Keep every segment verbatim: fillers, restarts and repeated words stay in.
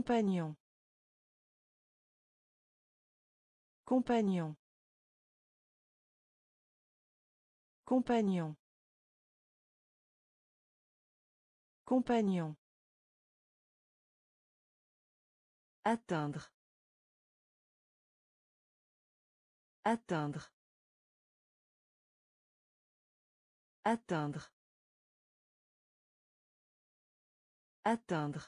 Compagnon. Compagnon. Compagnon. Compagnon. Atteindre. Atteindre. Atteindre. Atteindre.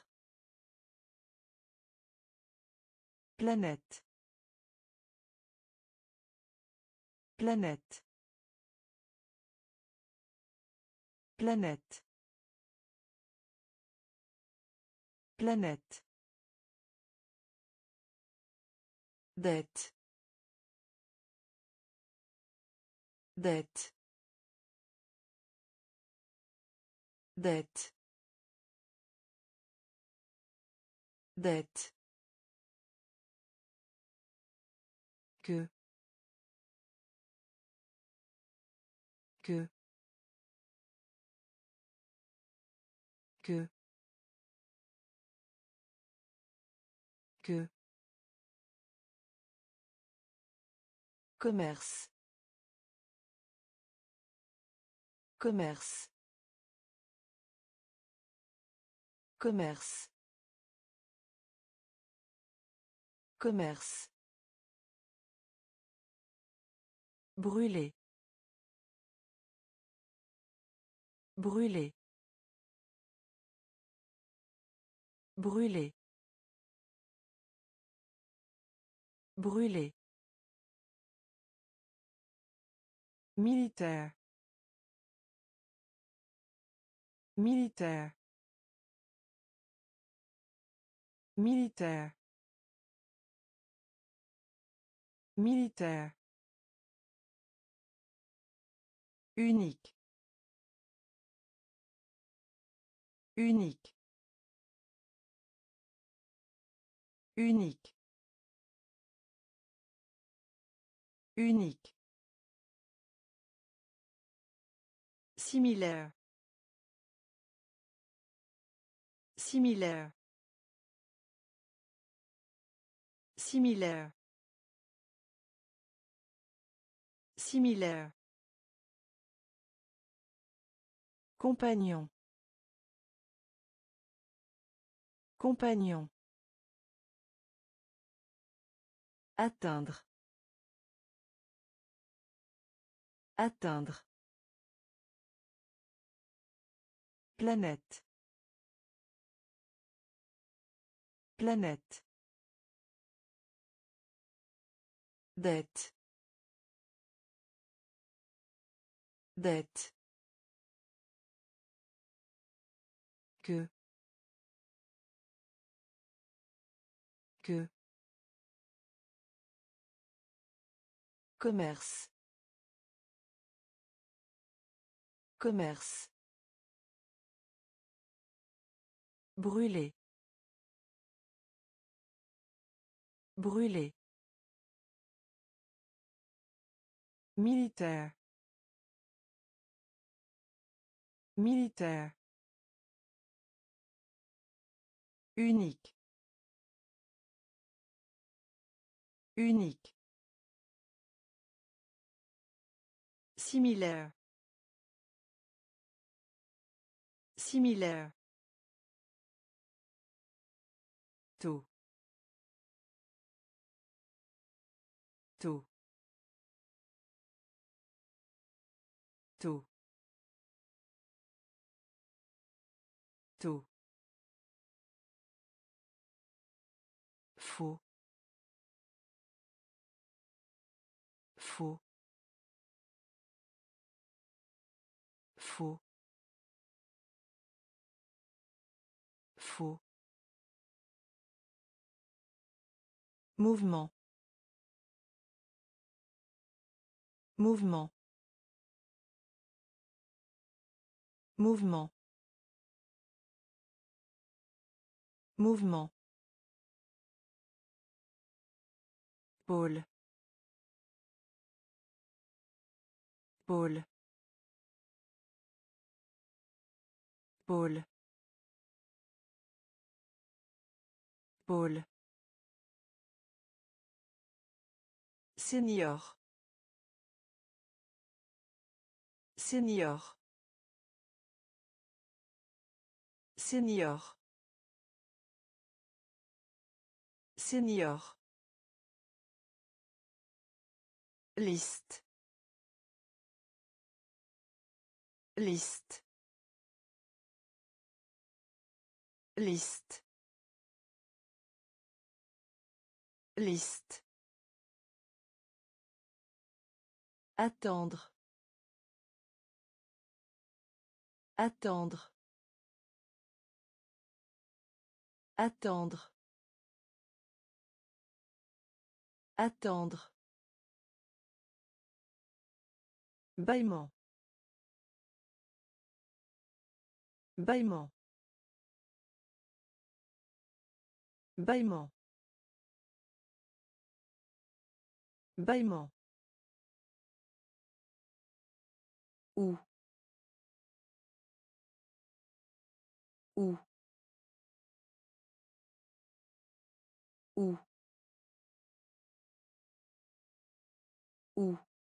Planète. Planète. Planète. Planète. Dette. Dette. Dette. Dette. Que. Que. Que. Que. Commerce. Commerce. Commerce. Commerce. Brûler. Brûler. Brûler. Brûler. Militaire. Militaire. Militaire. Militaire. Unique. Unique. Unique. Unique. Similaire. Similaire. Similaire. Similaire. Compagnon. Compagnon. Atteindre. Atteindre. Planète. Planète. Dette. Dette. Que. Que. Commerce. Commerce. Brûler. Brûler. Militaire. Militaire. Unique. Unique. Similaire. Similaire. Taux. Taux. Taux. Taux. Faux. Faux. Faux. Faux. Mouvement. Mouvement. Mouvement. Mouvement. Pôle. Pôle. Pôle. Pôle. Senior. Senior. Senior. Senior. Liste. Liste. Liste. Liste. Attendre. Attendre. Attendre. Attendre. Bâillement. Bâillement. Bâillement. Bâillement. Où. Où. Où. Où.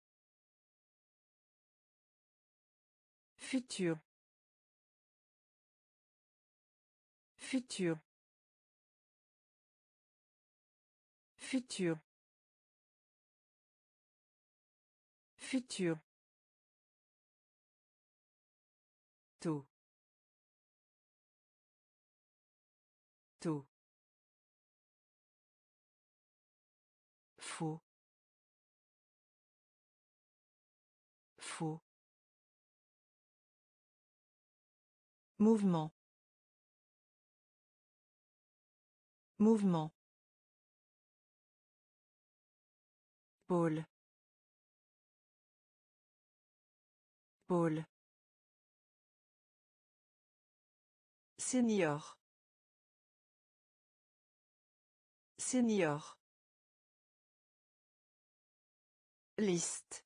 Futur. Futur. Futur. Futur. Tôt. Tôt. Faux. Faux. Mouvement. Mouvement. Pôle. Pôle. Senior. Senior. Liste.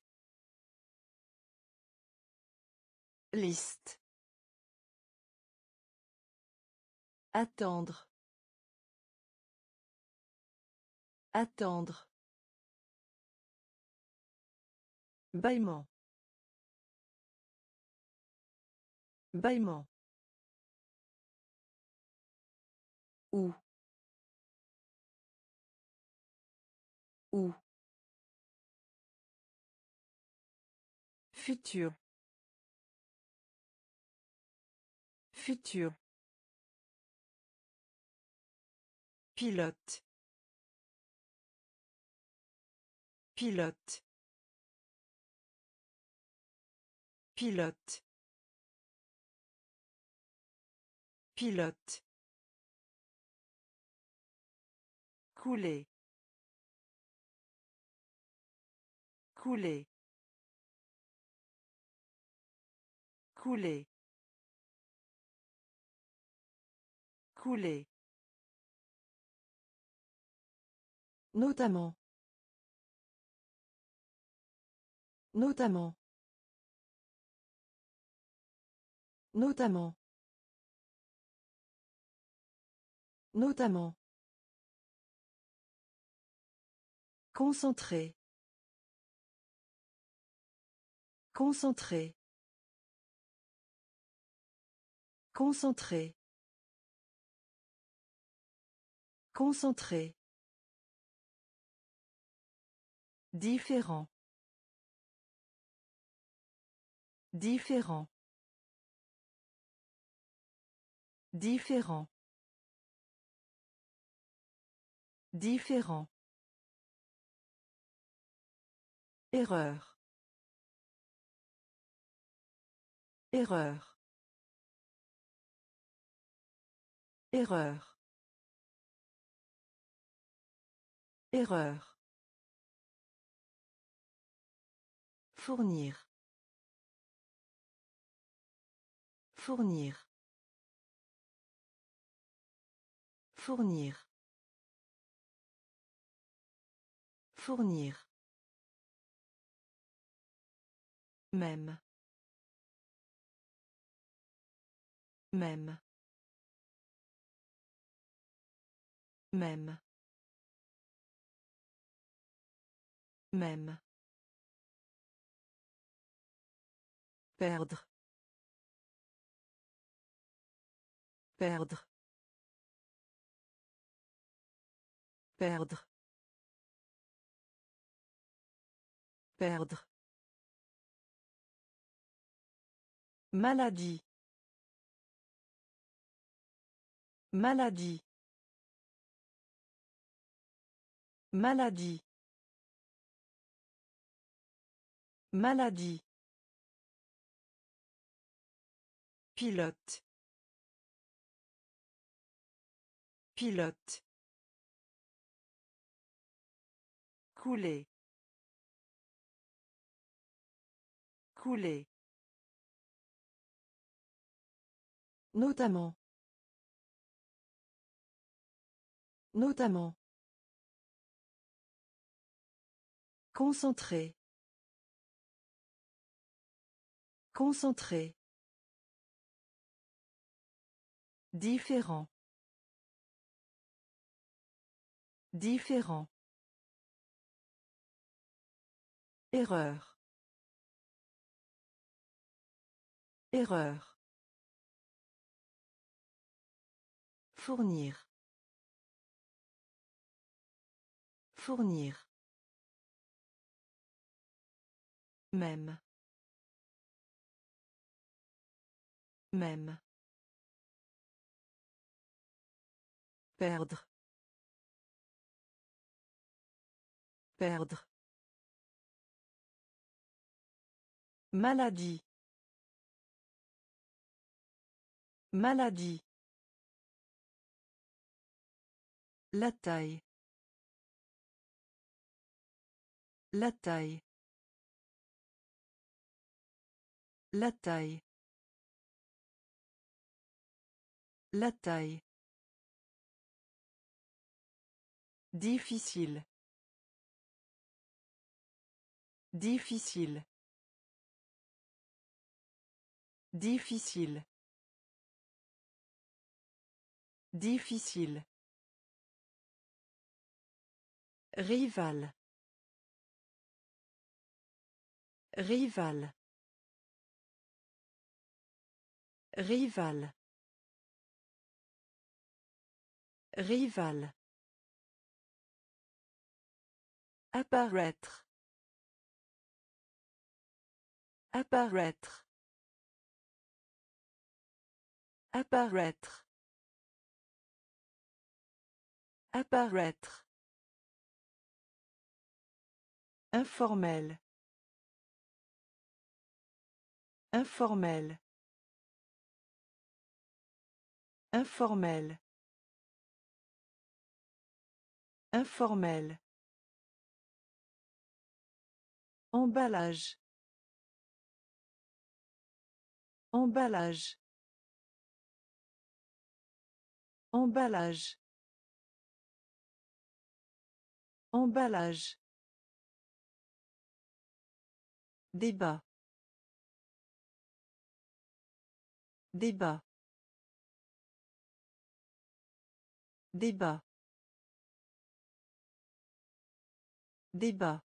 Liste. Attendre. Attendre. Bâillement. Bâillement. Où. Où. Futur. Futur. Pilote. Pilote. Pilote. Pilote. Couler. Couler. Couler. Couler. Notamment. Notamment. Notamment. Notamment. Concentré. Concentré. Concentré. Concentré. Différent. Différent. Différent. Différent. Erreur. Erreur. Erreur. Erreur. Fournir. Fournir. Fournir. Fournir. Même. Même. Même. Même. Perdre. Perdre. Perdre. Perdre. Maladie. Maladie. Maladie. Maladie. Pilote. Pilote. Couler. Couler. Notamment. Notamment. Concentré. Concentré. Différent. Différent. Erreur. Erreur. Fournir. Fournir. Même. Même. Perdre. Perdre. Maladie. Maladie. La taille. La taille. La taille. La taille. Difficile. Difficile. Difficile. Difficile. Rival. Rival. Rival. Rival. Apparaître. Apparaître. Apparaître. Apparaître. Informel. Informel. Informel. Informel. Emballage. Emballage. Emballage. Emballage. Débat. Débat. Débat. Débat.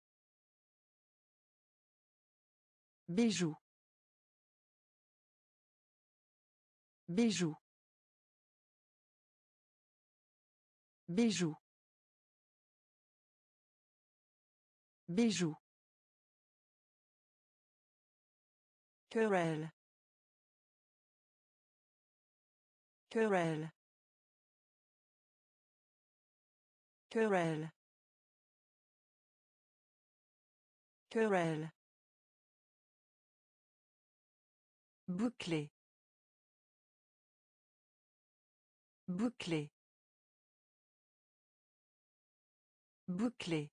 Bijou. Bijou. Bijou. Bijou. Querelle. Querelle. Querelle. Querelle. Bouclé. Bouclé. Bouclé.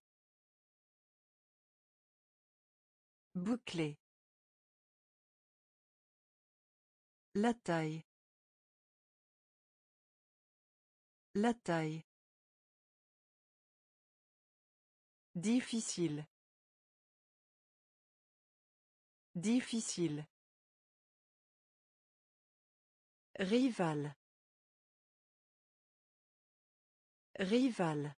Bouclé. La taille. La taille. Difficile. Difficile. Rival. Rival.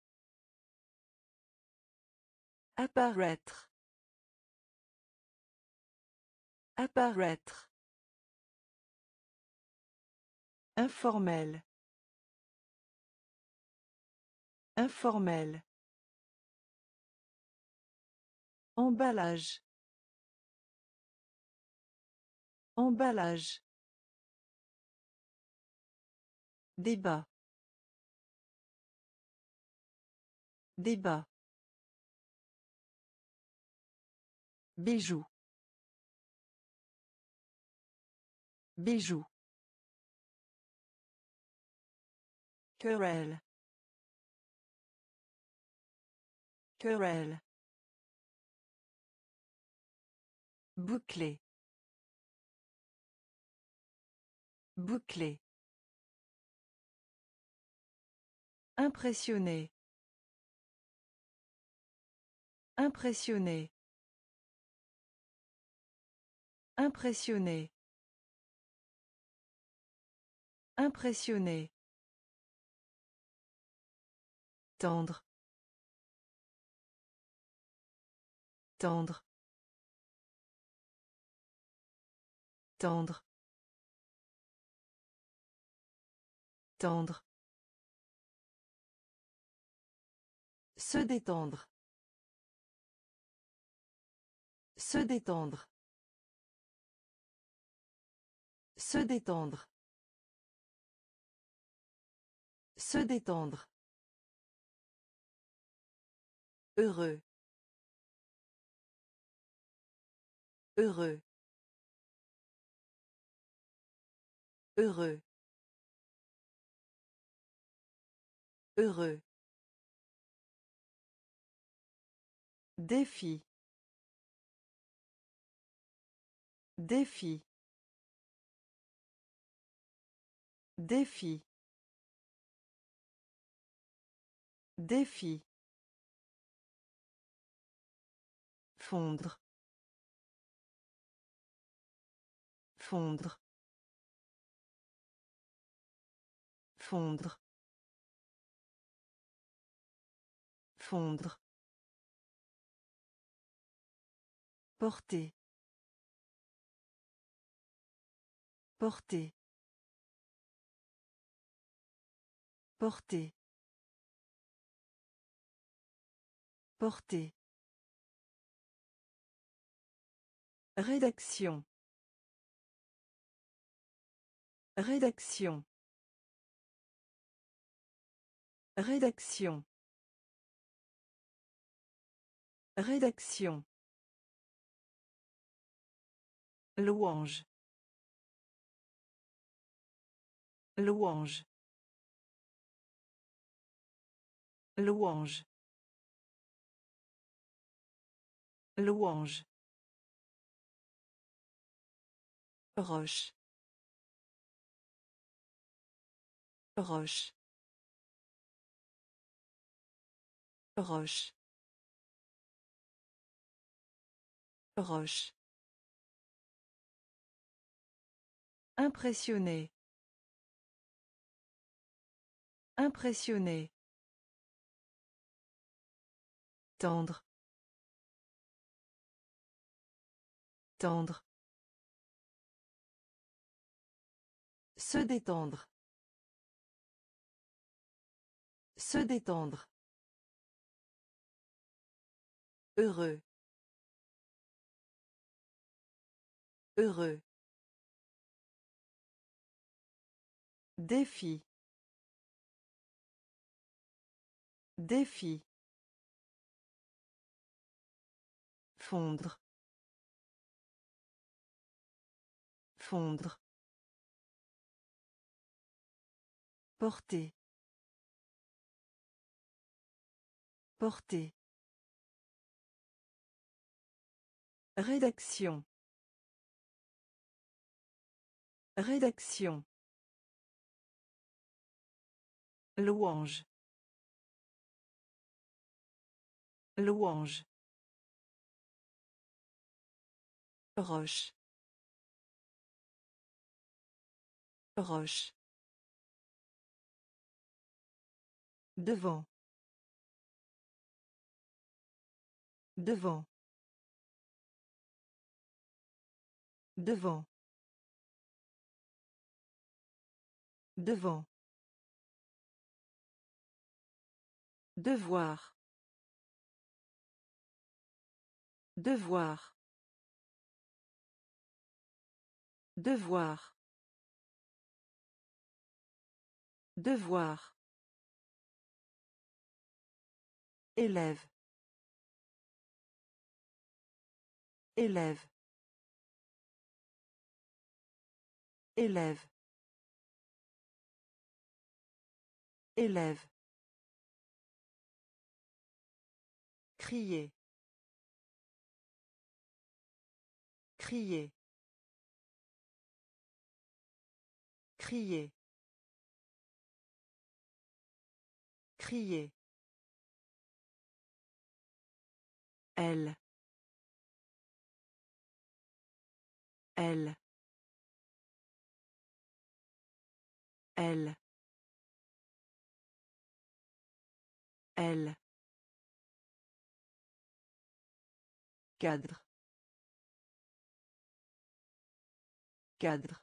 Apparaître. Apparaître. Informel. Informel. Emballage. Emballage. Débat. Débat. Bijou. Bijou. Querelle. Querelle. Bouclé. Bouclé. Impressionné. Impressionné. Impressionné. Impressionné. Tendre. Tendre. Tendre. Tendre. Se détendre. Se détendre. Se détendre. Se détendre. Heureux. Heureux. Heureux. Heureux. Défi. Défi. Défi. Défi. Fondre. Fondre. Fondre. Fondre. Porter. Porter. Porter. Porter. Rédaction. Rédaction. Rédaction. Rédaction. Louange. Louange. Louange. Louange. Roche. Roche. Roche. Roche. Impressionné. Impressionné. Tendre. Tendre. Se détendre. Se détendre. Heureux. Heureux. Défi. Défi. Fondre. Fondre. Porter. Porter. Rédaction. Rédaction. Louange. Louange. Roche. Roche. Devant. Devant. Devant. Devant. Devoir. Devoir. Devoir. Devoir. Élève. Élève. Élève. Élève. Crier. Crier. Crier. Crier. Elle. Elle. Elle. Elle. Cadre. Cadre.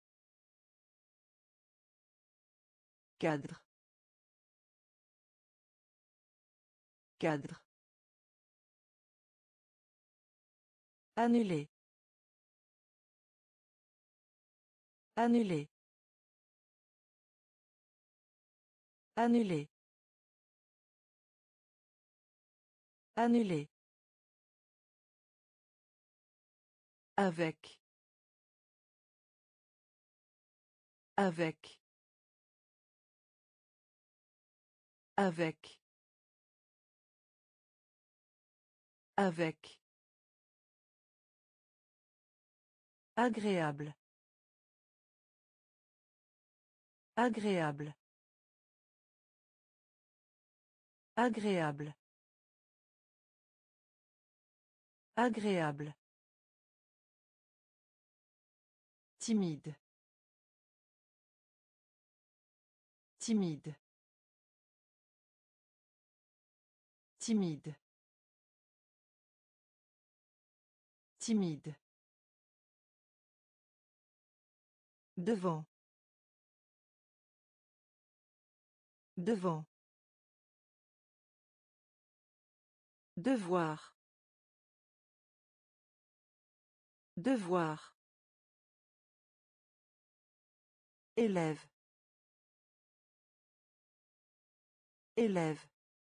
Cadre. Cadre. Annuler. Annuler. Annuler. Annuler. Avec. Avec. Avec. Avec. Agréable. Agréable. Agréable. Agréable. Timide. Timide. Timide. Timide. Devant. Devant. Devoir. Devoir. Élève. Élève.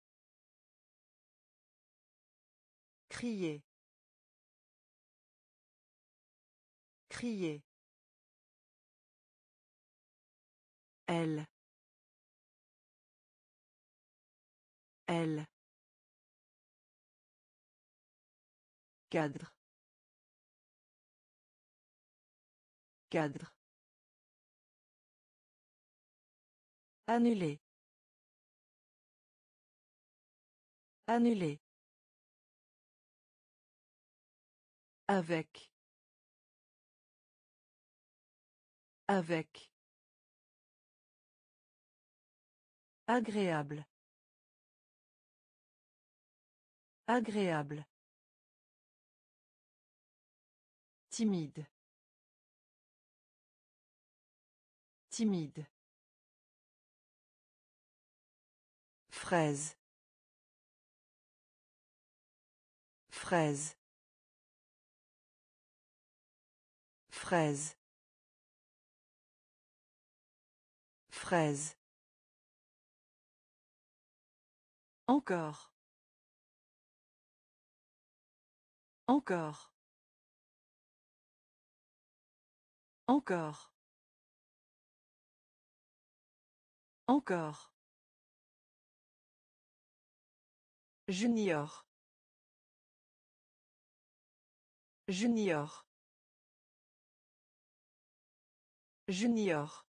Crier. Crier. Elle. Elle. Cadre. Cadre. Annuler. Annuler. Avec. Avec. Agréable. Agréable. Timide. Timide. Fraise. Fraise. Fraise. Fraise. Encore. Encore. Encore. Encore. Junior. Junior. Junior.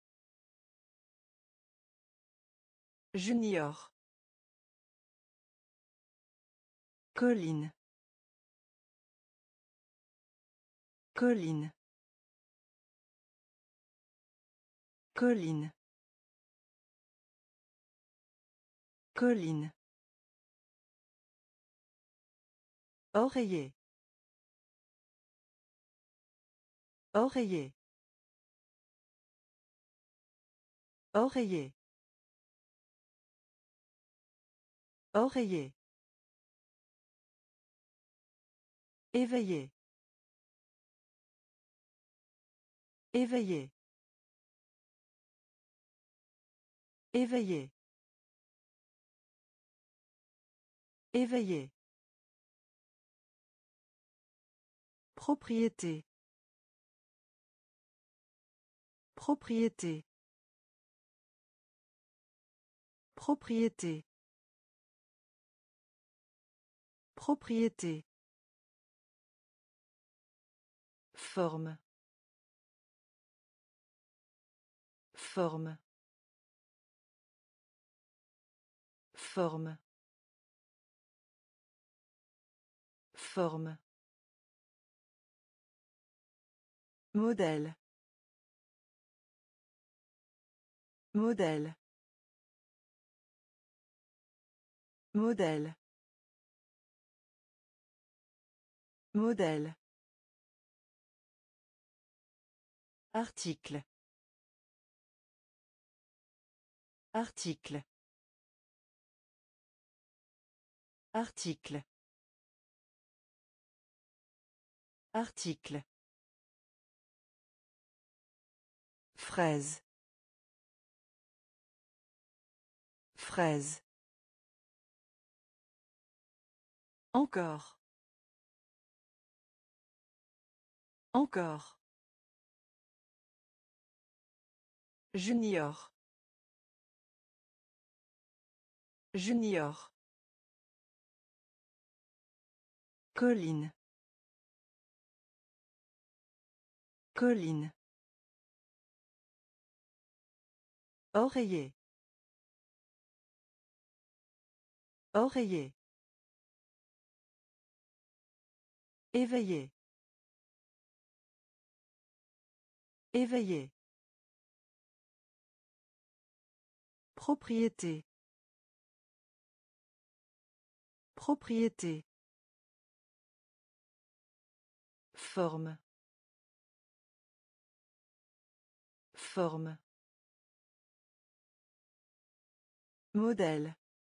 Junior. Colline. Colline. Colline. Colline. Oreiller. Oreiller. Oreiller. Oreiller. Éveillé. Éveillé. Éveillé. Éveillé. Propriété. Propriété. Propriété. Propriété. Forme. Forme. Forme. Forme. Modèle. Modèle. Modèle. Modèle. Article. Article. Article. Article. Fraise. Fraise. Encore. Encore. Junior. Junior. Colline. Colline. Oreiller. Oreiller. Éveillé. Éveillé. Propriété. Propriété. Forme. Forme. Modèle.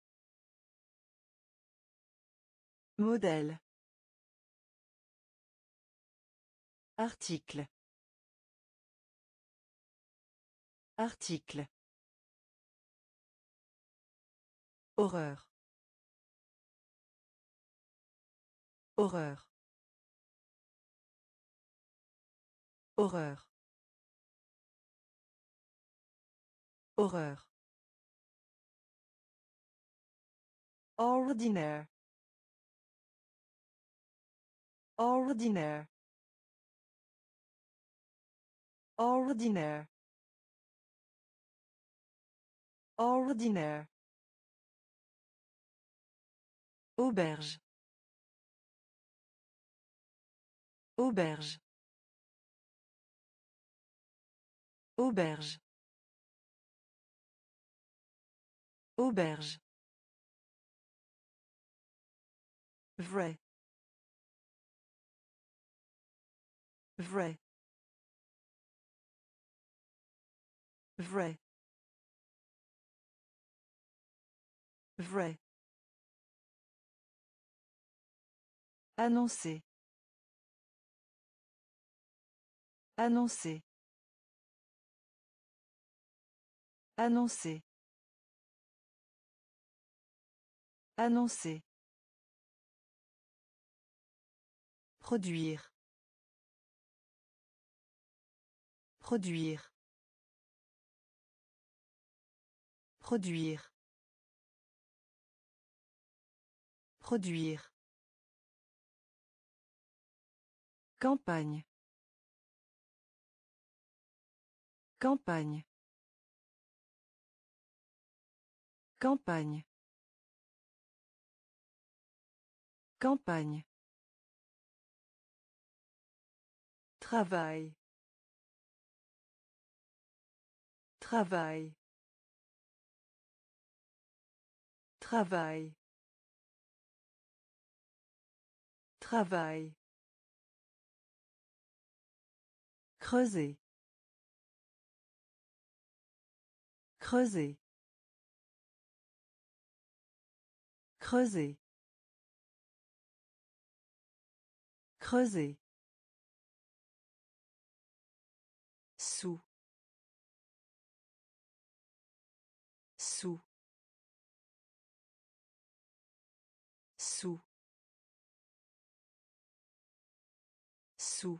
Modèle. Article. Article. Horreur. Horreur. Horreur. Horreur. Ordinaire. Ordinaire. Ordinaire. Ordinaire. Auberge. Auberge. Auberge. Auberge. Vrai. Vrai. Vrai. Vrai. Annoncer. Annoncer. Annoncer. Annoncer. Produire. Produire. Produire. Produire. Campagne. Campagne. Campagne. Campagne. Travail. Travail. Travail. Travail. Creuser. Creuser. Creuser. Creuser. Sous. Sous. Sous. Sous.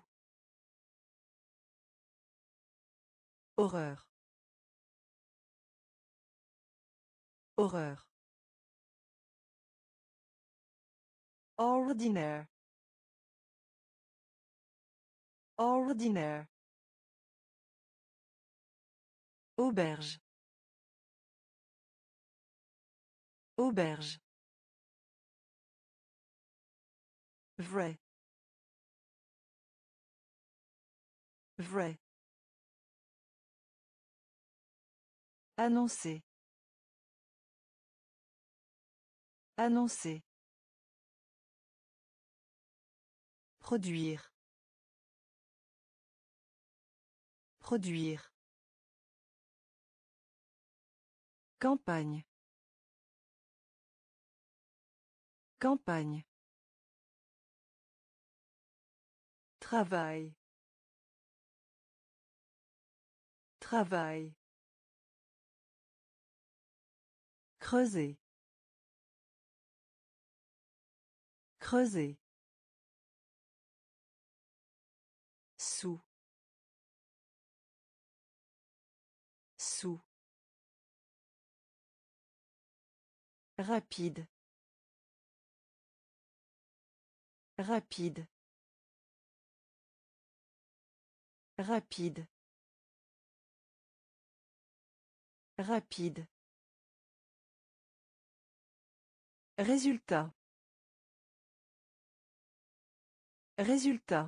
Horreur. Horreur. Ordinaire. Ordinaire. Auberge. Auberge. Vrai. Vrai. Annoncer. Annoncer. Produire. Produire. Campagne. Campagne. Travail. Travail. Creuser. Creuser. Sous. Sous. Rapide. Rapide. Rapide. Rapide. Résultat. Résultat.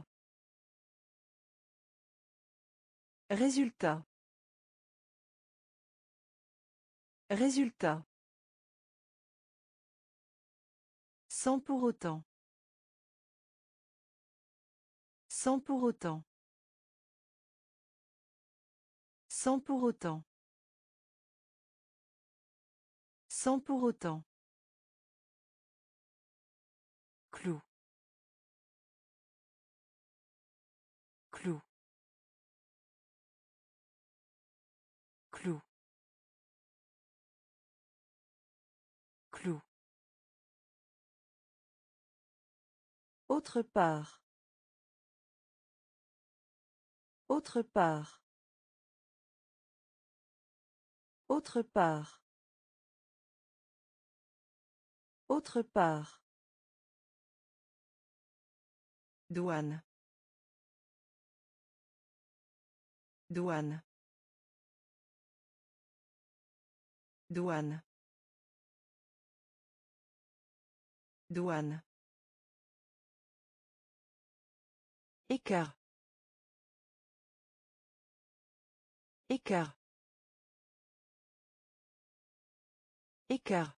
Résultat. Résultat. Sans pour autant. Sans pour autant. Sans pour autant. Sans pour autant. Clou. Clou. Clou. Clou. Autre part. Autre part. Autre part. Autre part. Douane. Douane. Douane. Douane. Écart. Écart. Écart.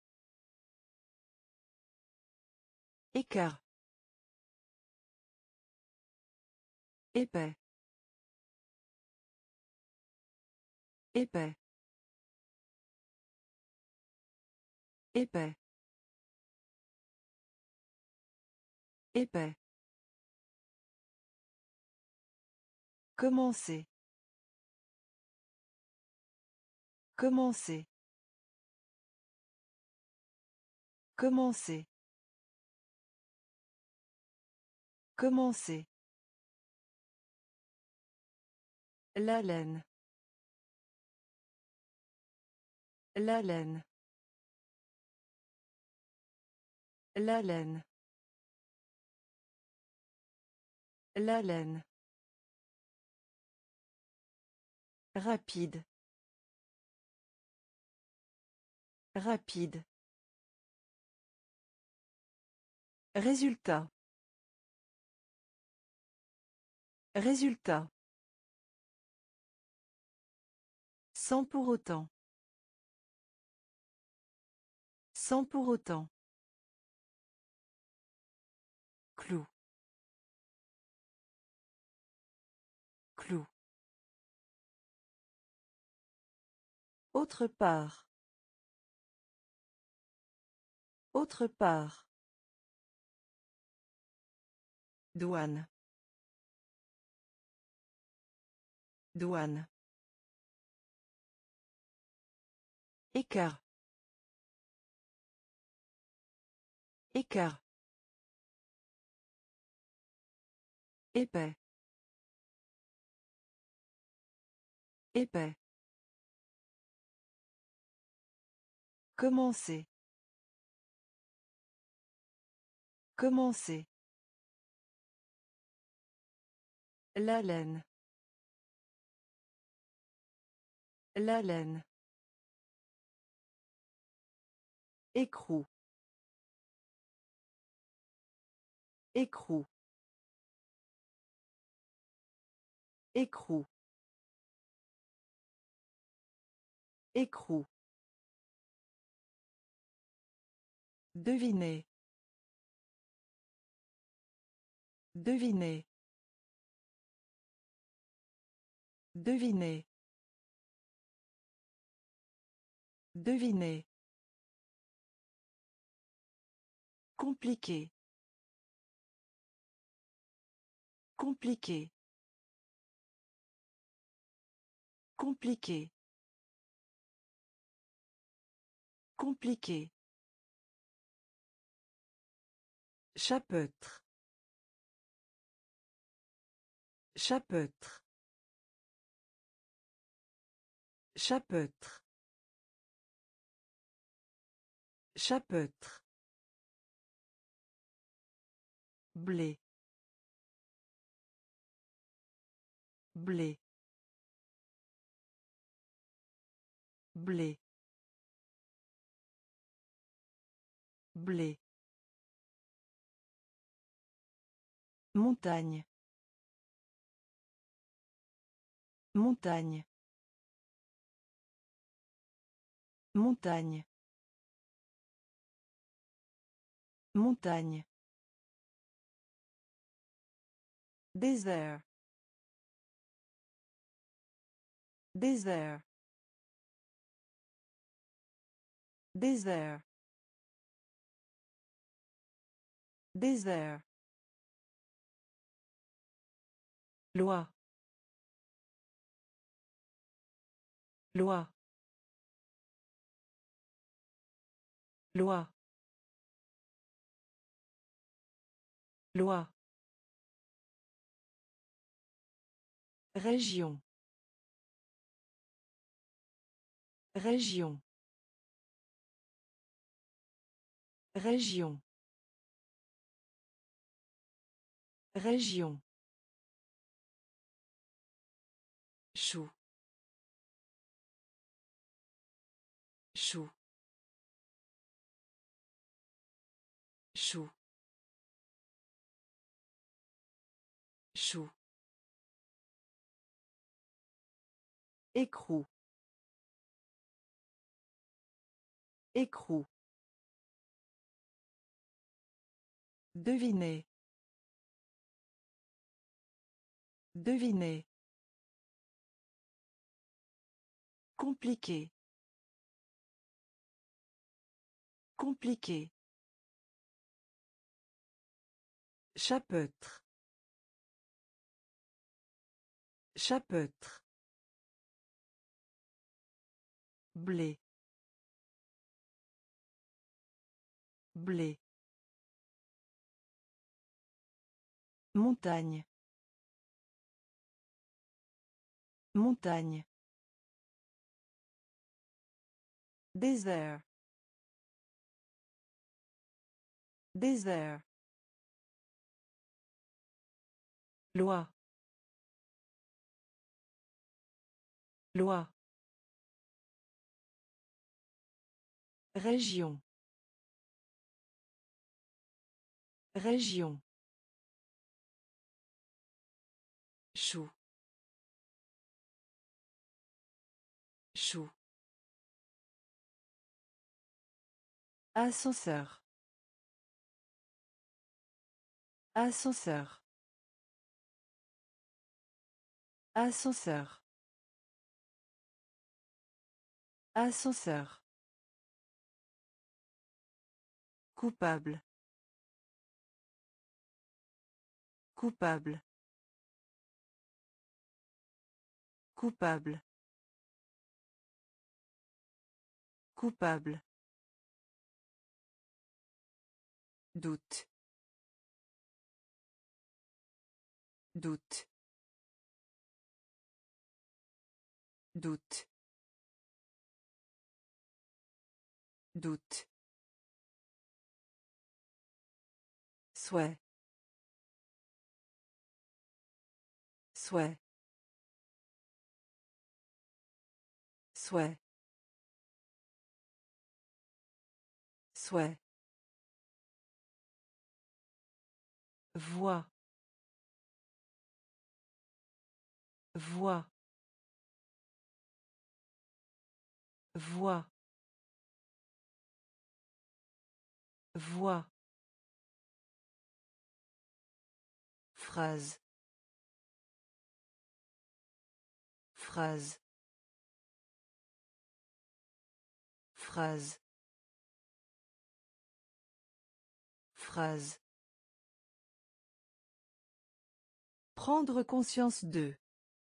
Écart. Épais. Épais. Épais. Épais. Commencer. Commencer. Commencer. Commencer. La laine. La laine. La laine. La laine. Rapide. Rapide. Résultat. Résultat. Sans pour autant. Sans pour autant. Clou. Clou. Autre part. Autre part. Douane. Douane. Écart. Écart. Épais. Épais. Commencer. Commencer. La laine. La laine. Écrou. Écrou. Écrou. Écrou. Devinez. Devinez. Devinez. Devinez. Compliqué. Compliqué. Compliqué. Compliqué. Chapeautre. Chapeautre. Chapeautre. Chapeautre. Blé. Blé. Blé. Blé. Montagne. Montagne. Montagne. Montagne. Désert. Désert. Désert. Désert. Loi. Loi. Loi. Loi. Région. Région. Région. Région. Chou. Chou. Chou. Chou. Écrou. Écrou. Devinez. Devinez. Compliqué. Compliqué. Chapeautre. Chapeautre. Blé. Blé. Montagne. Montagne. Désert. Désert. Loi. Loi. Région. Région. Chou. Chou. Ascenseur. Ascenseur. Ascenseur. Ascenseur. Coupable. Coupable. Coupable. Coupable. Doute. Doute. Doute. Doute. Souhait. Souhait. Souhait. Souhait. Voix. Voix. Voix. Voix. Phrase. Phrase. Phrase. Phrase. Prendre conscience de.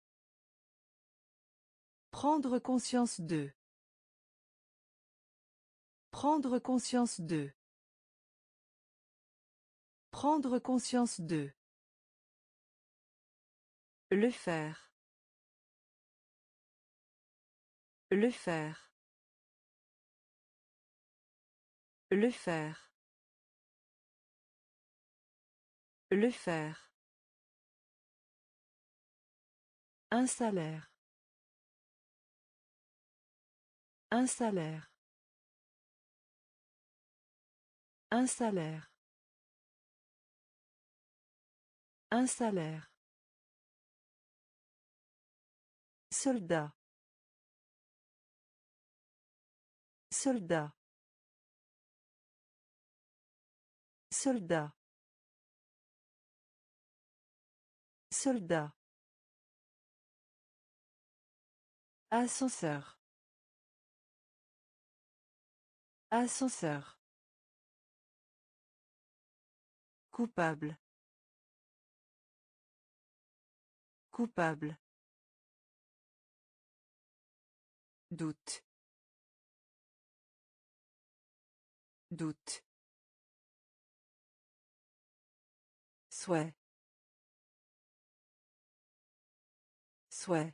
Prendre conscience de. Prendre conscience de. Prendre conscience de. Le faire. Le faire. Le faire. Le faire. Un salaire. Un salaire. Un salaire. Un salaire. Soldat. Soldat. Soldat. Soldat. Ascenseur. Ascenseur. Coupable. Coupable. Doute. Doute. Souhait. Souhait.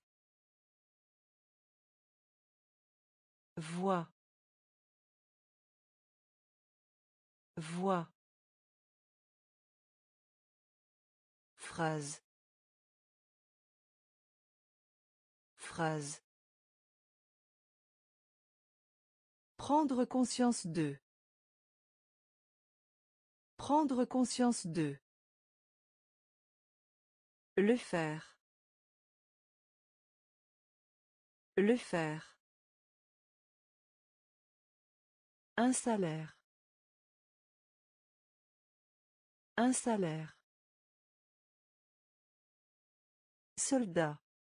Voix. Voix. Phrase. Phrase. Prendre conscience de. Prendre conscience de. Le faire. Le faire. Un salaire. Un salaire. Soldat.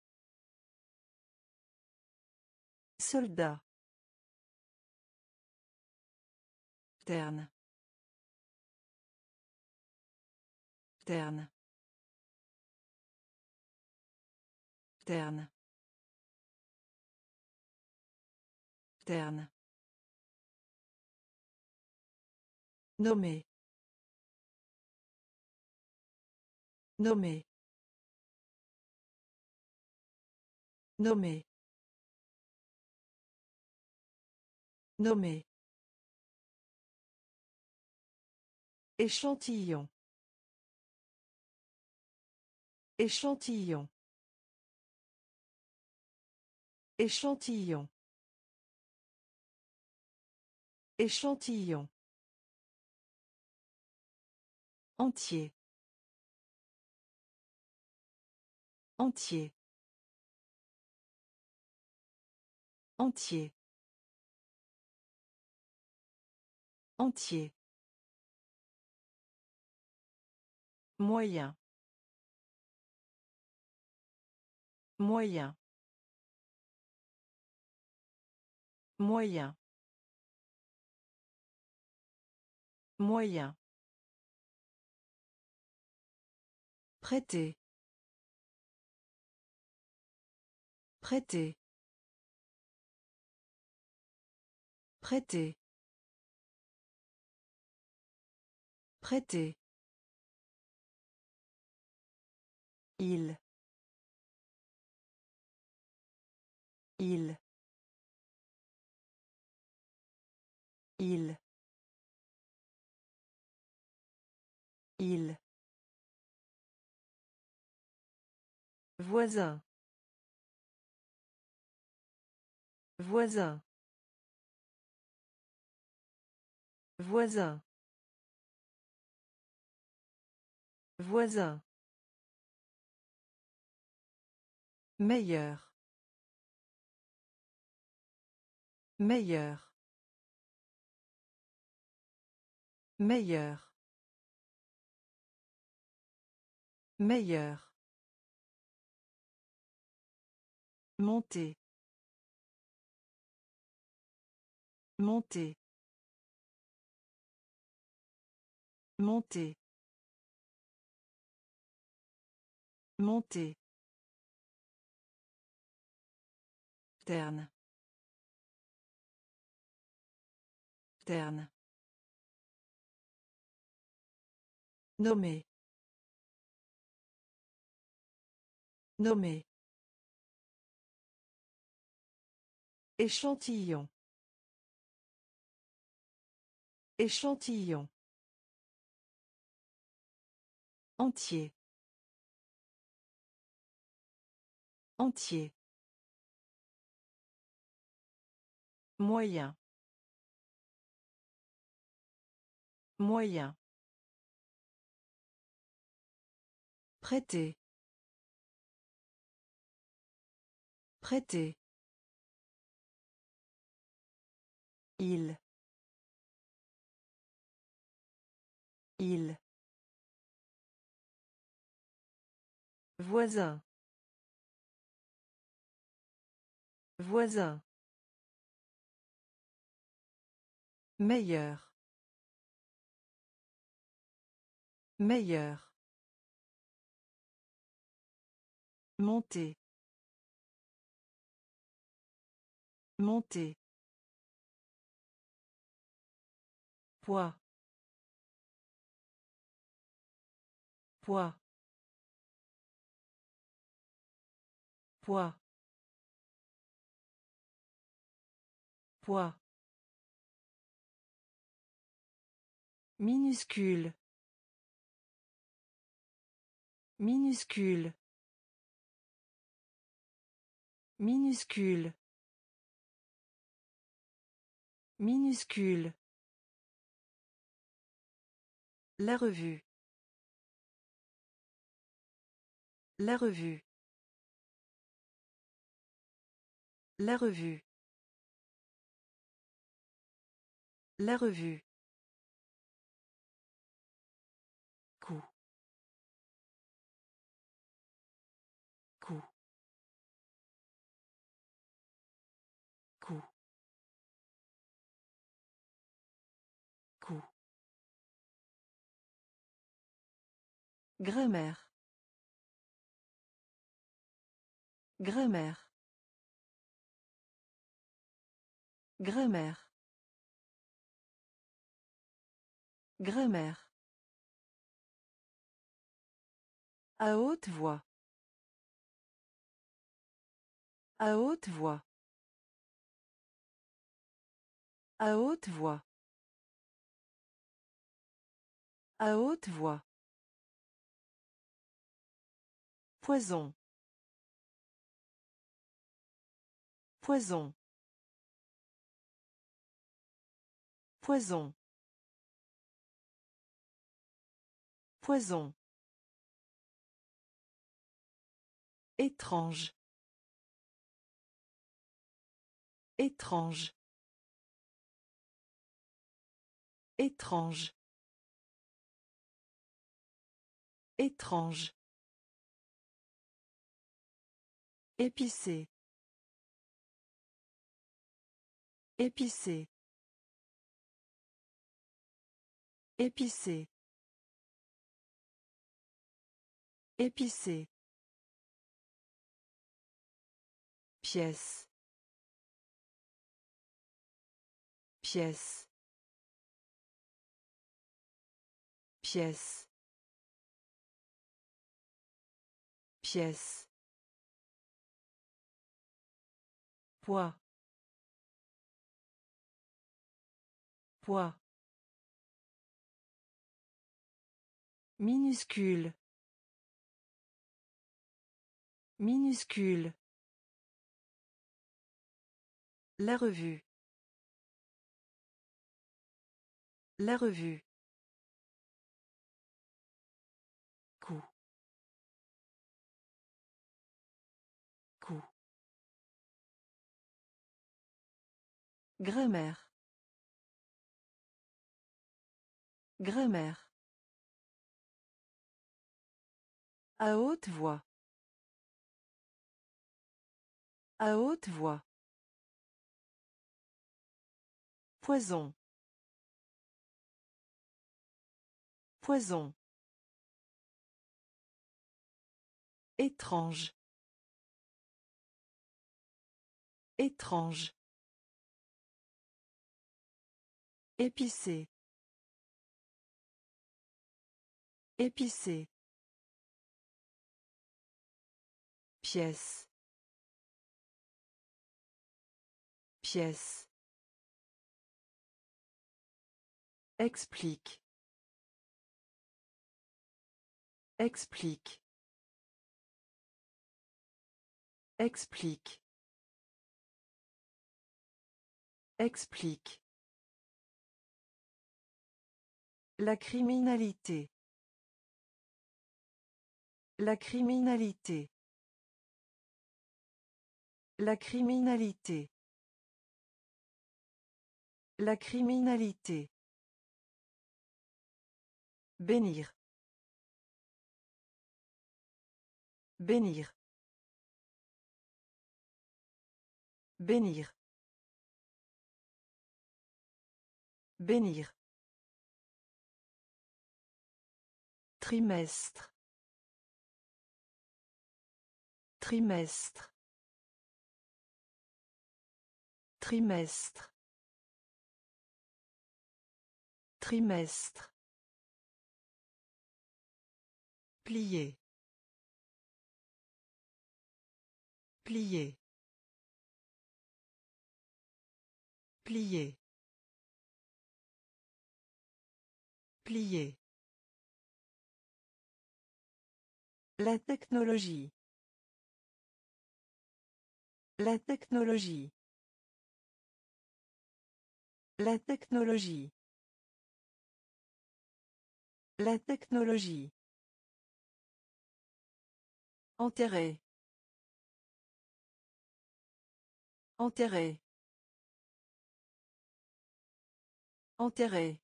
Soldat. Terne. Terne. Terne. Terne. Nommé. Nommé. Nommé. Nommé. Échantillon. Échantillon. Échantillon. Échantillon. Entier. Entier. Entier. Entier. Moyen. Moyen. Moyen. Moyen. Prêter. Prêter. Prêter. Prêter. Il. Il. Il. Il. Voisin. Voisin. Voisin. Voisin. Meilleur. Meilleur. Meilleur. Meilleur. Monter. Monter. Monter. Monter. Terne. Terne. Nommer. Nommer. Échantillon. Échantillon. Entier. Entier. Moyen. Moyen. Prêter. Prêter. Il. Il. Voisin. Voisin. Meilleur. Meilleur. Monter. Monter. Poids. Poids. Poids. Poids. Minuscule. Minuscule. Minuscule. Minuscule. La revue. La revue. La revue. La revue. Coup. Coup. Coup. Coup. Grammaire. Grammaire. Grammaire. Grammaire. À haute voix. À haute voix. À haute voix. À haute voix. Poison. Poison. Poison. Poison. Étrange. Étrange. Étrange. Étrange. Épicé. Épicé. Épicé. Épicé. Pièce. Pièce. Pièce. Pièce. Poids. Poids. Minuscule. Minuscule. La revue. La revue. Coup. Coup. Grammaire. Grammaire. À haute voix. À haute voix. Poison. Poison. Étrange. Étrange. Épicé. Épicé. Pièce. Pièce. Explique. Explique. Explique. Explique. La criminalité. La criminalité. La criminalité. La criminalité. Bénir. Bénir. Bénir. Bénir. Trimestre. Trimestre. Trimestre. Trimestre. Plier. Plier. Plier. Plier. La technologie. La technologie. La technologie. La technologie. Enterrer. Enterrer. Enterrer.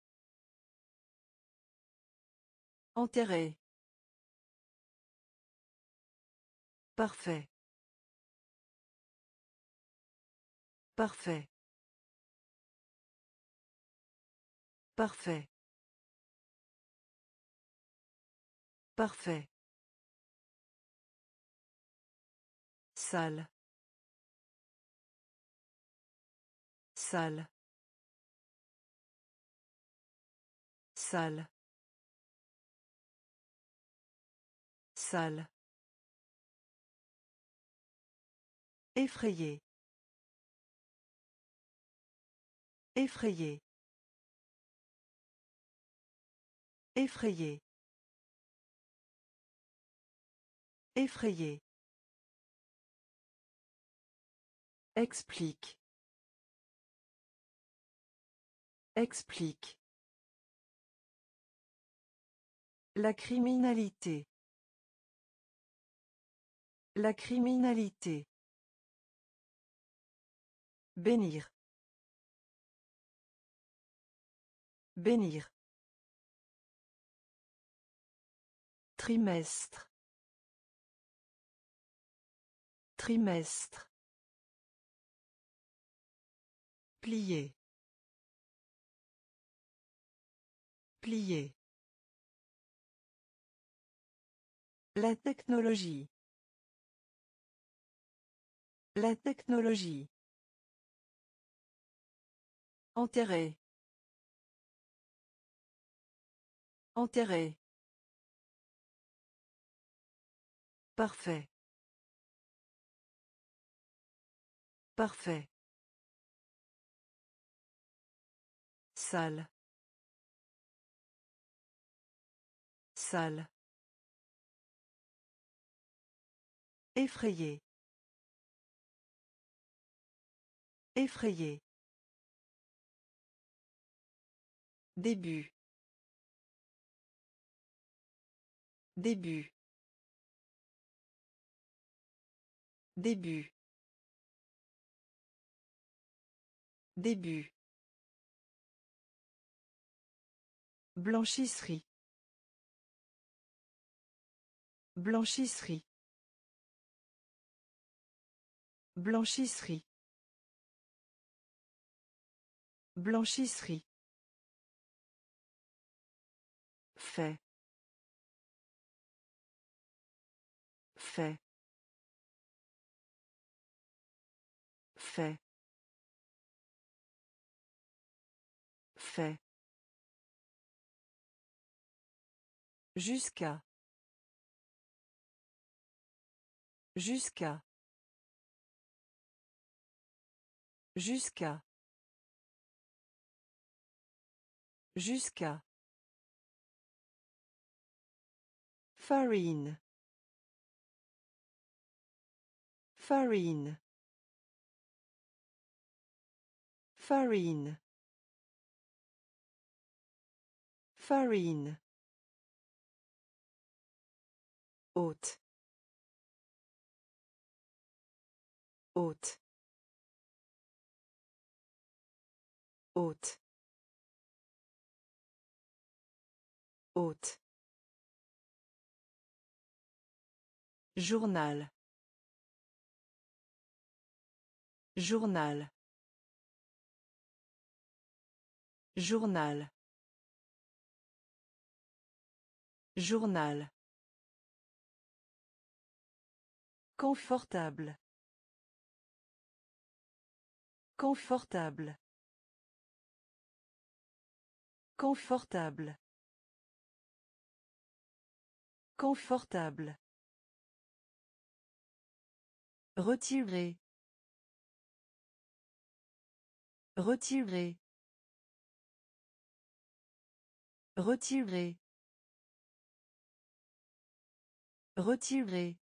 Enterrer. Parfait. Parfait. Parfait. Parfait. Salle. Salle. Salle. Salle. Effrayé. Effrayé. Effrayé. Effrayé. Explique. Explique. La criminalité. La criminalité. Bénir. Bénir. Trimestre. Trimestre. Plier. Plier. La technologie. La technologie. Enterrer. Enterrer. Parfait. Parfait. Salle. Salle. Effrayé. Effrayé. Début. Début. Début. Début. Blanchisserie. Blanchisserie. Blanchisserie. Blanchisserie. Fait. Fait. Fait. Fait. Jusqu'à. Jusqu'à. Jusqu'à. Jusqu'à. Farine. Farine. Farine. Farine. Haute. Haute. Haute. Haute. Journal. Journal. Journal. Journal. Confortable. Confortable. Confortable. Confortable. Retirer. Retirer. Retirer. Retirer.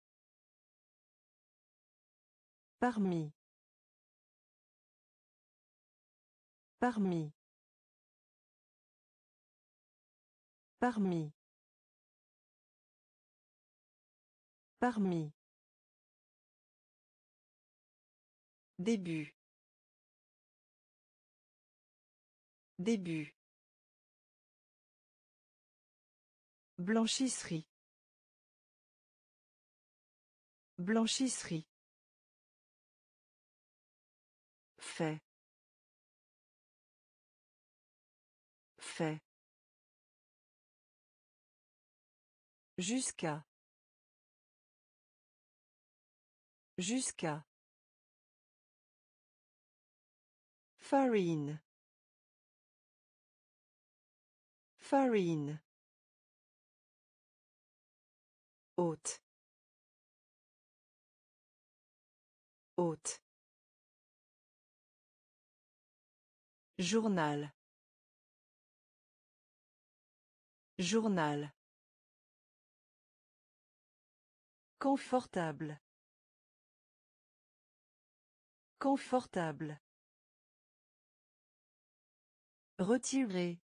Parmi. Parmi. Parmi. Parmi. Début. Début. Blanchisserie. Blanchisserie. Fait. Fait. Jusqu'à. Jusqu'à. Farine. Farine. Haute. Haute. Journal. Journal. Confortable. Confortable. Retirer.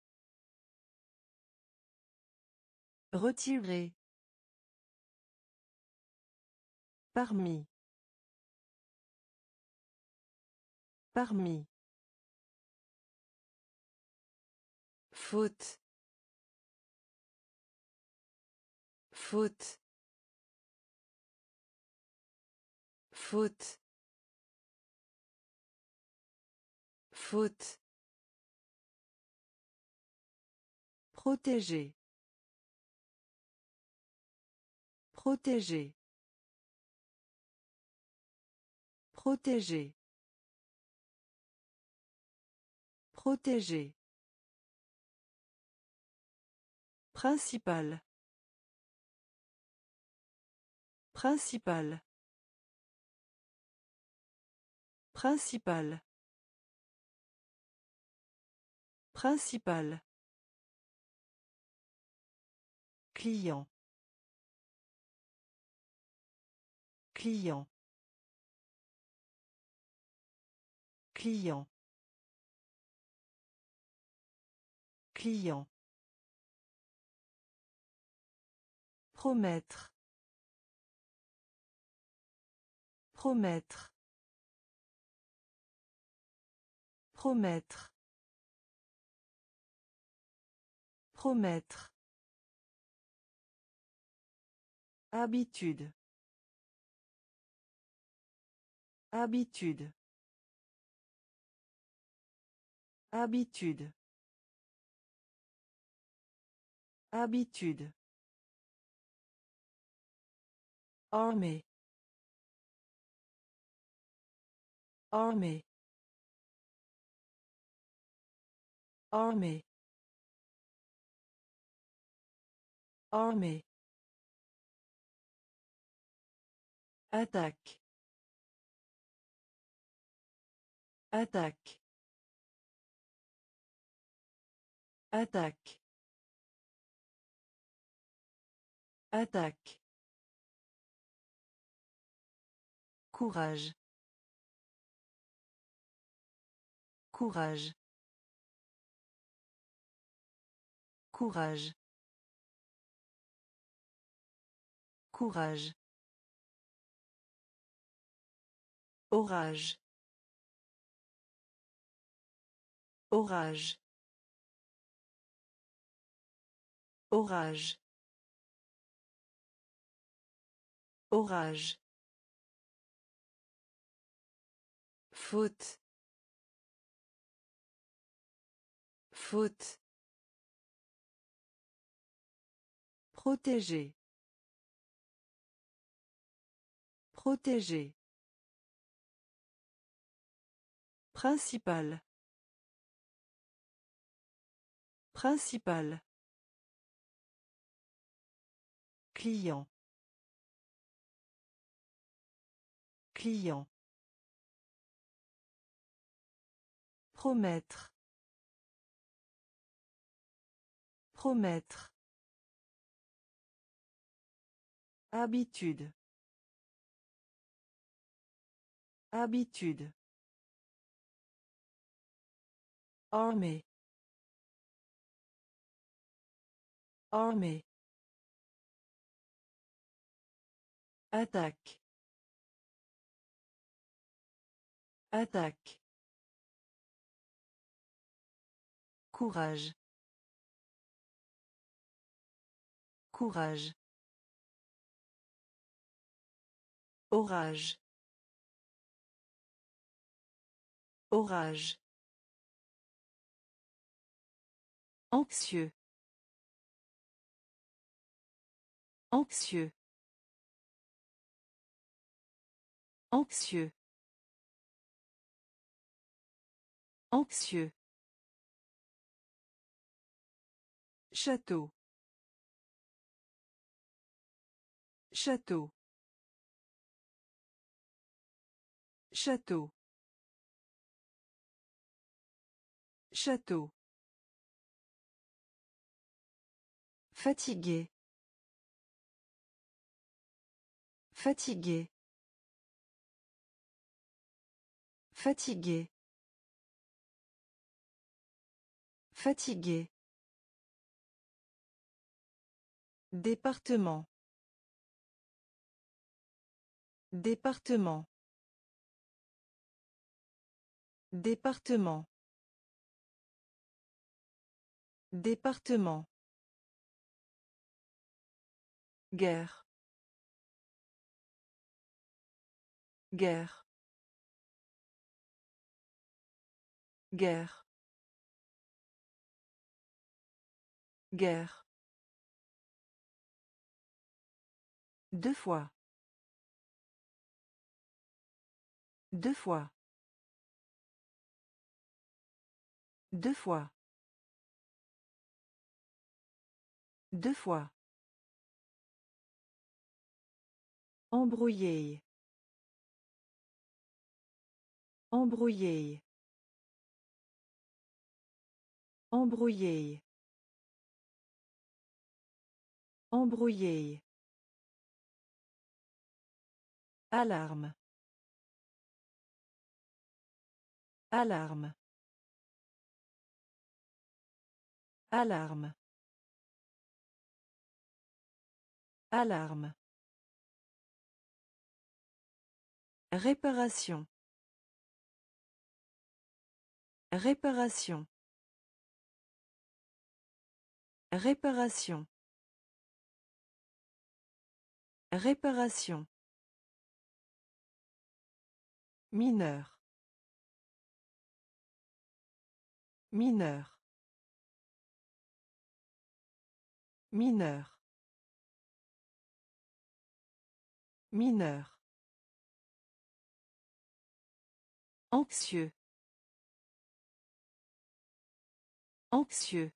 Retirer. Parmi. Parmi. Faute. Faute. Faute. Faute. Protéger. Protéger. Protéger. Protéger. Principal. Principal. Principal. Principal. Client. Client. Client. Client. Promettre. Promettre. Promettre. Promettre. Habitude. Habitude. Habitude. Habitude. Armée. Armée. Armée. Armée. Attaque. Attaque. Attaque. Attaque. Courage. Courage. Courage. Courage. Orage. Orage. Orage. Orage. Faute. Faute. Protéger. Protéger. Principal. Principal. Client. Client. Promettre. Promettre. Habitude. Habitude. Armée. Armée. Attaque. Attaque. Courage. Courage. Orage. Orage. Anxieux. Anxieux. Anxieux. Anxieux. Château. Château. Château. Château. Fatigué. Fatigué. Fatigué. Fatigué. Département. Département. Département. Département. Guerre. Guerre. Guerre. Guerre. Deux fois. Deux fois. Deux fois. Deux fois. Embrouiller. Embrouiller. Embrouiller. Embrouiller. Alarme. Alarme. Alarme. Alarme. Réparation. Réparation. Réparation. Réparation. Mineur. Mineur. Mineur. Mineur. Anxieux. Anxieux.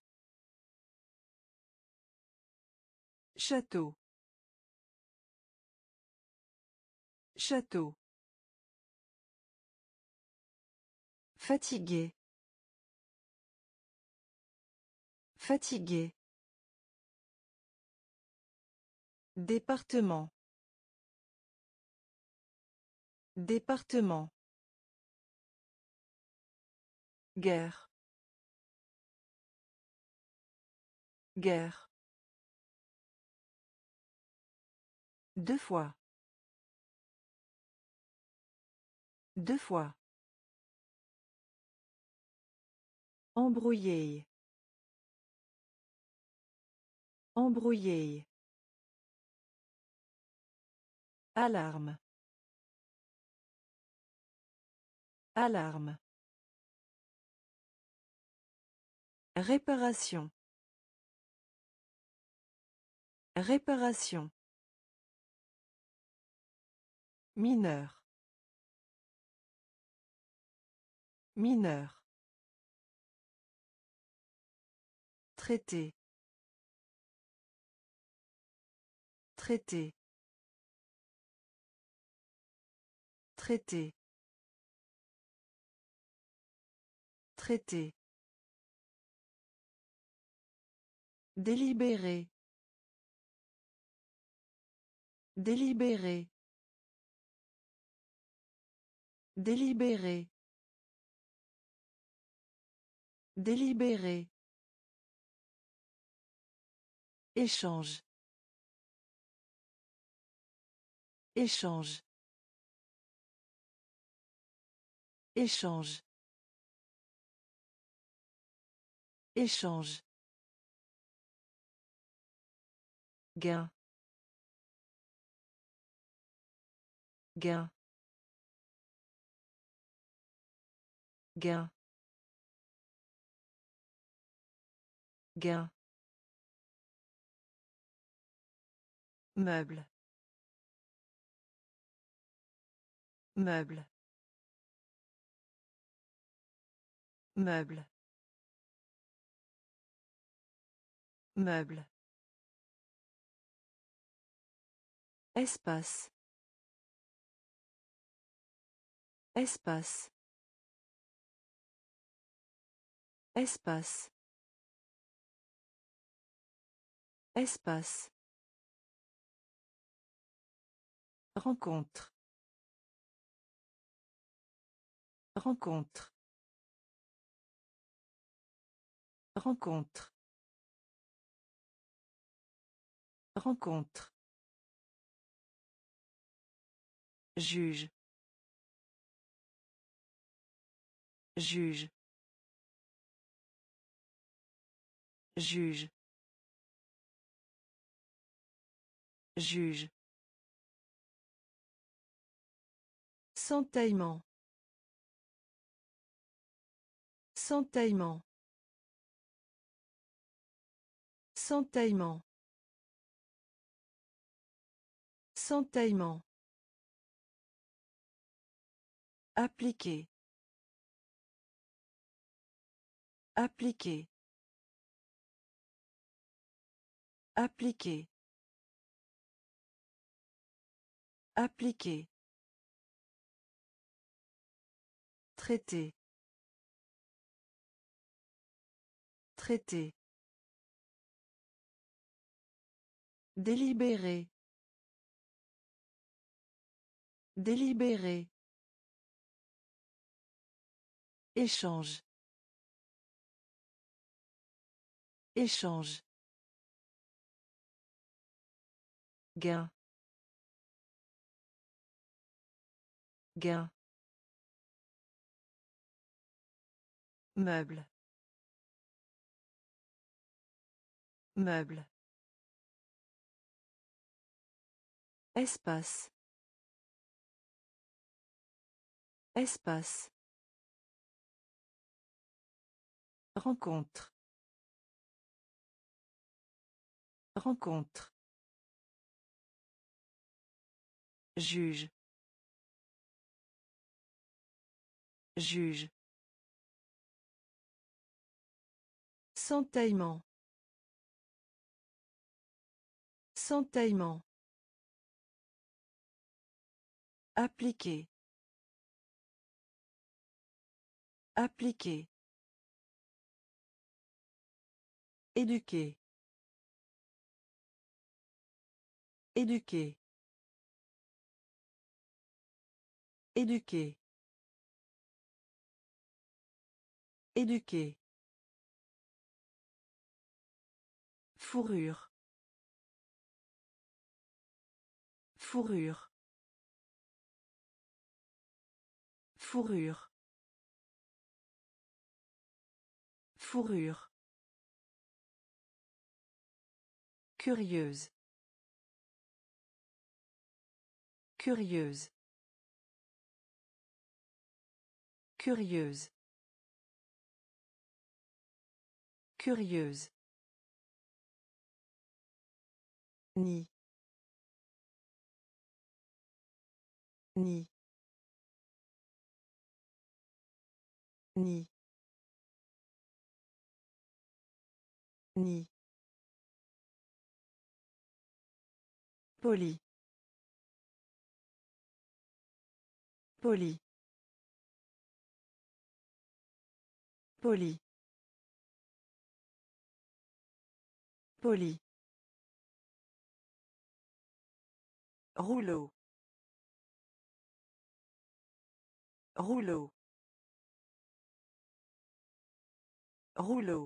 Château. Château. Fatigué. Fatigué. Département. Département. Guerre. Guerre. Deux fois. Deux fois. Embrouiller. Embrouiller. Alarme. Alarme. Réparation. Réparation. Mineur. Mineur. Traité. Traité. Traité. Traité. Délibéré. Délibéré. Délibéré. Délibéré. Échange. Échange. Échange. Échange. Gain. Gain. Gain. Gain. Meuble. Meuble. Meuble. Meuble. Espace. Espace. Espace. Espace. Rencontre. Rencontre. Rencontre. Rencontre. Juge. Juge. Juge. Juge. Centaillement. Centaillement. Centaillement. Centaillement. Appliquer. Appliquer. Appliquer. Appliquer. Traiter. Traiter. Délibérer. Délibérer. Échange. Échange. Gain. Gain. Meuble. Meuble. Espace. Espace. Rencontre. Rencontre. Juge. Juge. Centaillement. Centaillement. Appliquer. Appliquer. Éduquer. Éduquer. Éduquer. Éduquer. Fourrure. Fourrure. Fourrure. Fourrure. Curieuse. Curieuse. Curieuse. Curieuse. Ni. Ni. Ni. Ni. Poli. Poli. Poli. Poli. Rouleau. Rouleau. Rouleau.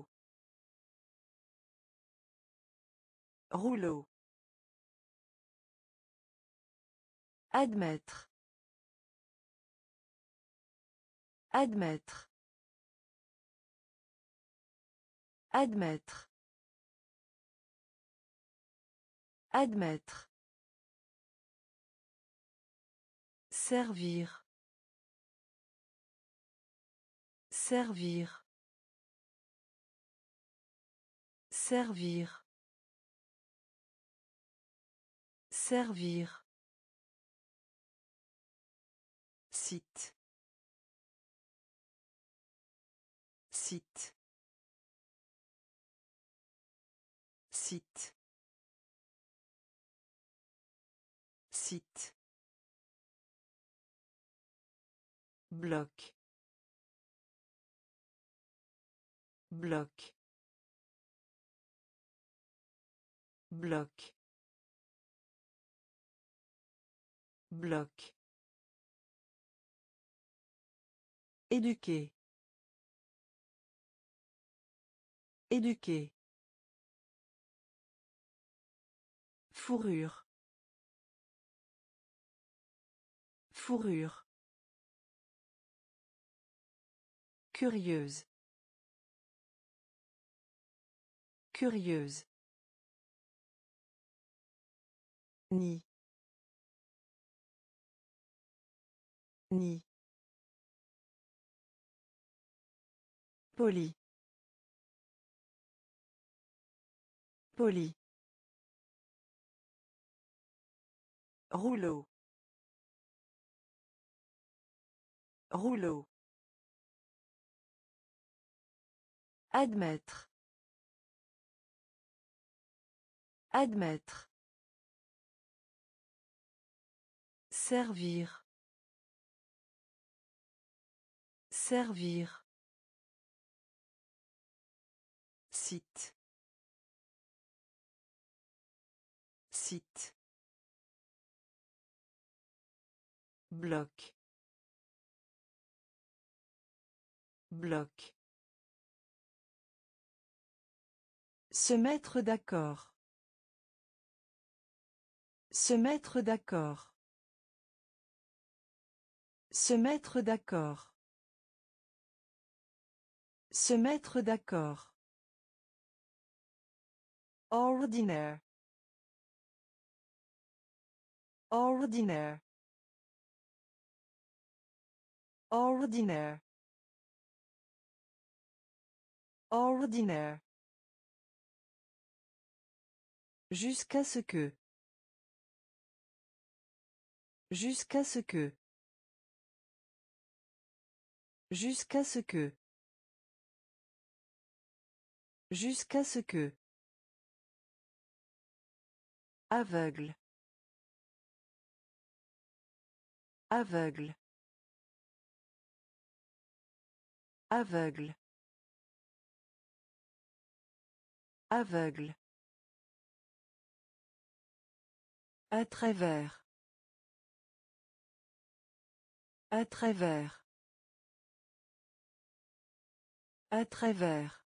Rouleau. Admettre. Admettre. Admettre. Admettre. Servir. Servir. Servir. Servir. Site. Site. Site. Site. Bloc. Bloc. Bloc. Bloc. Éduquer. Éduquer. Fourrure. Fourrure. Curieuse. Curieuse. Ni. Ni. Poli. Poli. Rouleau. Rouleau. Admettre. Admettre. Servir. Servir. Site. Site. Bloc. Bloc. Se mettre d'accord. Se mettre d'accord. Se mettre d'accord. Se mettre d'accord. Ordinaire. Ordinaire. Ordinaire. Ordinaire. Jusqu'à ce que. Jusqu'à ce que. Jusqu'à ce que. Jusqu'à ce que. Aveugle. Aveugle. Aveugle. Aveugle. À travers. À travers. À travers.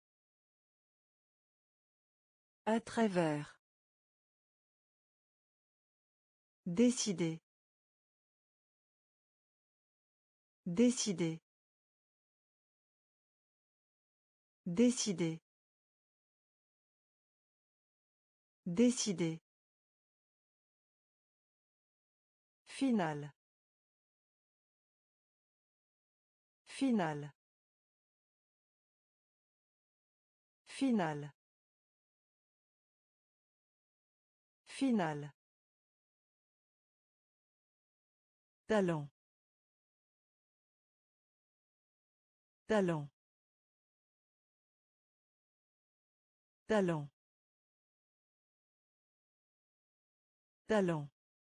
À travers. Décider. Décider. Décider. Décider. Finale. Finale. Finale. Finale. Talent. Talent. Talent. Talent.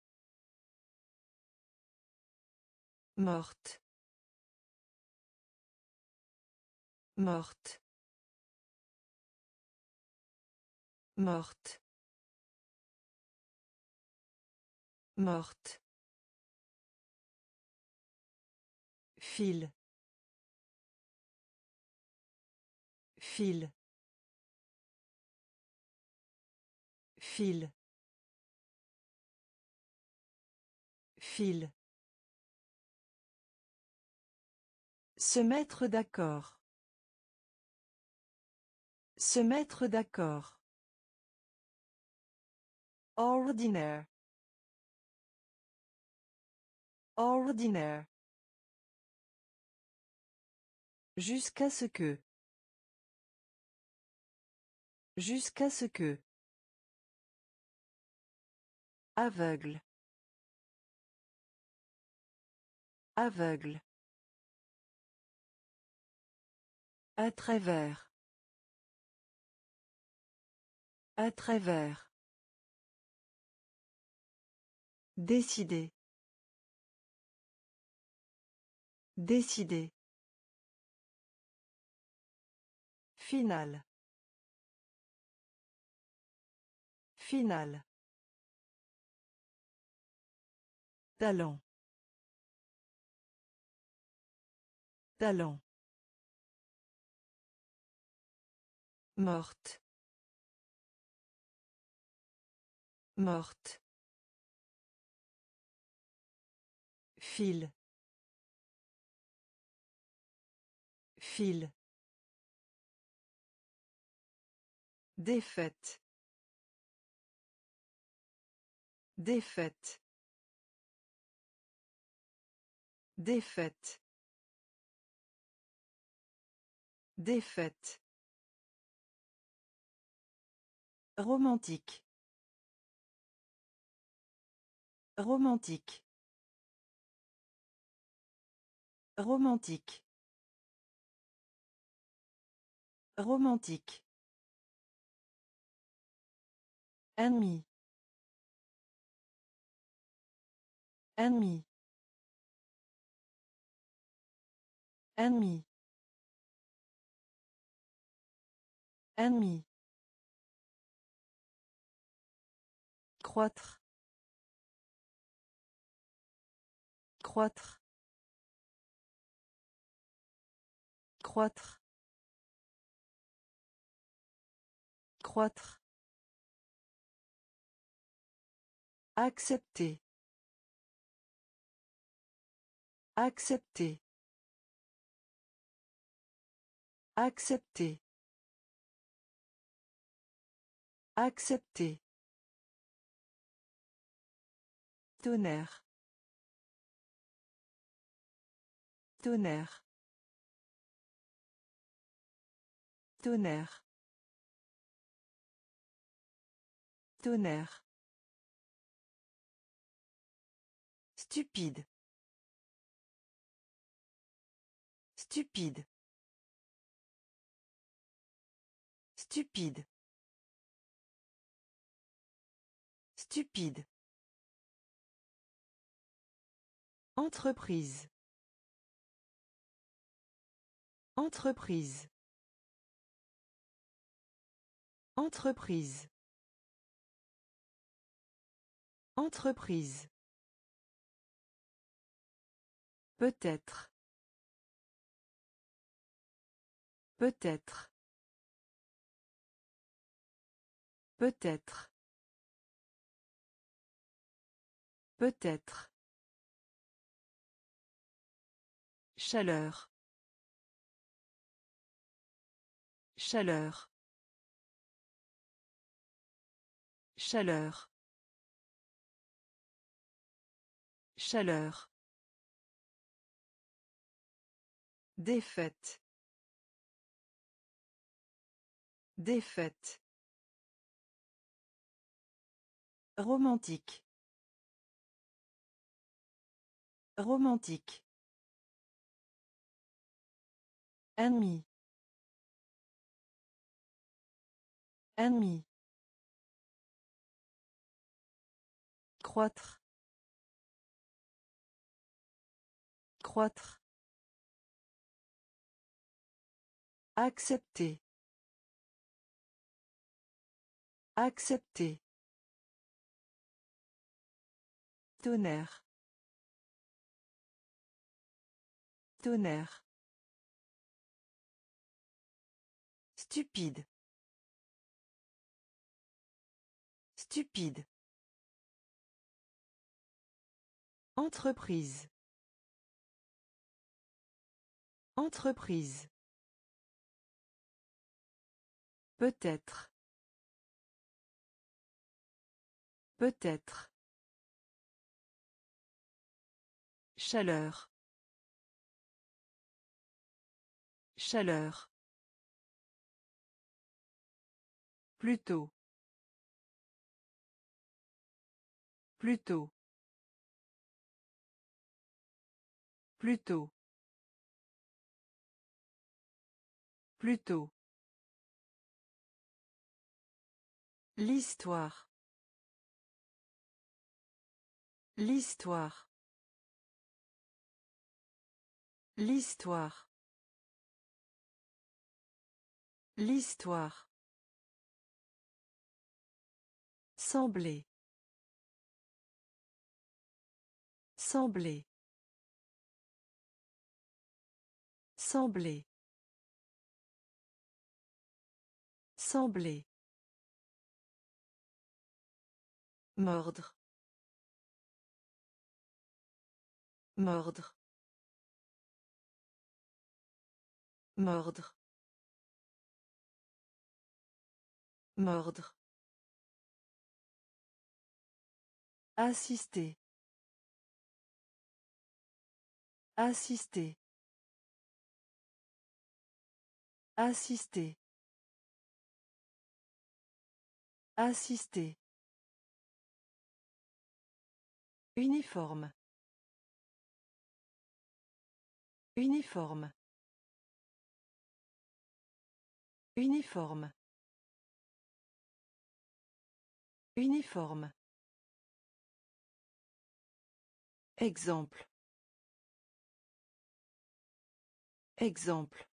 Morte. Morte. Morte. Morte. Fil. Fil. Fil. Fil. Se mettre d'accord. Se mettre d'accord. Ordinaire. Ordinaire. Jusqu'à ce que. Jusqu'à ce que. Aveugle. Aveugle. À travers. À travers. Décider. Décider. Finale. Finale. Talent. Talent. Morte. Morte. Fil. Fil. Défaite. Défaite. Défaite. Défaite. Romantique. Romantique. Romantique. Romantique. Ennemi. Ennemi. Ennemi. Ennemi. Croître. Croître. Croître. Croître. Accepter. Accepter. Accepter. Accepter. Tonnerre. Tonnerre. Tonnerre. Tonnerre. Stupide. Stupide. Stupide. Stupide. Entreprise. Entreprise. Entreprise. Entreprise. Peut-être. Peut-être. Peut-être. Peut-être. Chaleur. Chaleur. Chaleur. Chaleur. Défaite. Défaite. Romantique. Romantique. Ennemi. Ennemi. Croître. Croître. Accepter. Accepter. Tonnerre. Tonnerre. Stupide. Stupide. Entreprise. Entreprise. Peut-être. Peut-être. Chaleur. Chaleur. Plutôt. Plutôt. Plutôt. Plutôt. L'histoire. L'histoire. L'histoire. L'histoire. Sembler. Sembler. Sembler. Sembler. Mordre. Mordre. Mordre. Mordre. Assister. Assister. Assister. Assister. Uniforme. Uniforme. Uniforme. Uniforme. Exemple. Exemple.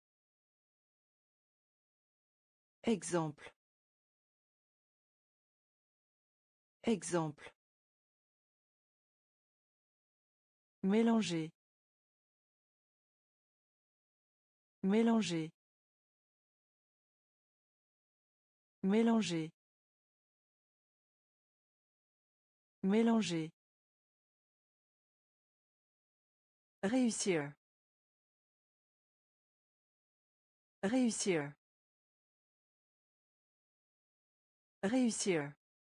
Exemple. Exemple. Mélanger. Mélanger. Mélanger. Mélanger. Réussir. Réussir. Réussir.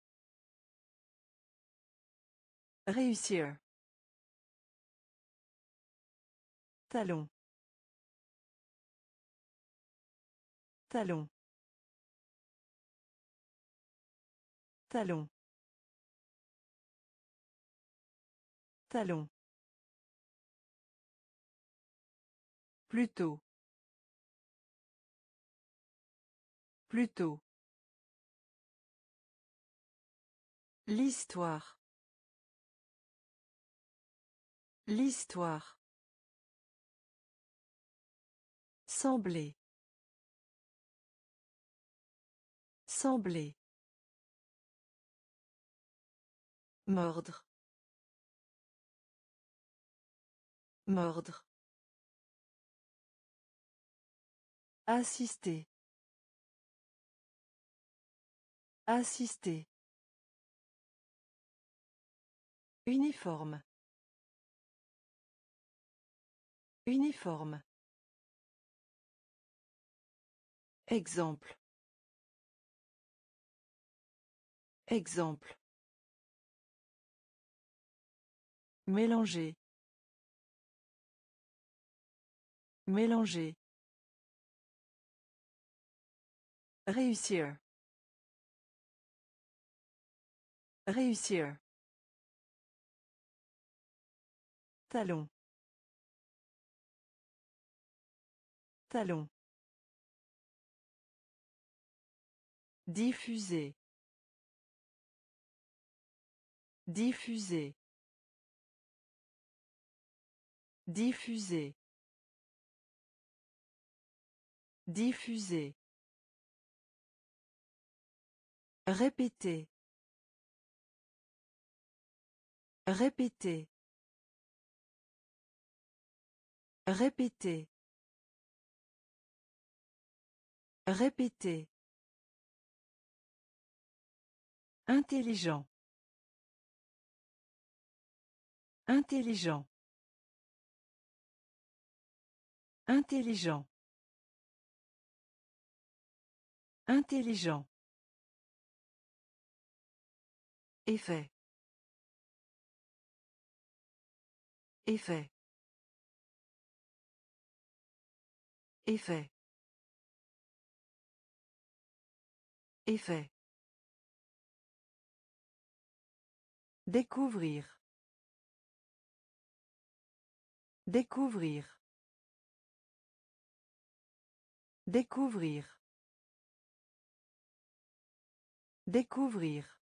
Réussir. Talon. Talon. Talon. Talon. Plutôt. Plutôt. L'histoire. L'histoire. Sembler. Sembler. Mordre. Mordre. Assister. Assister. Uniforme. Uniforme. Exemple. Exemple. Mélanger. Mélanger. Réussir. Réussir. Talon. Talon. Diffuser. Diffuser. Diffuser. Diffuser. Répéter. Répéter. Répéter. Répéter. Intelligent. Intelligent. Intelligent. Intelligent. Effet. Effet. Effet. Effet. Découvrir. Découvrir. Découvrir. Découvrir.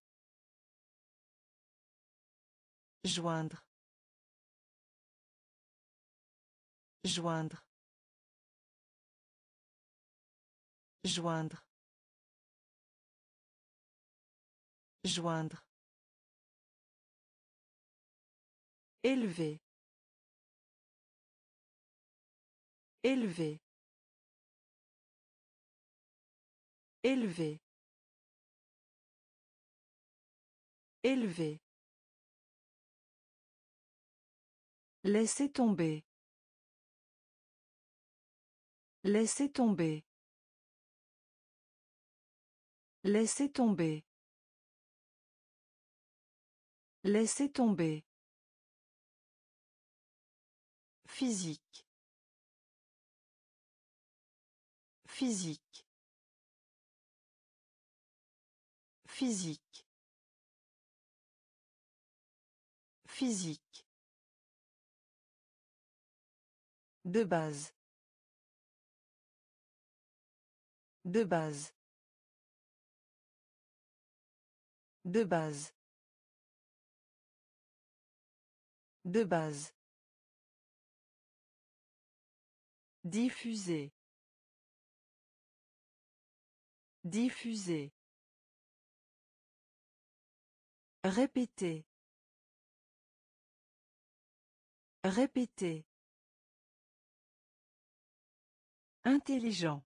Joindre. Joindre. Joindre. Joindre. Élevé. Élevé. Élevé. Élevé. Laissez tomber. Laissez tomber. Laissez tomber. Laissez tomber. Physique. Physique. Physique. Physique. De base. De base. De base. De base. Diffuser. Diffuser. Répéter. Répéter. Intelligent.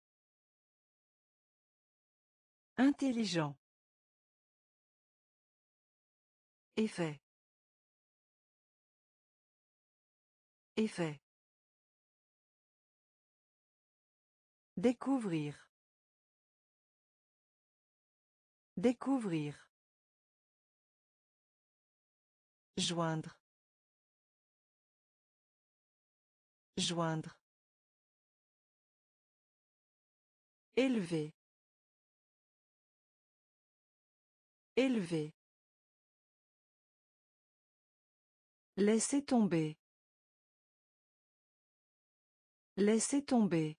Intelligent. Effet. Effet. Découvrir. Découvrir. Joindre. Joindre. Élever. Élever. Laissez tomber. Laissez tomber.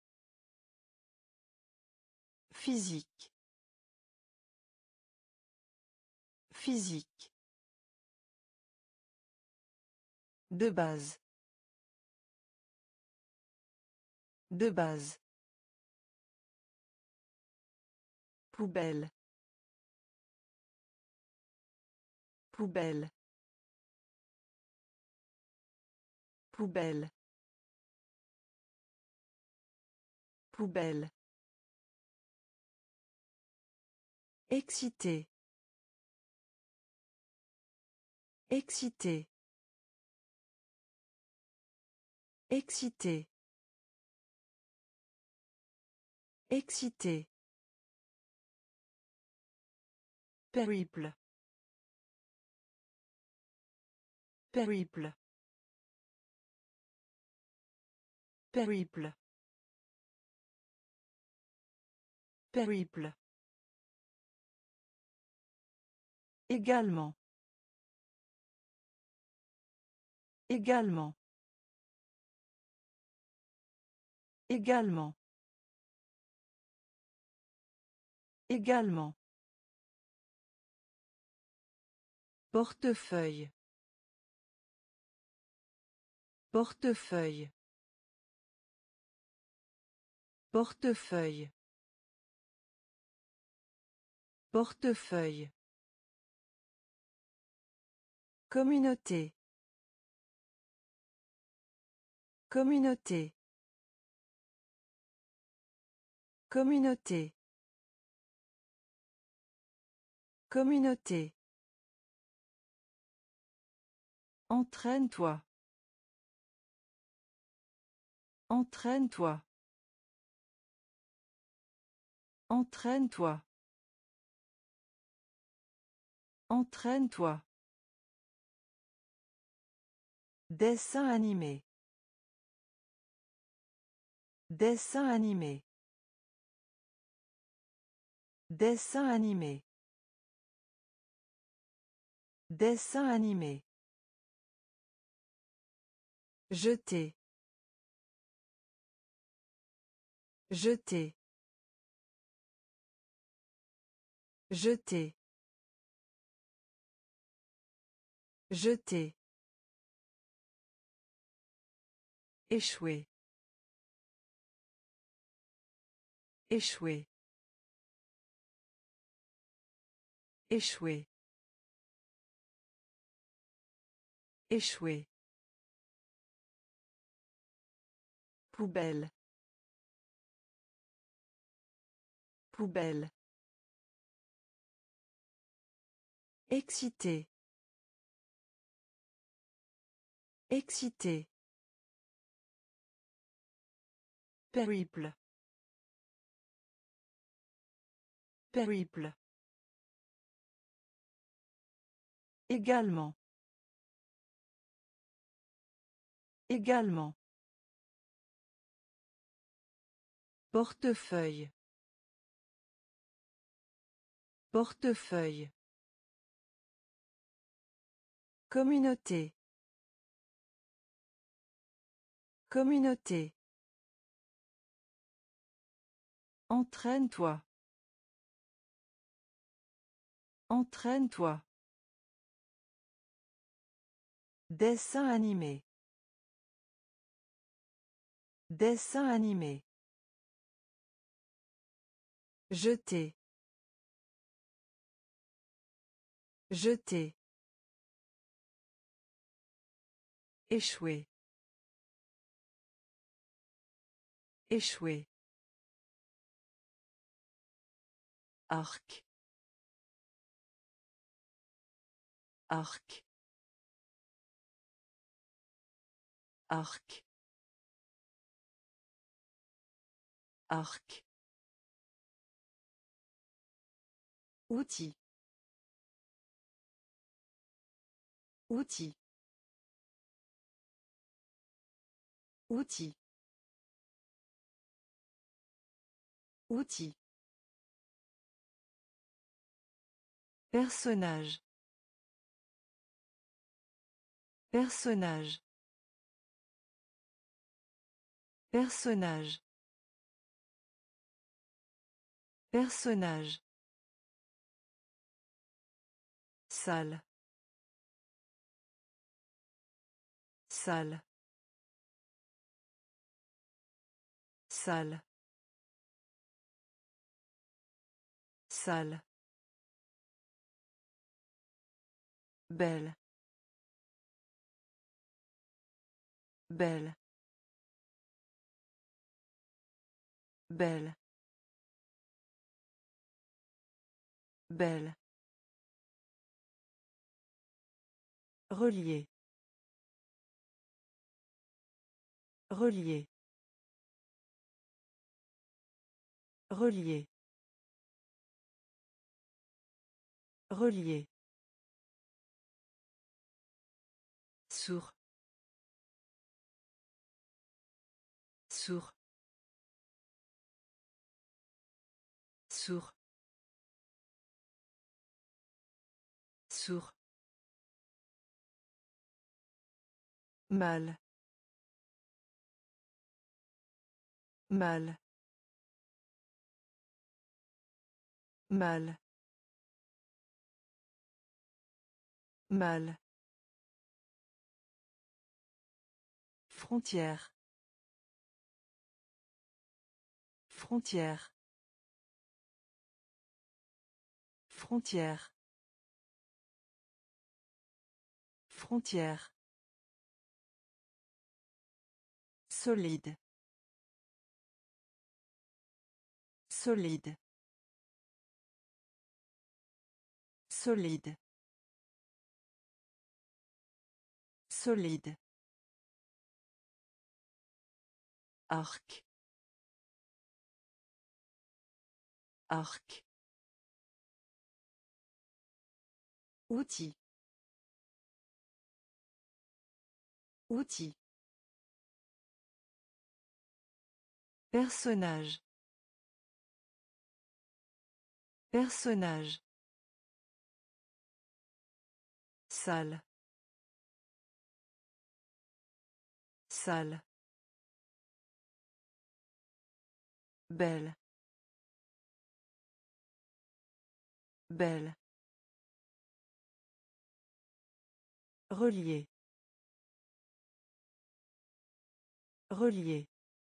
Physique. Physique. De base. De base. Poubelle. Poubelle. Poubelle. Poubelle. Excité. Excité. Excité. Excité. Périple. Périple. Périple. Périple. Également. Également. Également. Également. Portefeuille. Portefeuille. Portefeuille. Portefeuille. Communauté. Communauté. Communauté. Communauté. Entraîne-toi. Entraîne-toi. Entraîne-toi. Entraîne-toi. Dessin animé. Dessin animé. Dessin animé. Dessin animé. Jeter. Jeter. Jeter. Jeter. Échouer. Échouer. Échouer. Échouer. Poubelle. Poubelle. Excité. Excité. Périple. Périple. Également. Également. Portefeuille. Portefeuille. Communauté. Communauté. Entraîne-toi. Entraîne-toi. Dessin animé. Dessin animé. Jeter. Jeter. Échouer. Échouer. Arc. Arc. Arc. Arc. Outil. Outil. Outil. Outil. Personnage. Personnage. Personnage. Personnage. Salle. Salle. Salle. Salle. Belle. Belle. Belle. Belle. Relier. Relier. Relier. Relier. Sourd. Sourd. Sourd. Sourd. Mal. Mal. Mal. Mal. Frontière. Frontière. Frontière. Frontière. Solide. Solide. Solide. Solide. Arc. Arc. Outil. Outil. Personnage. Personnage. Salle. Salle. Belle. Belle. Relier. Relier.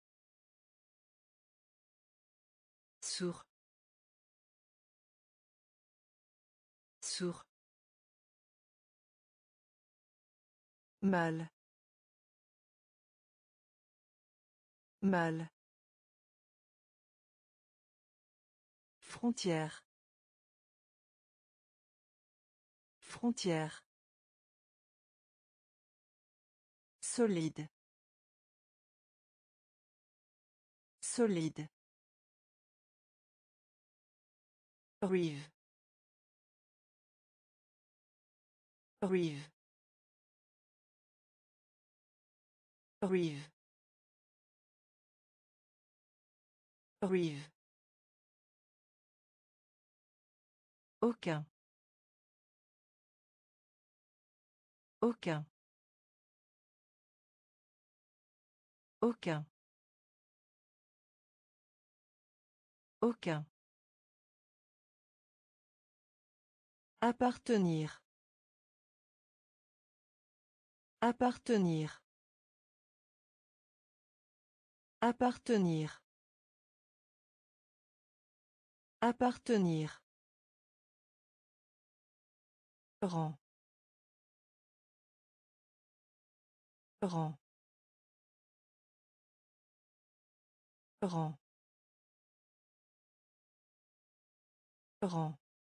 Sourd. Sourd. Mal. Mal. Frontière. Frontière. Solide. Solide. Rive. Rive. Rive. Rive. Aucun. Aucun. Aucun. Aucun. Appartenir. Appartenir. Appartenir. Appartenir. Rang. Rang. Rang. Rang.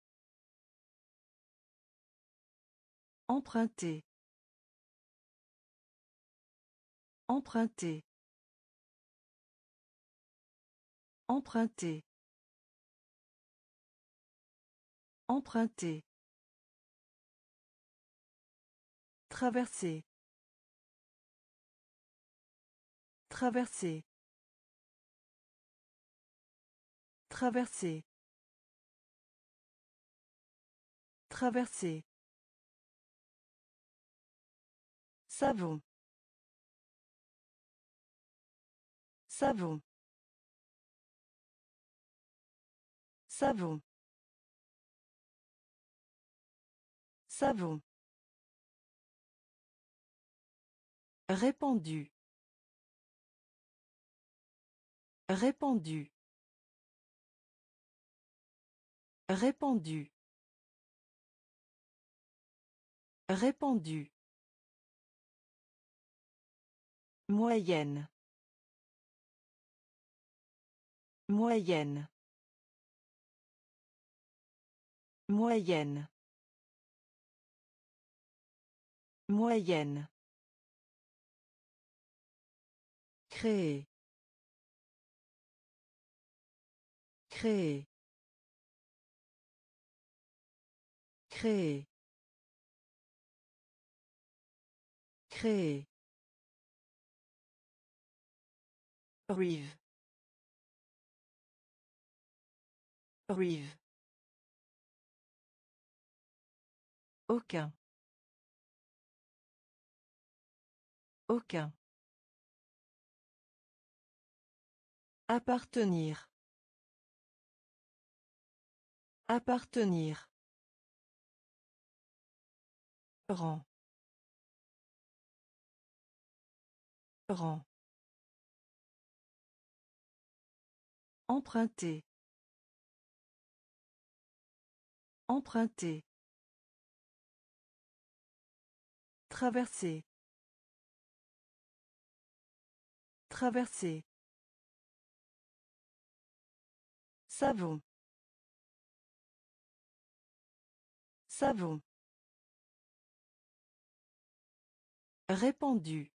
Emprunter. Emprunter. Emprunter. Emprunter. Traverser. Traverser. Traverser. Traverser. Savon. Savon. Savon. Savon. Répandu. Répandu. Répandu. Répandu. Moyenne. Moyenne. Moyenne. Moyenne. Créer. Créer. Créer. Créer. Rive. Rive. Aucun. Aucun. Appartenir. Appartenir. Rang. Rang. Emprunter. Emprunter. Traverser. Traverser. Savon. Savon. Répandu.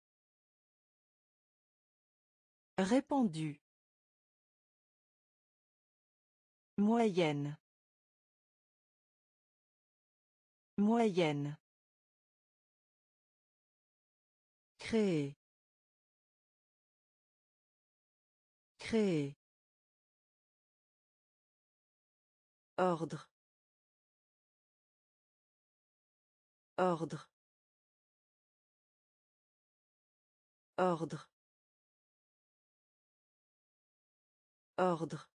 Répandu. Moyenne. Moyenne. Créer. Créer. Ordre. Ordre. Ordre. Ordre.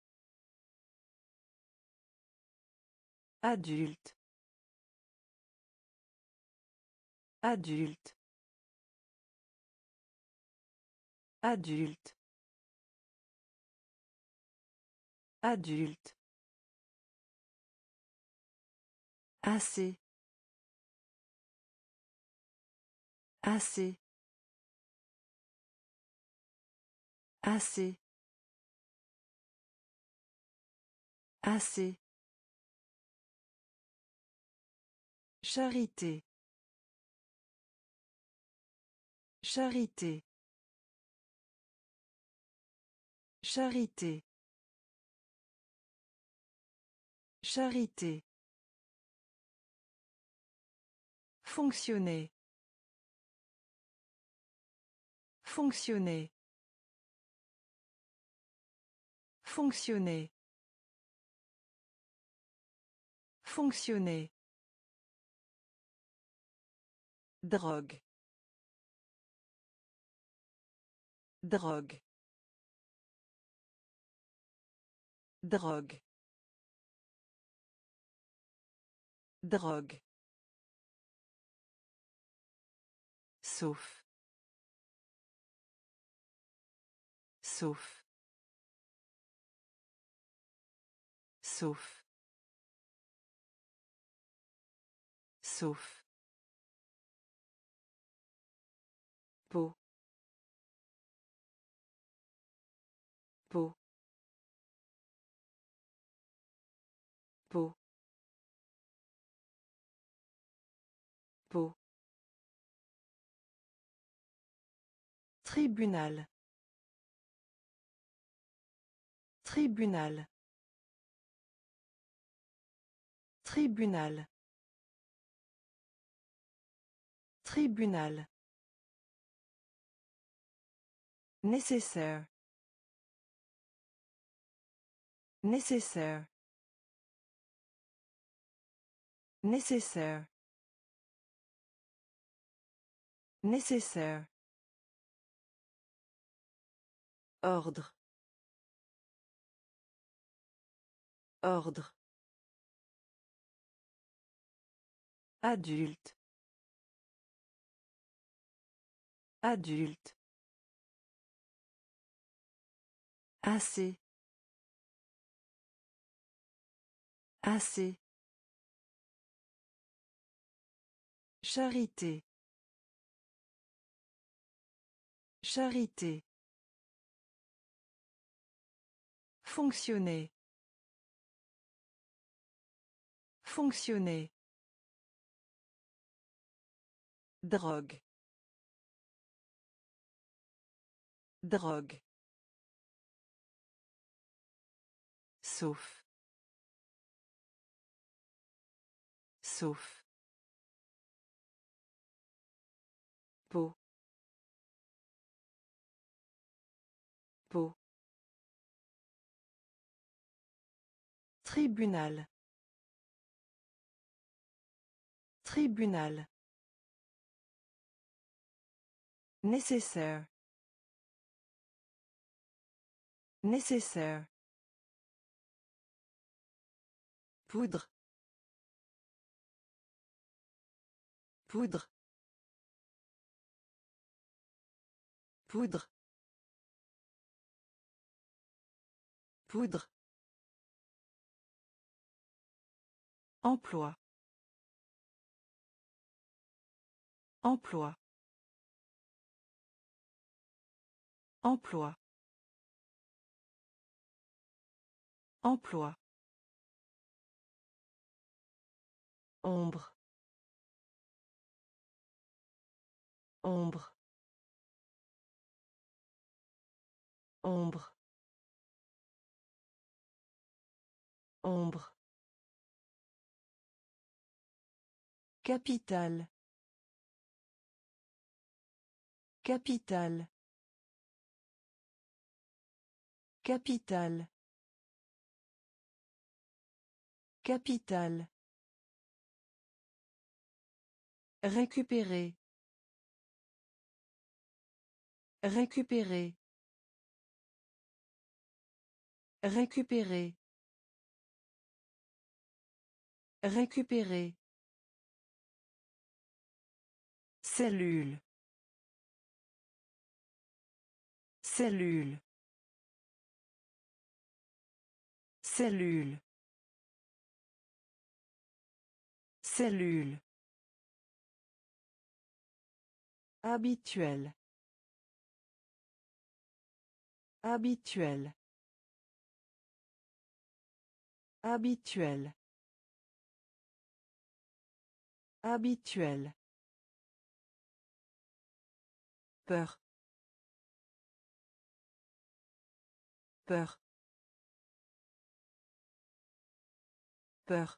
Adulte. Adulte. Adulte. Adulte. Assez. Assez. Assez. Assez. Charité. Charité. Charité. Charité. Fonctionner. Fonctionner. Fonctionner. Fonctionner. Drogue. Drogue. Drogue. Drogue. Sauf. Sauf. Sauf. Sauf. Peau. Peau. Peau. Peau. Tribunal. Tribunal. Tribunal. Tribunal. Nécessaire. Nécessaire. Nécessaire. Nécessaire. Ordre. Ordre. Adulte. Adulte. Assez. Assez. Charité. Charité. Fonctionner. Fonctionner. Drogue. Drogue. Sauf. Sauf. Peau. Peau. Tribunal. Tribunal. Nécessaire. Nécessaire. Poudre. Poudre. Poudre. Poudre. Emploi. Emploi. Emploi. Emploi. Ombre. Ombre. Ombre. Ombre. Capitale. Capitale. Capitale. Capitale. Récupérer. Récupérer. Récupérer. Récupérer. Cellule. Cellule. Cellule. Cellule. Habituel. Habituel. Habituel. Habituel. Peur. Peur. Peur.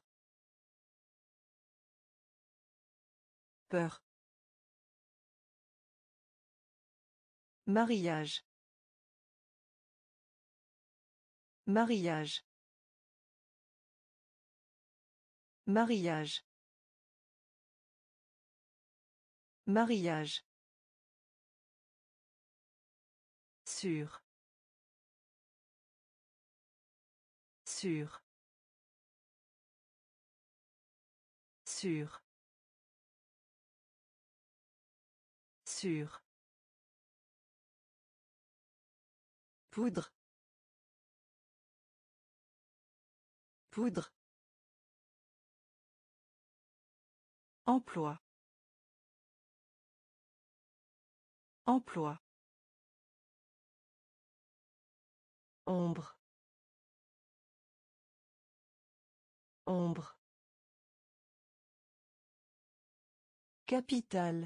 Peur. Mariage. Mariage. Mariage. Mariage. Sûr. Sûr. Sûr. Sûr. Poudre. Poudre. Emploi. Emploi. Ombre. Ombre. Capitale.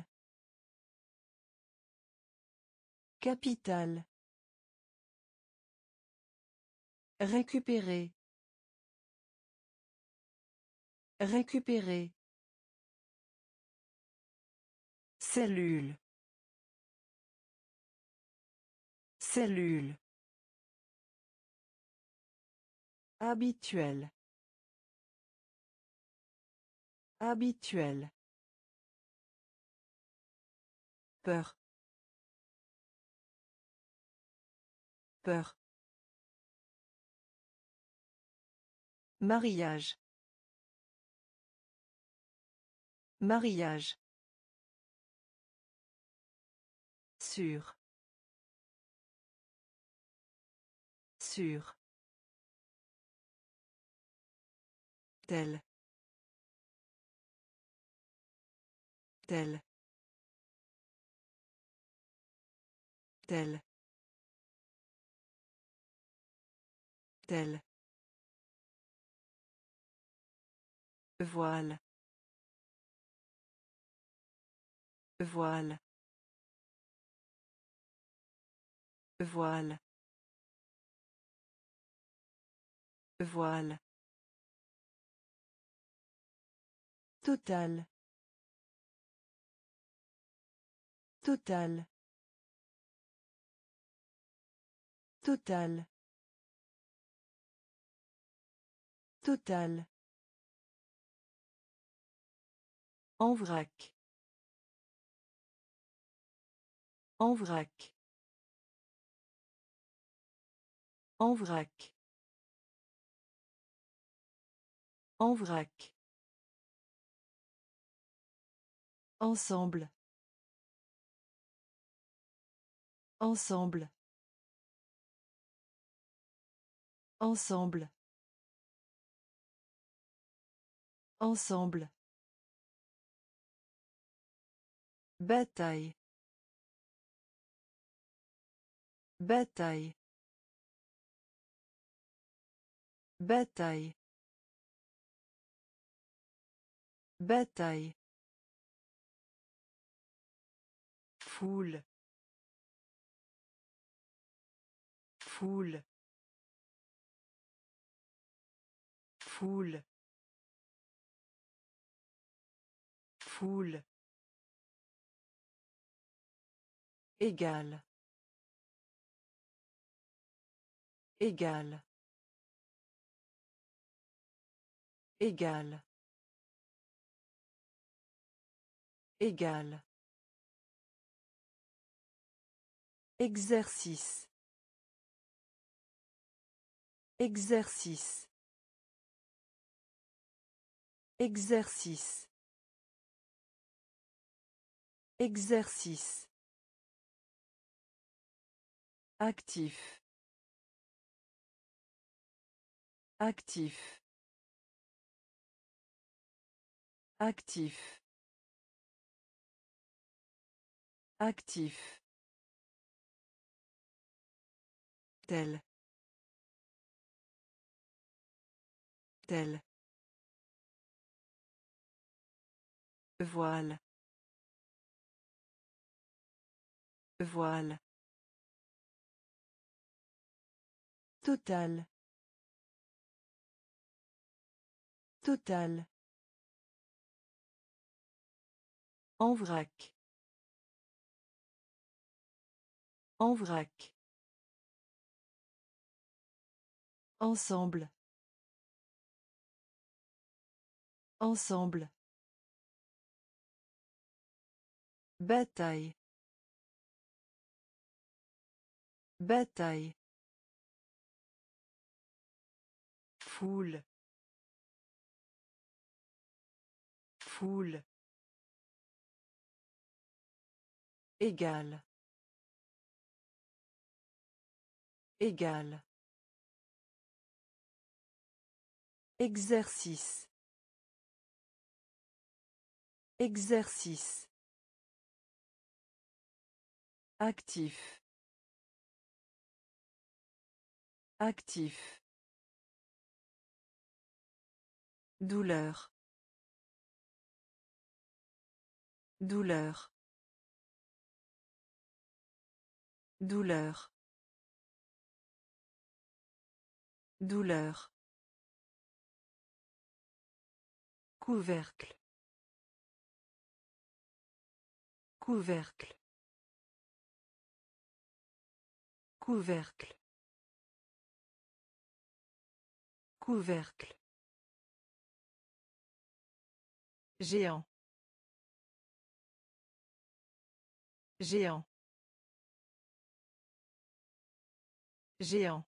Capitale. Récupérer. Récupérer. Cellule. Cellule. Habituel. Habituel. Peur. Peur. Mariage. Mariage. Sûr. Sûr. Tel. Tel. Tel. Tel. Voile. Voile. Voile. Voile. Total. Total. Total. Total. En vrac. En vrac. En vrac. En vrac. Ensemble. Ensemble. Ensemble. Ensemble. Bataille. Bataille. Bataille. Bataille. Foule. Foule. Foule. Foule. Égal. Égal. Égal. Égal. Exercice. Exercice. Exercice. Exercice. Actif. Actif. Actif. Actif. Tel. Tel. Voile. Voile. Total. Total. En vrac. En vrac. Ensemble. Ensemble. Bataille. Bataille. Foule. Foule. Égal. Égal. Exercice. Exercice. Actif. Actif. Douleur. Douleur. Douleur. Douleur. Couvercle. Couvercle. Couvercle. Couvercle. Géant. Géant. Géant.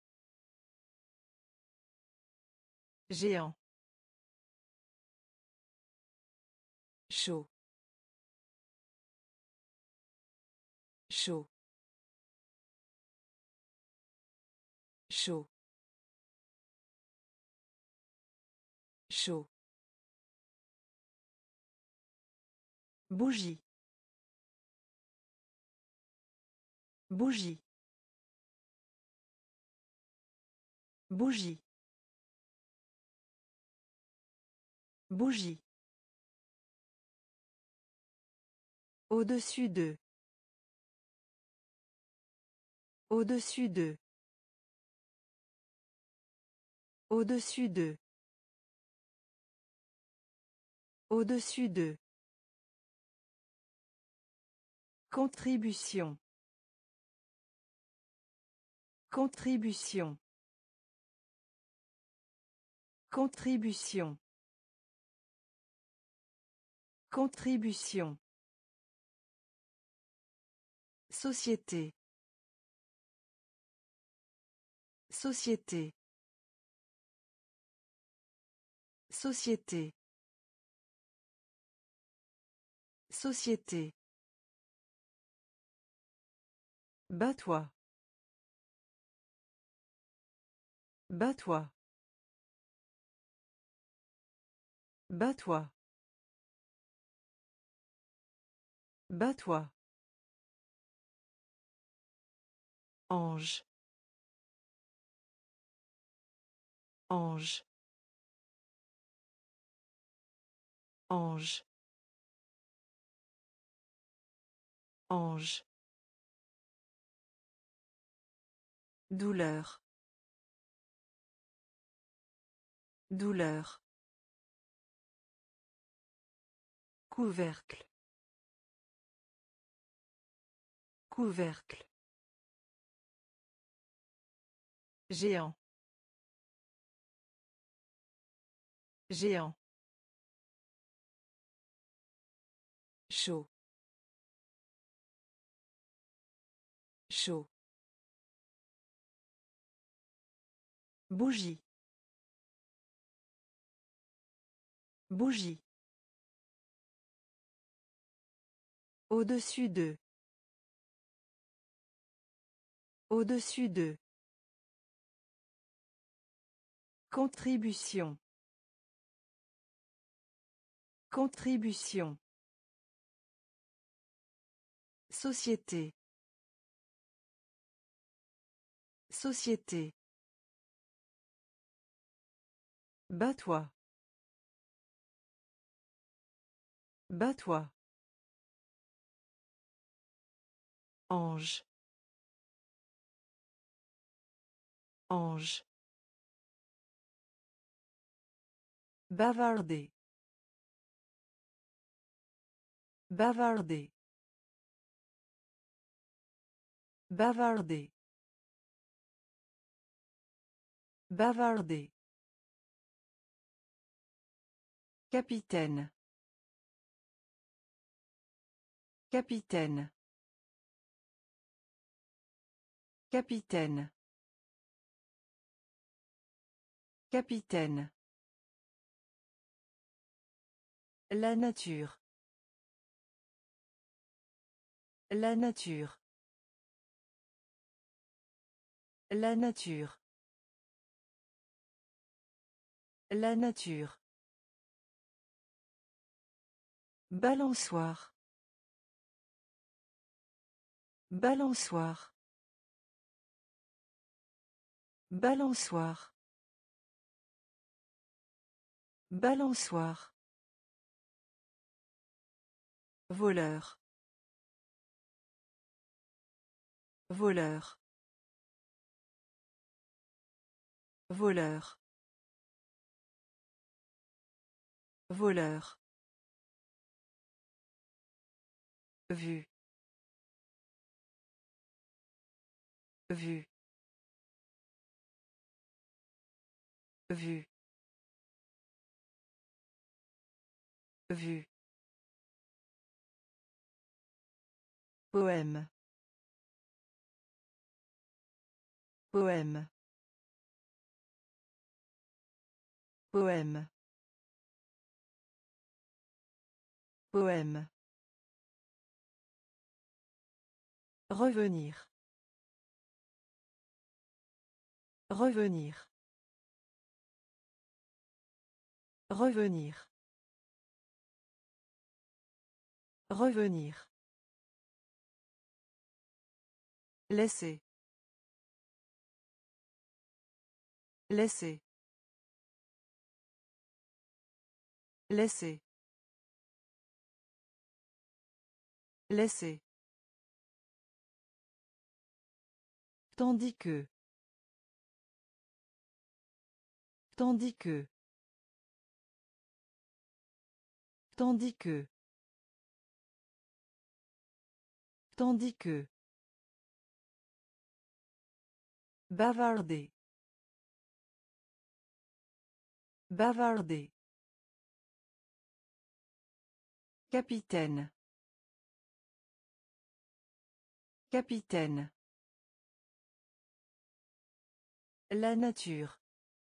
Géant. Chaud. Chaud. Chaud. Chaud. Bougie. Bougie. Bougie. Bougie. Au-dessus d'eux. Au-dessus d'eux. Au-dessus d'eux. Au-dessus d'eux. Contribution. Contribution. Contribution. Contribution. Société. Société. Société. Société. Bats-toi. Bats-toi. Bats-toi. Bats-toi. Ange. Ange. Ange. Ange. Douleur. Douleur. Couvercle. Couvercle. Géant. Géant. Chaud. Chaud. Bougie. Bougie. Au-dessus d'eux. Au-dessus d'eux. Contribution. Contribution. Société. Société. Bats-toi. Bats-toi. Ange. Ange. Bavarder. Bavarder. Bavarder. Bavarder. Capitaine. Capitaine. Capitaine. Capitaine. La nature. La nature. La nature. La nature. Balançoire. Balançoire. Balançoire. Balançoire. Voleur. Voleur. Voleur. Voleur. Vue. Vue. Vue. Vue. Poème. Poème. Poème. Poème. Revenir. Revenir. Revenir. Revenir. Laisser. Laisser. Laisser. Laisser. Tandis que. Tandis que. Tandis que. Tandis que. Bavarder. Bavarder. Capitaine. Capitaine. La nature.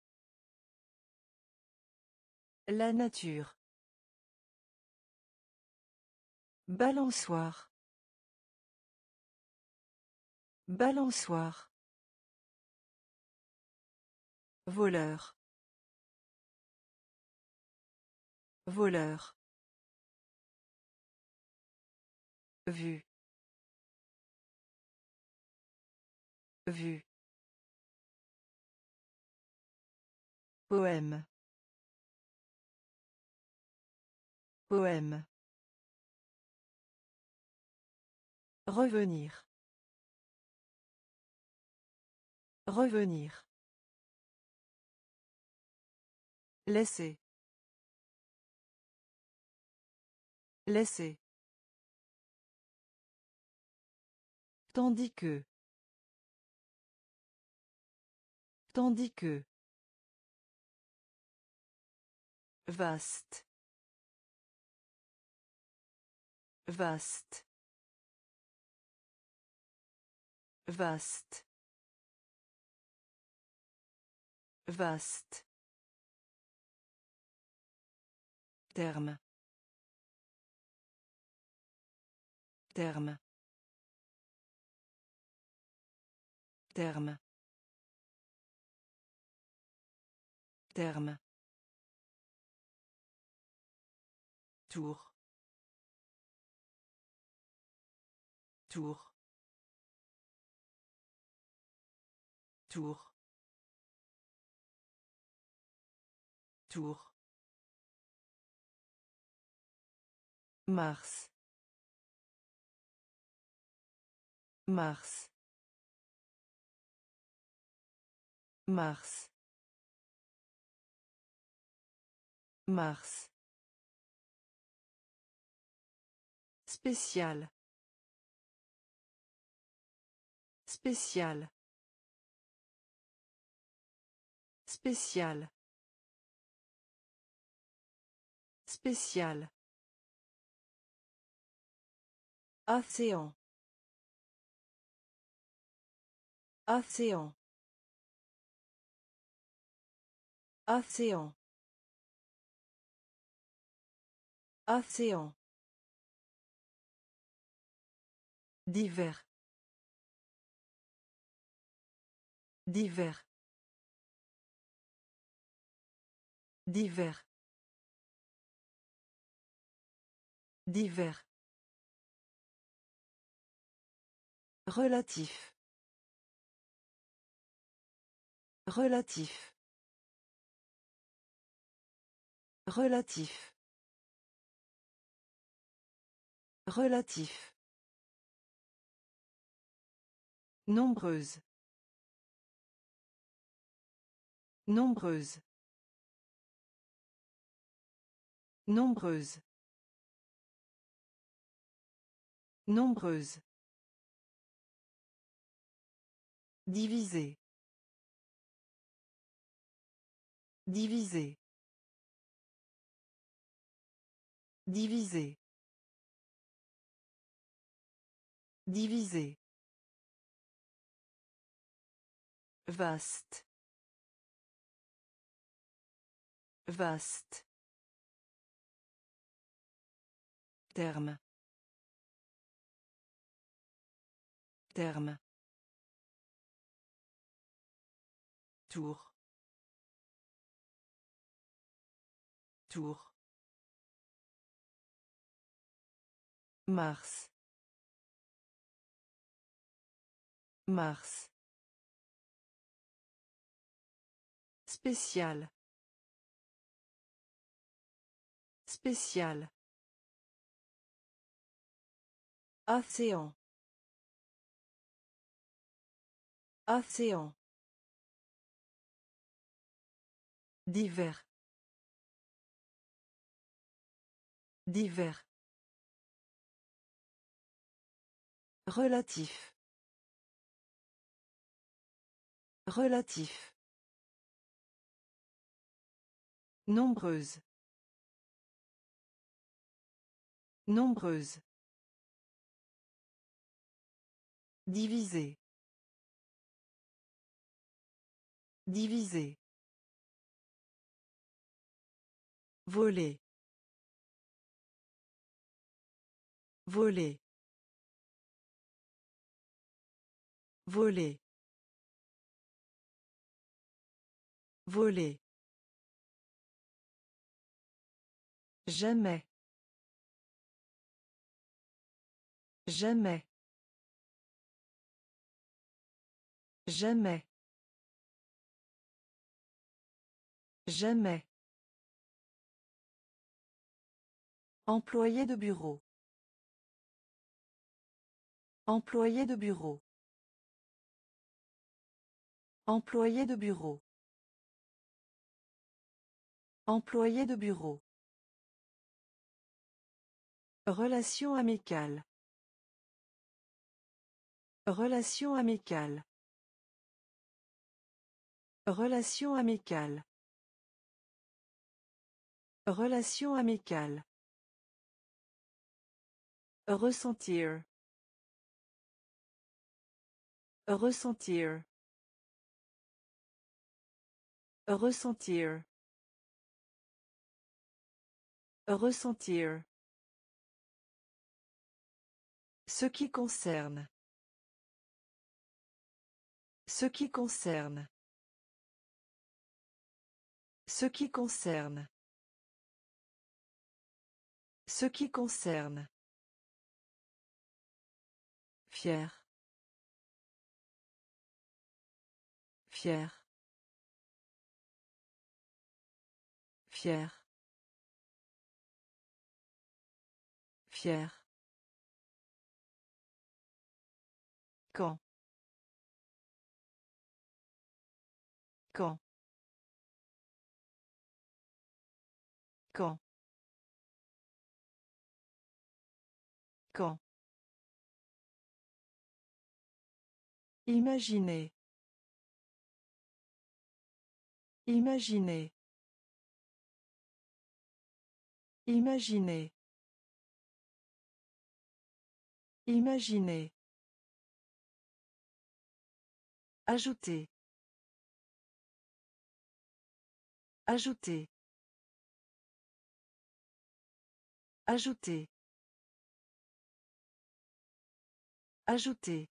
La nature. Balançoire. Balançoire. Voleur. Voleur. Vue. Vue. Poème. Poème. Revenir. Revenir. Laisser. Laisser. Tandis que. Tandis que. Vaste. Vaste. Vaste. Vaste. Terme. Terme. Terme. Terme. Tour. Tour. Tour. Tour. Mars. Mars. Mars. Mars. Spécial. Spécial. Spécial. Spécial. Océan. Océan. Océan. Océan. Divers. Divers. Divers. Divers. Relatif. Relatif. Relatif. Relatif. Nombreuse. Nombreuse. Nombreuse. Nombreuse. Diviser. Diviser. Diviser. Diviser. Vaste. Vaste. Terme. Terme. Tour. Tour. Mars. Mars. Spécial. Spécial. Océan. Océan. Divers. Divers. Relatif. Relatif. Nombreuse. Nombreuse. Diviser. Diviser. Voler. Voler. Voler. Voler. Jamais. Jamais. Jamais. Jamais. Employé de bureau. Employé de bureau. Employé de bureau. Employé de bureau. Relation amicale. Relation amicale. Relation amicale. Relation amicale. Ressentir. Ressentir. Ressentir. Ressentir. Ce qui concerne. Ce qui concerne. Ce qui concerne. Ce qui concerne. Fier. Fier. Fier. Fier. Quand. Quand. Quand. Quand. Imaginez. Imaginez. Imaginez. Imaginez. Ajouter. Ajouter. Ajouter. Ajouter.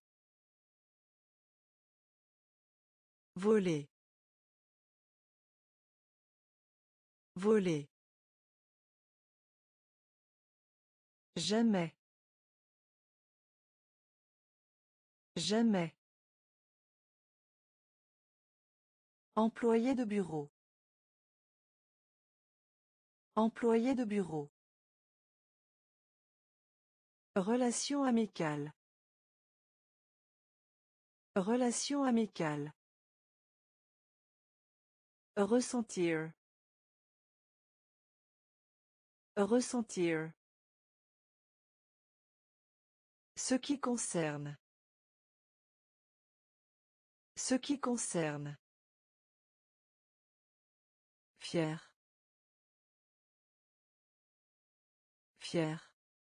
Voler. Voler. Jamais. Jamais. Employé de bureau. Employé de bureau. Relation amicale. Relation amicale. Ressentir. Ressentir. Ce qui concerne. Ce qui concerne. Fier. Fier.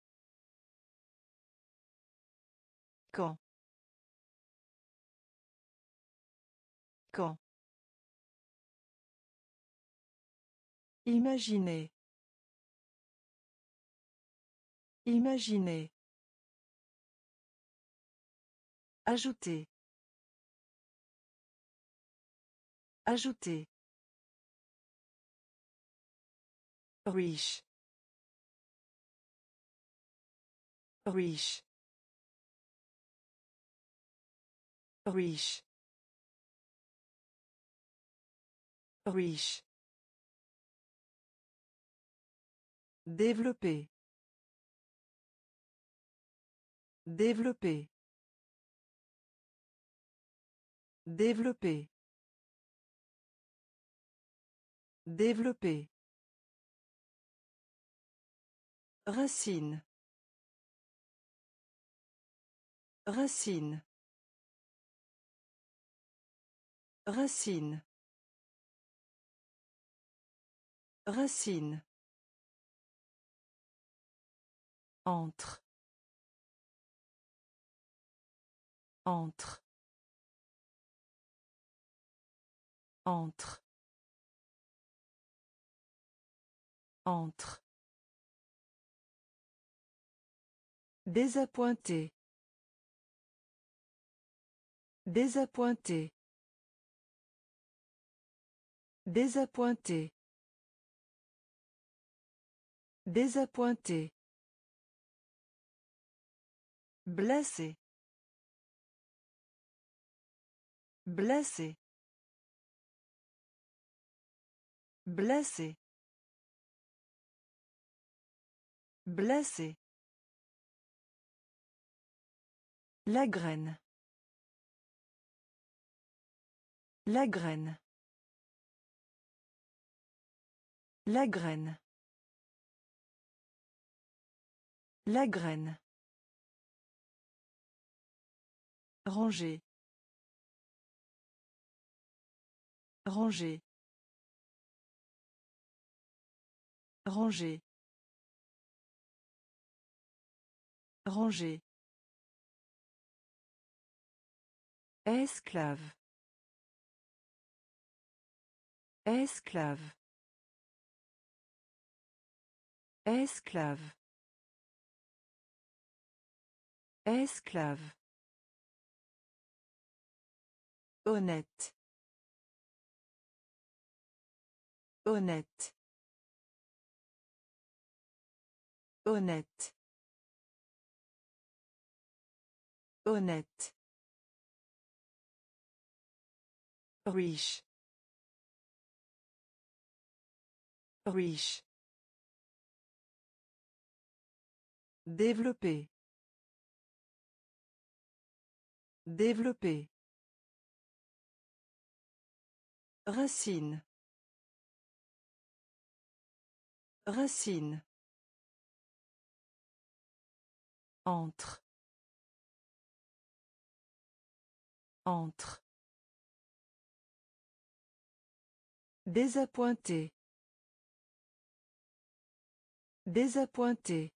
Quand. Quand. Imaginez. Imaginez. Ajouter. Ajouter. Riche. Riche. Riche. Riche. Développer. Développer. Développer. Développer. Racine. Racine. Racine. Racine. Entre. Entre. Entre. Entre. Désappointé. Désappointé. Désappointé. Désappointé. Blessé. Blessé. Blessé. Blessé. La graine. La graine. La graine. La graine. Ranger. Ranger. Ranger. Ranger. Esclave. Esclave. Esclave. Esclave. Honnête. Honnête. Honnête. Honnête. Riche. Riche. Développer. Développer. Racine. Racine. Entre. Entre. Désappointé. Désappointé.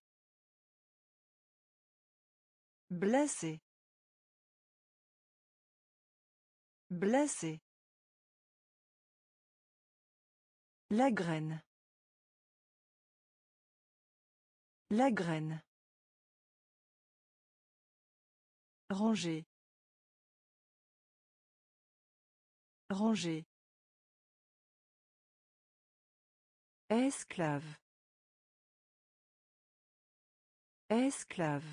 Blessé. Blessé. La graine. La graine. Ranger. Ranger. Esclave. Esclave.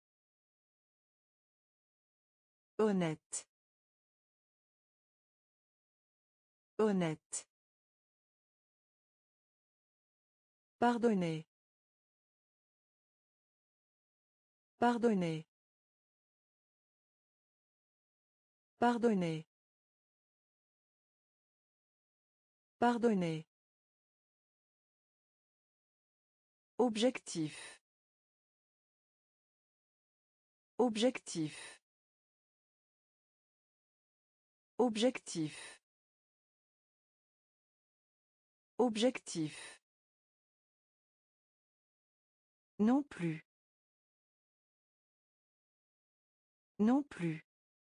Honnête. Honnête. Pardonner. Pardonner. Pardonner. Pardonner. Objectif. Objectif. Objectif. Objectif. Non plus. Non plus.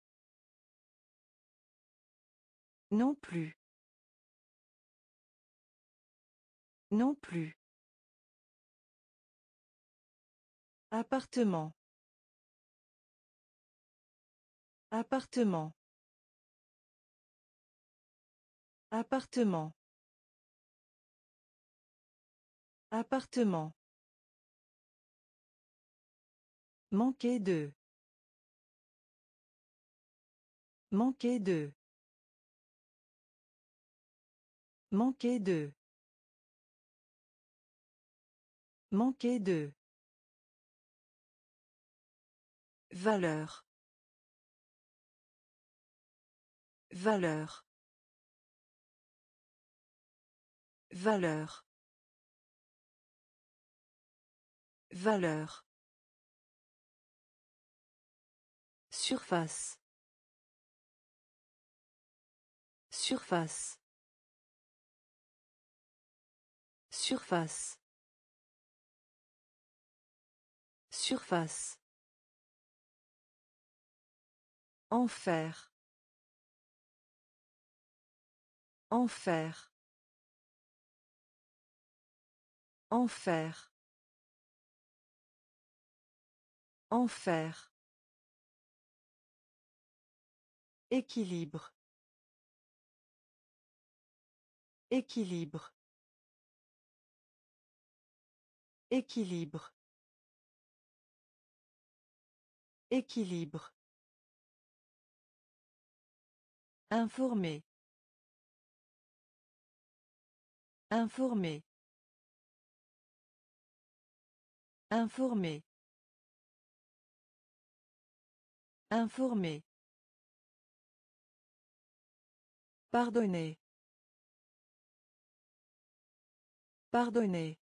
Non plus. Non plus. Appartement. Appartement. Appartement. Appartement. Manquer de. Manquer de. Manquer de. Manquer de. Valeur. Valeur. Valeur. Valeur. Surface. Surface. Surface. Surface. Enfer. Enfer. Enfer. Enfer. Équilibre. Équilibre. Équilibre. Équilibre. Informer. Informer. Informer. Informer. Pardonner. Pardonner.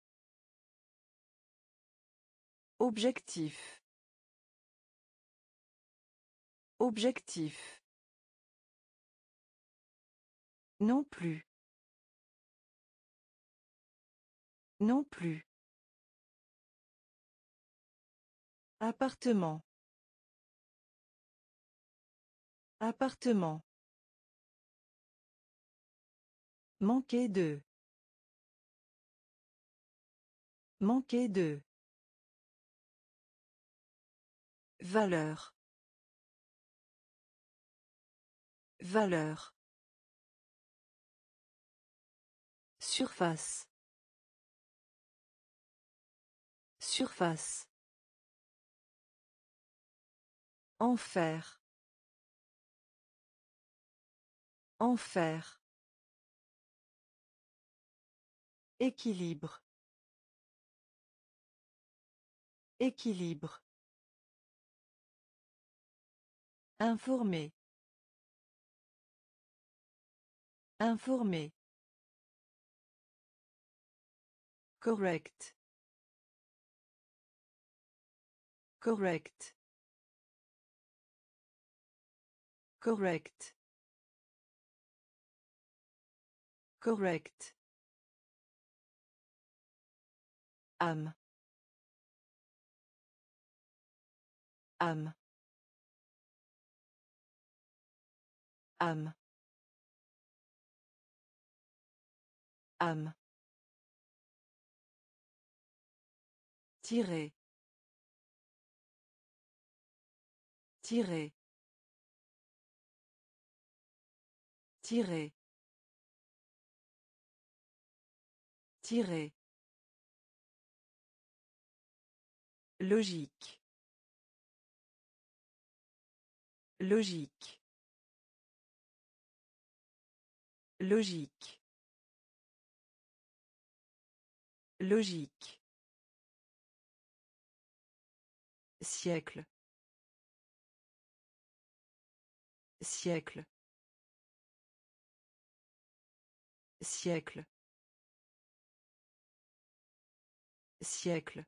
Objectif. Objectif. Non plus. Non plus. Appartement. Appartement. Manquer de. Manquer de. Valeur. Valeur. Surface. Surface. Enfer. Enfer. Équilibre. Équilibre. Informer. Informer. Correct. Correct. Correct. Correct. Âme. Âme. Âme. Âme. Tirer. Tirer. Tirer. Tirer. Logique. Logique. Logique. Logique. Siècle. Siècle. Siècle. Siècle.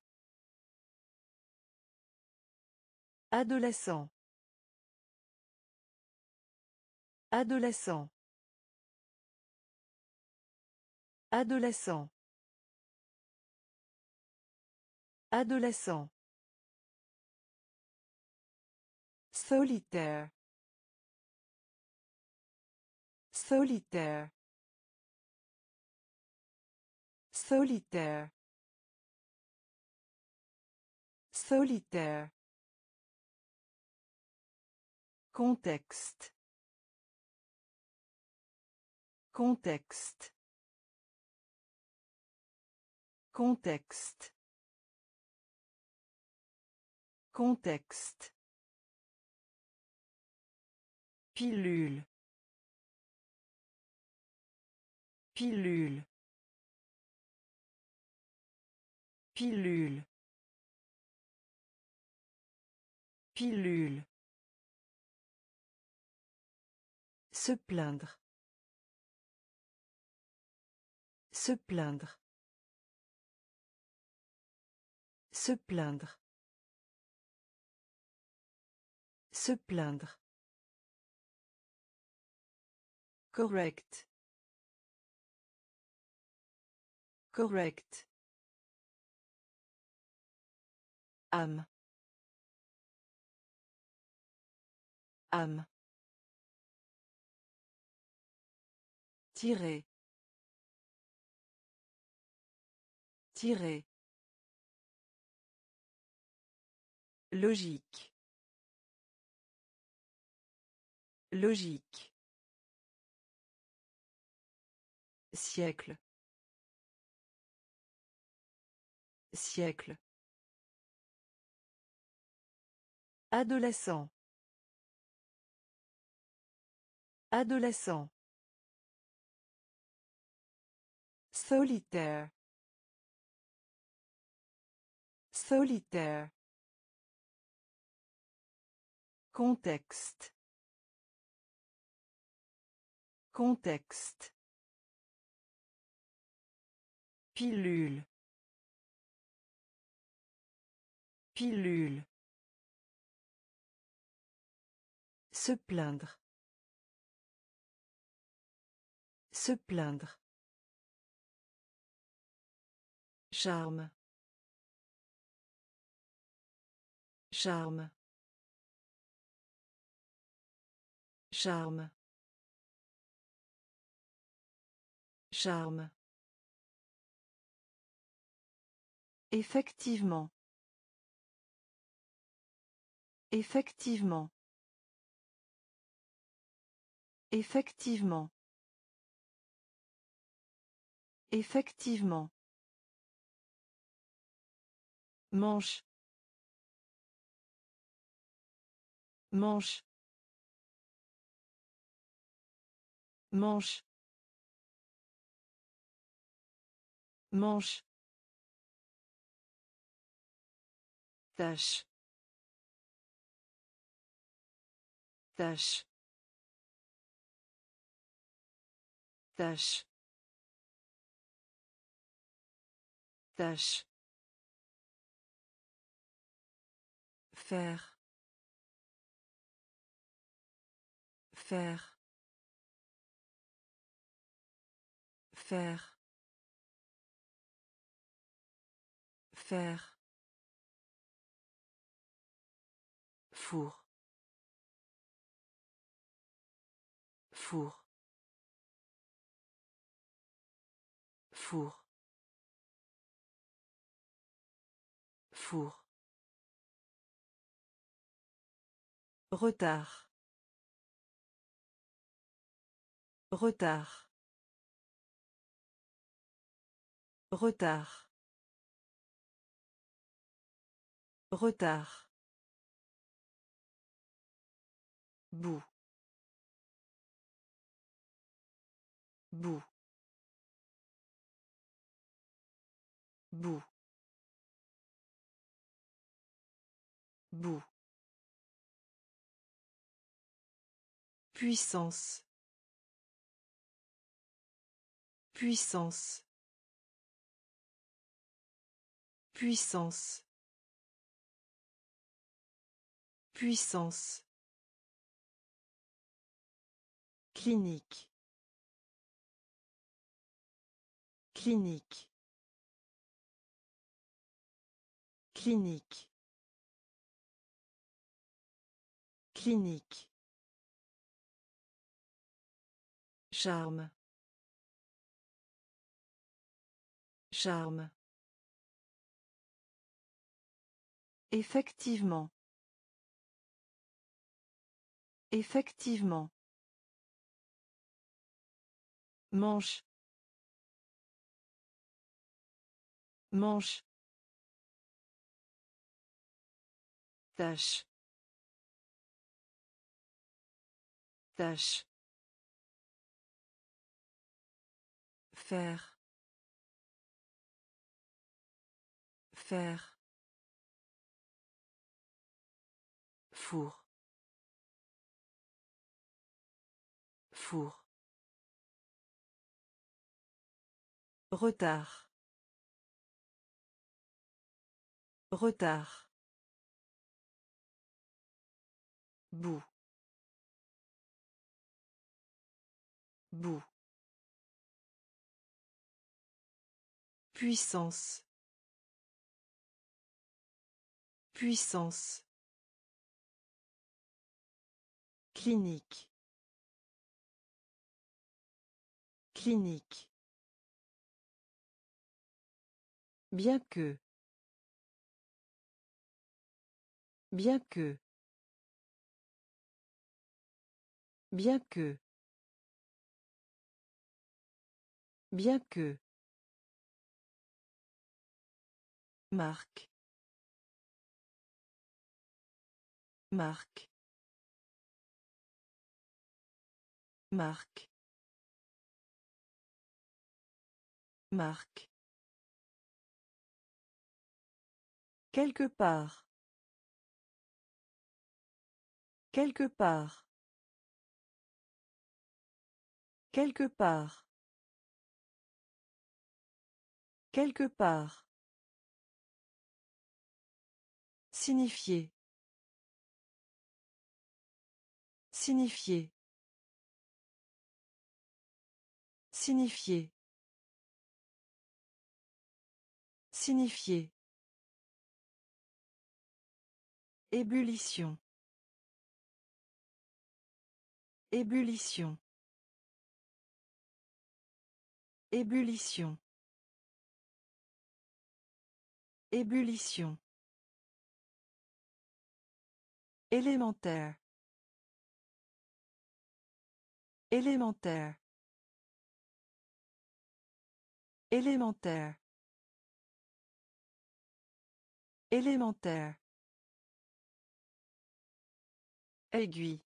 Adolescent. Adolescent. Adolescent. Adolescent. Solitaire. Solitaire. Solitaire. Solitaire. Contexte. Contexte. Contexte. Contexte. Pilule. Pilule. Pilule. Pilule. Se plaindre. Se plaindre. Se plaindre. Se plaindre. Correct. Correct. Âme. Âme. Tirer. Tirer. Logique. Logique. Siècle. Siècle. Adolescent. Adolescent. Solitaire. Solitaire. Contexte. Contexte. Pilule. Pilule. Se plaindre. Se plaindre. Charme. Charme. Charme. Charme. Effectivement. Effectivement. Effectivement. Effectivement. Manche. Manche. Manche. Manche. Tâche. Tâche. Tâche. Tâche. Faire. Faire. Faire. Faire. Four. Four. Four. Four. Retard. Retard. Retard. Retard. Bout. Bout. Bout. Bout. Puissance. Puissance. Puissance. Puissance. Clinique. Clinique. Clinique. Clinique. Charme. Charme. Effectivement. Effectivement. Manche. Manche. Tâche. Tâche. Faire. Faire. Four. Four. Retard. Retard. Bout. Bout. Puissance. Puissance. Clinique. Clinique. Bien que. Bien que. Bien que. Bien que. Marque. Marque. Marque. Marque. Quelque part. Quelque part. Quelque part. Quelque part. Signifier. Signifier. Signifier. Signifier. Ébullition. Ébullition. Ébullition. Ébullition. Élémentaire. Élémentaire. Élémentaire. Élémentaire. Aiguille.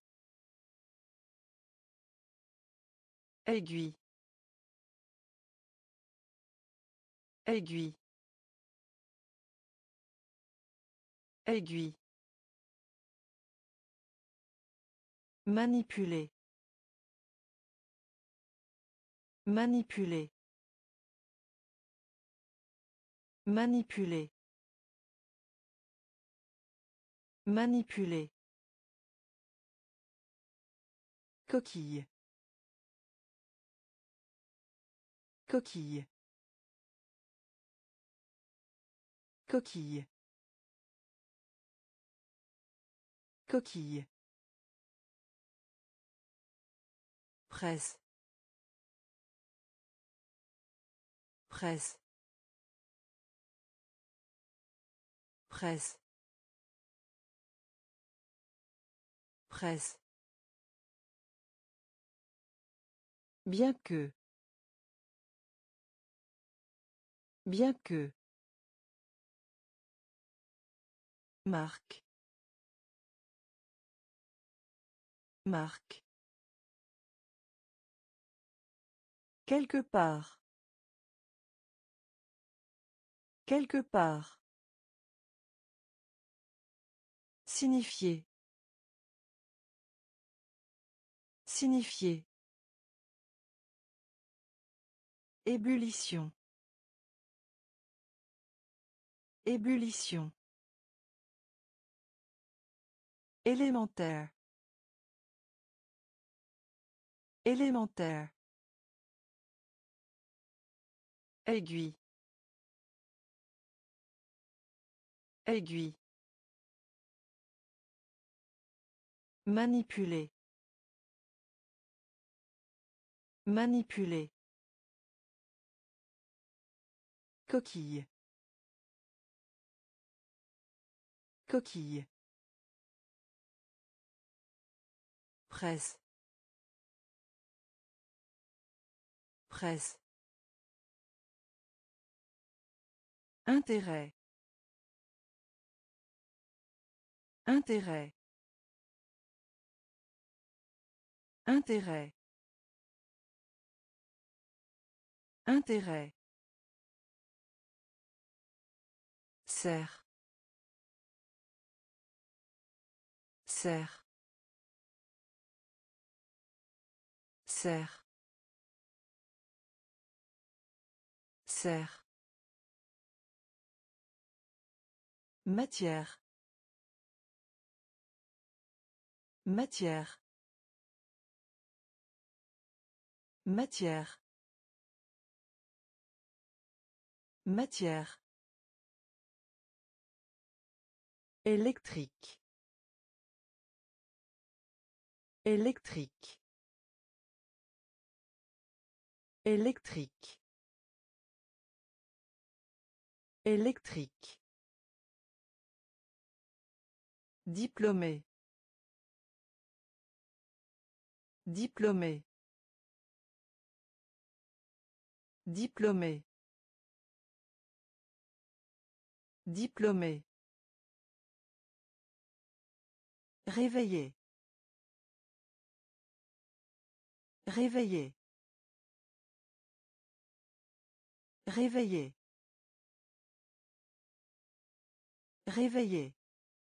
Aiguille. Aiguille. Aiguille. Manipuler. Manipuler. Manipuler. Manipuler. Coquille. Coquille. Coquille. Coquille. Presse. Presse. Presse. Presse. Bien que. Bien que. Marque. Marque. Quelque part. Quelque part. Signifier. Signifier. Ébullition. Ébullition. Élémentaire. Élémentaire. Aiguille. Aiguille. Manipuler. Manipuler. Coquille. Coquille. Presse. Presse. Intérêt. Intérêt. Intérêt. Intérêt. Serre. Serre. Serre. Serre. Matière. Matière. Matière. Matière. Électrique. Électrique. Électrique. Électrique. Diplômé. Diplômé. Diplômé. Diplômé. Réveiller. Réveiller. Réveiller. Réveiller.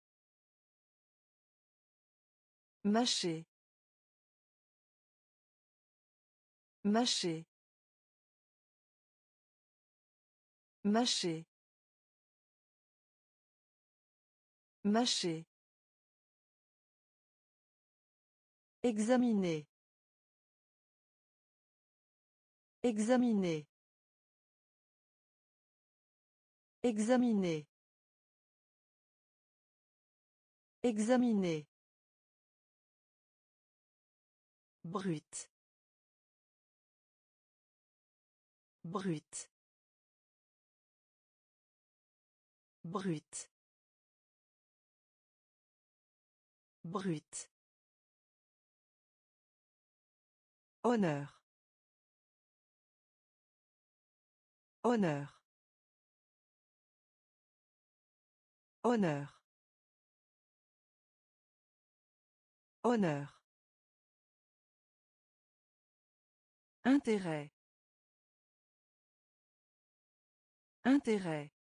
Mâcher. Mâcher. Mâcher. Mâcher. Examiner. Examiner. Examiner. Examiner. Brut. Brut. Brut. Brut. Honneur. Honneur. Honneur. Honneur. Intérêt. Intérêt.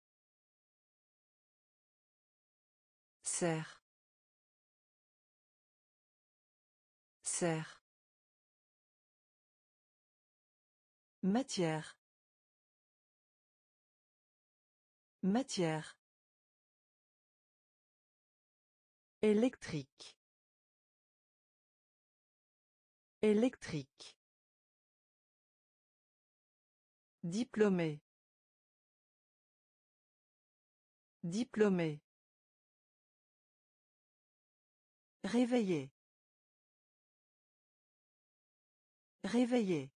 Serre. Serre. Matière. Matière. Électrique. Électrique. Diplômé. Diplômé. Réveiller. Réveiller.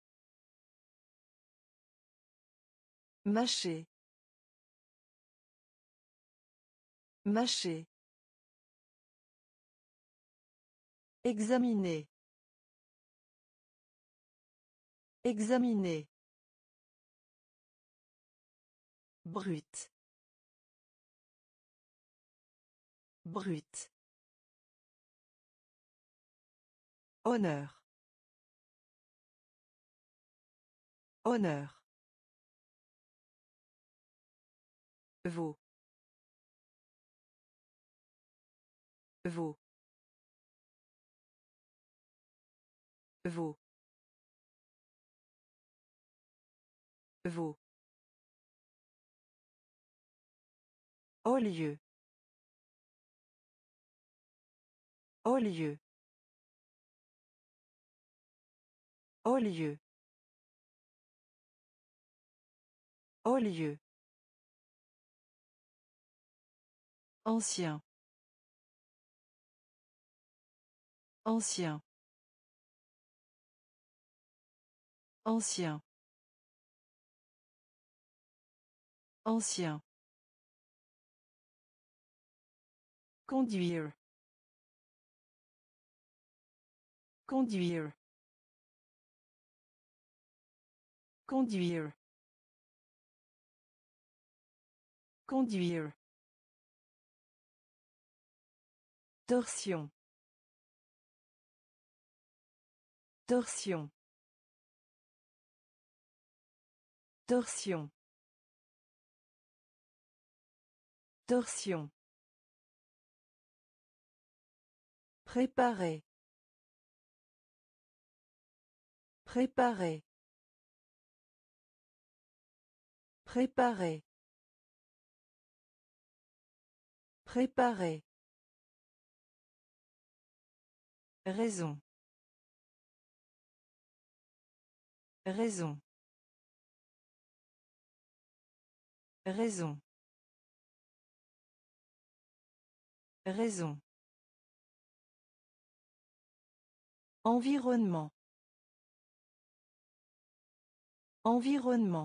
Mâcher. Mâcher. Examiner. Examiner. Brut. Brut. Honneur. Honneur. Vaut. Vaut. Vaut. Vaut. Au lieu. Au lieu. Au lieu. Au lieu. Ancien. Ancien. Ancien. Ancien. Conduire. Conduire. Conduire. Conduire. Torsion. Torsion. Torsion. Torsion. Préparer. Préparer. Préparer. Préparer. Raison. Raison. Raison. Raison. Environnement. Environnement.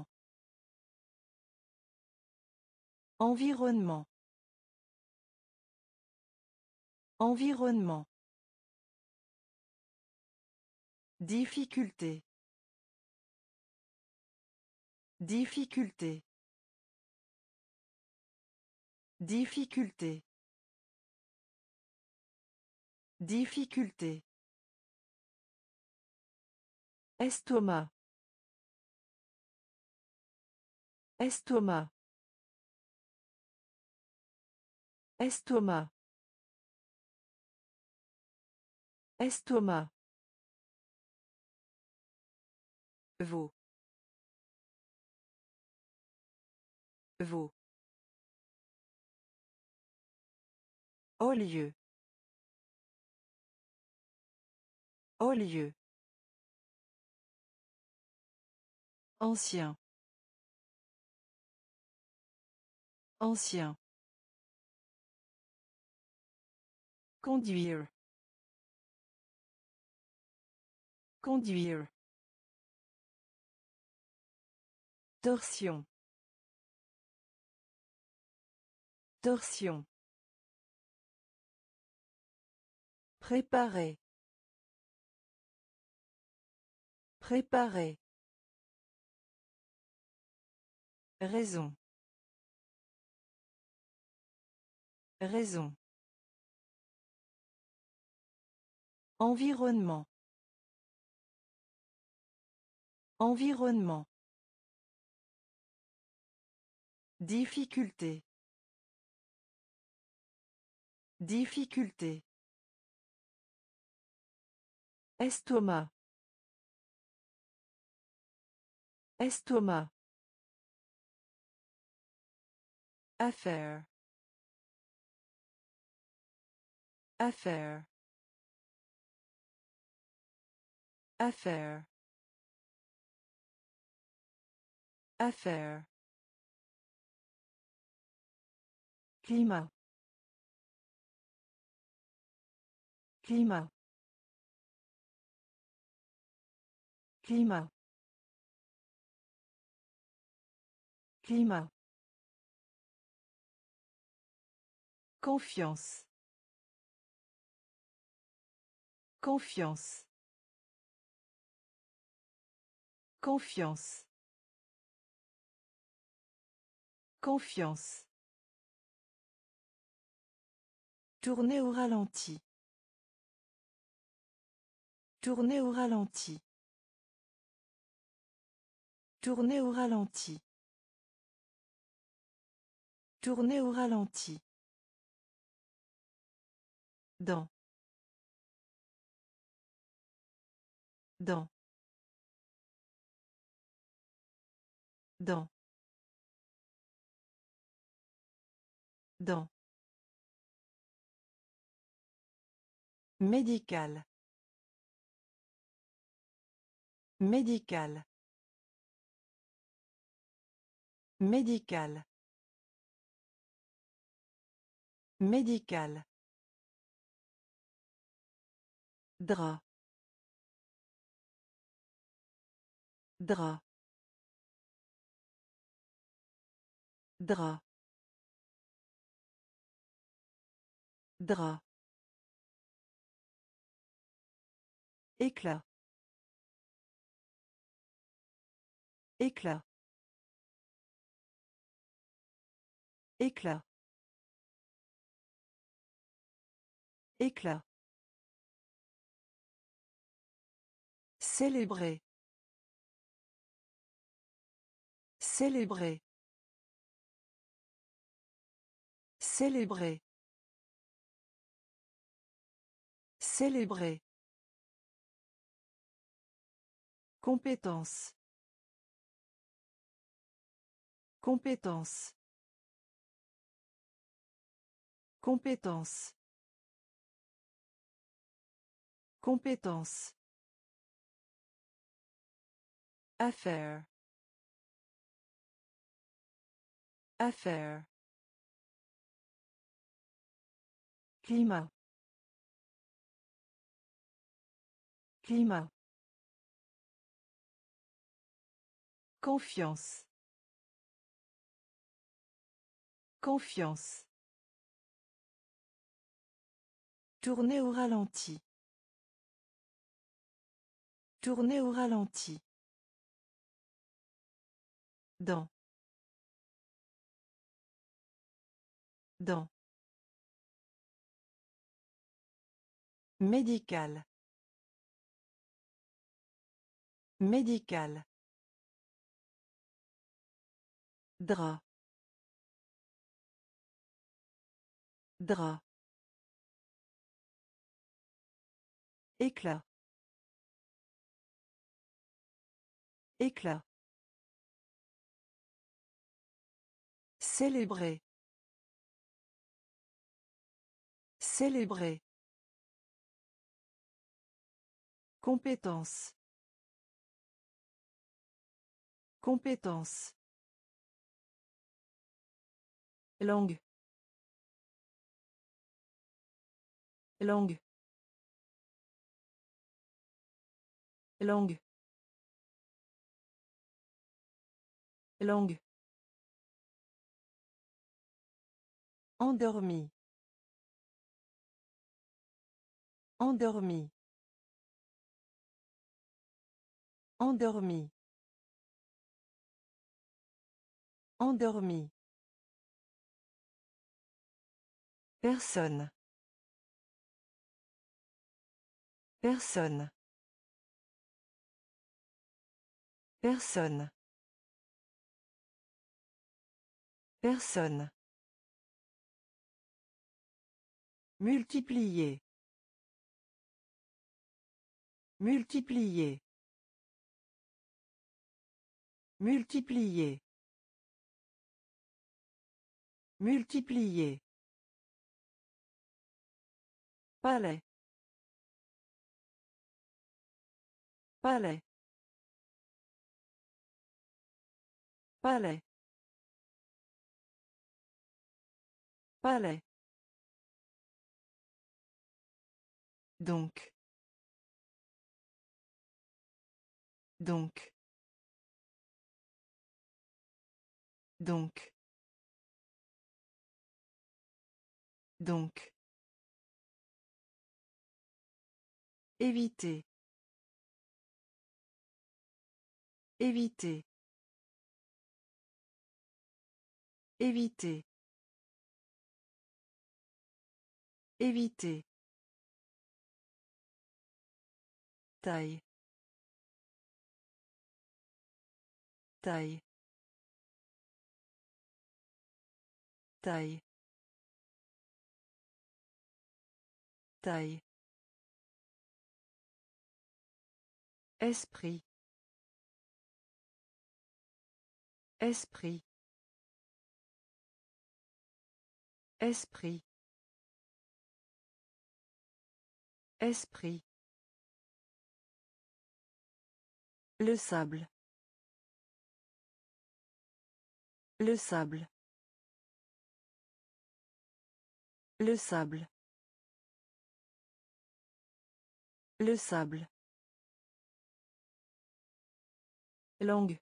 Environnement. Environnement. Difficulté. Difficulté. Difficulté. Difficulté. Estomac. Estomac. Estomac. Estomac. Vaut. Vaut. Au lieu. Au lieu. Ancien. Ancien. Conduire. Conduire. Torsion. Torsion. Préparer. Préparer. Raison. Raison. Environnement. Environnement. Difficulté. Difficulté. Estomac. Estomac. Affaire. Affaire. Affaire. Affaire. Climat. Climat. Climat. Climat. Confiance. Confiance. Confiance. Confiance. Tourner au ralenti. Tourner au ralenti. Tourner au ralenti. Tourner au ralenti. Dans. Dans. Dans. Dans. Médical. Médical. Médical. Médical. Drap. Drap. Drap. Drap. Éclat. Éclat. Éclat. Éclat. Célébrer. Célébrer. Célébrer. Célébrer. Compétence. Compétence. Compétence. Compétence. Affaire. Affaire. Climat. Climat. Confiance. Confiance. Tourner au ralenti. Tourner au ralenti. Dans. Dans. Médical. Médical. Drap. Drap. Éclat. Éclat. Célébrer. Célébrer. Compétence. Compétence. Langue. Langue. Langue. Langue. Endormi. Endormi. Endormi. Endormi. Personne. Personne. Personne. Personne. Multiplier. Multiplier. Multiplier. Multiplier. Palais. Palais. Palais. Palais. Donc. Donc. Donc. Donc. Éviter. Éviter. Éviter. Éviter. Taille. Taille. Taille. Taille. Esprit. Esprit. Esprit. Esprit. Le sable. Le sable. Le sable. Le sable. Langue.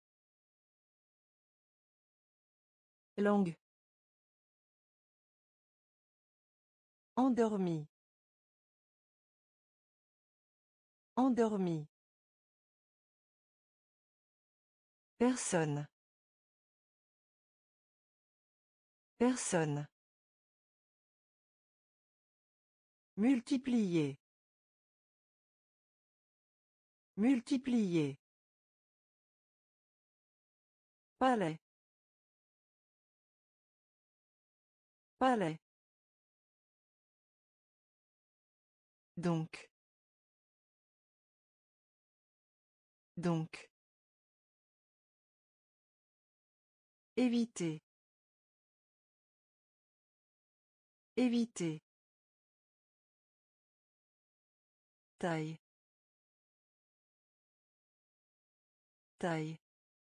Langue. Endormi. Endormi. Personne. Personne. Multiplier. Multiplier. Palais. Palais. Donc. Donc. Éviter. Éviter. Taille. Taille.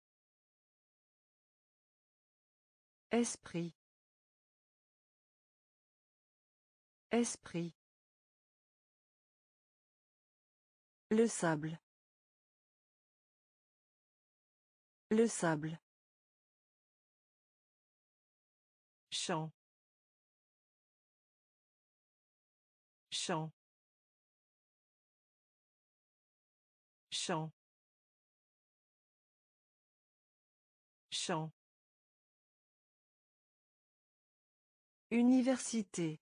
Esprit. Esprit. Le sable. Le sable. Champ. Champ. Champ. Champ. Université.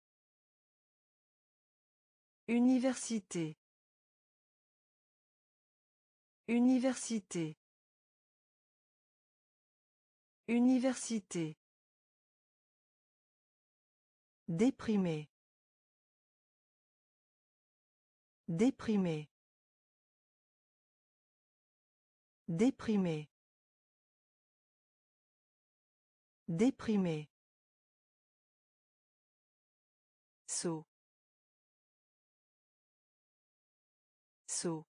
Université. Université. Université. Déprimé. Déprimé. Déprimé. Déprimé. Saut. Saut.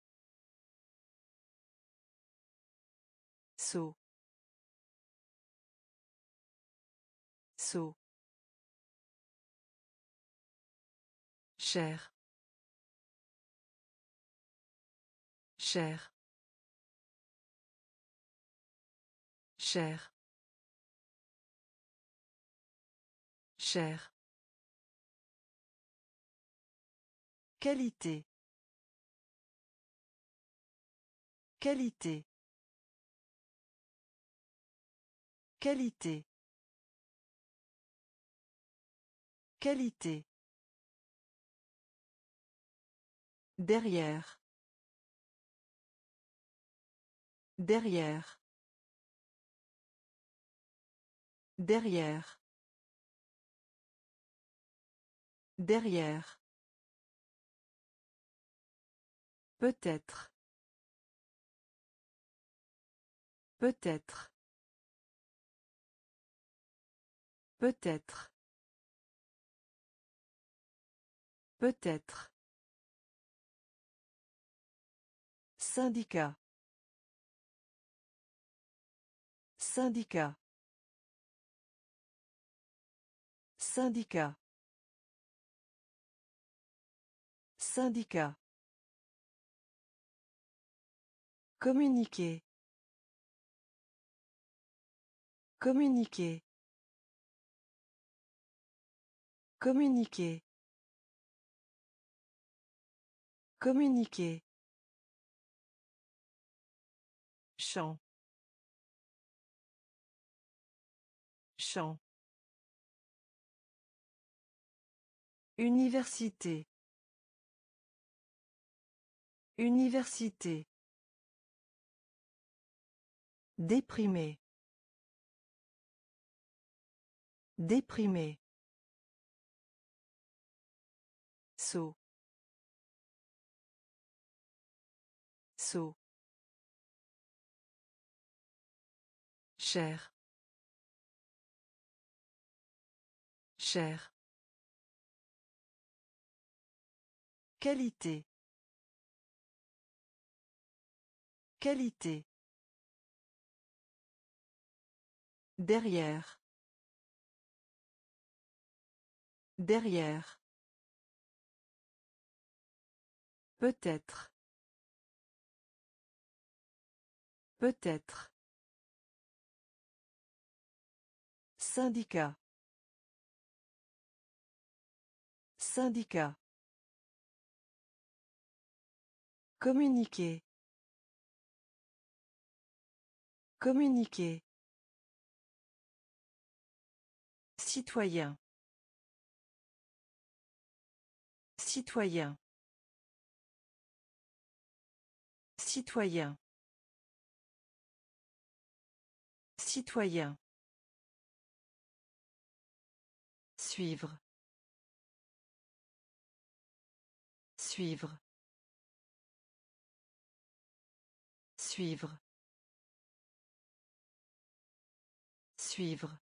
Saut. Saut. Cher. Cher. Cher. Cher. Qualité. Qualité. Qualité. Qualité. Derrière. Derrière. Derrière. Derrière. Peut-être. Peut-être. Peut-être. Peut-être. Syndicat. Syndicat. Syndicat. Syndicat. Communiquer. Communiquer. Communiquer. Communiquer. Champ. Champ. Université. Université. Déprimé. Déprimé. Saut. Saut. Cher. Cher. Qualité. Qualité. Derrière. Derrière. Peut-être. Peut-être. Syndicat. Syndicat. Communiquer. Communiquer. Citoyen. Citoyen. Citoyen. Citoyen. Suivre. Suivre. Suivre. Suivre.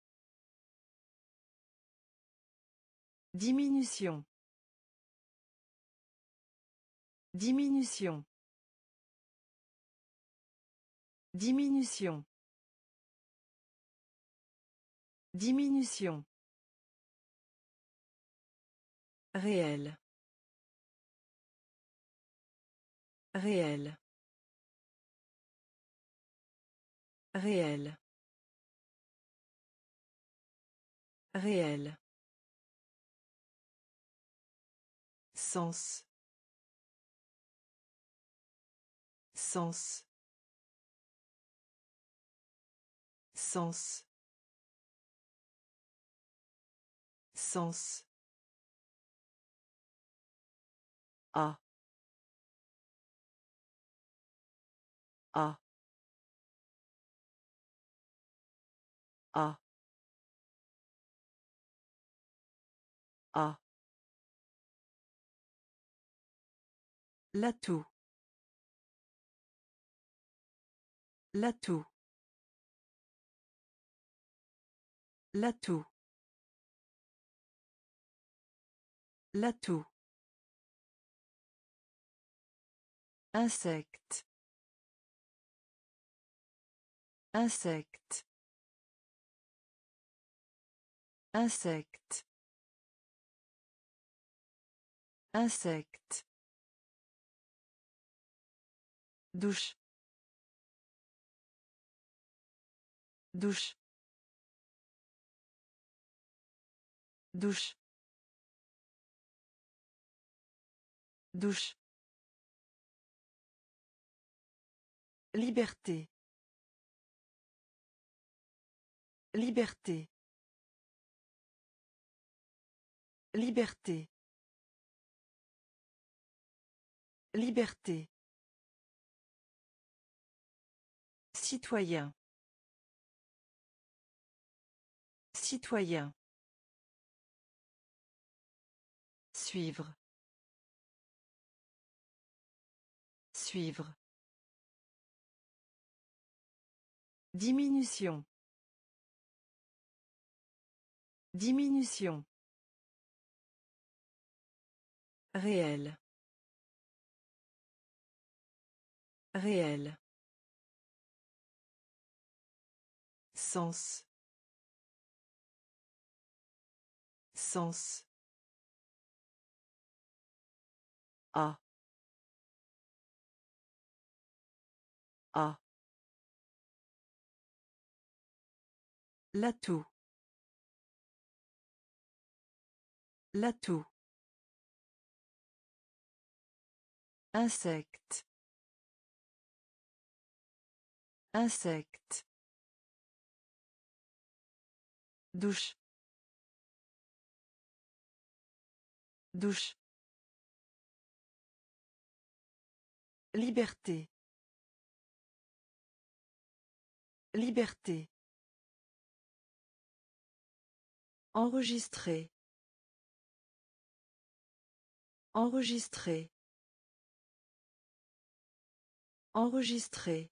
Diminution. Diminution. Diminution. Diminution. Réel. Réel. Réel. Réel. Sens. Sens. Sens. Sens. A. A. A. A. L'atout. L'atout. L'atout. L'atout. Insecte. Insecte. Insecte. Insecte. Douche. Douche. Douche. Douche. Liberté. Liberté. Liberté. Liberté. Citoyen. Citoyen. Suivre. Suivre. Diminution. Diminution. Réel. Réel. Sens. Sens. A. A. L'atout. L'atout. Insecte. Insecte. Douche. Douche. Liberté. Liberté. Enregistrer. Enregistrer. Enregistrer.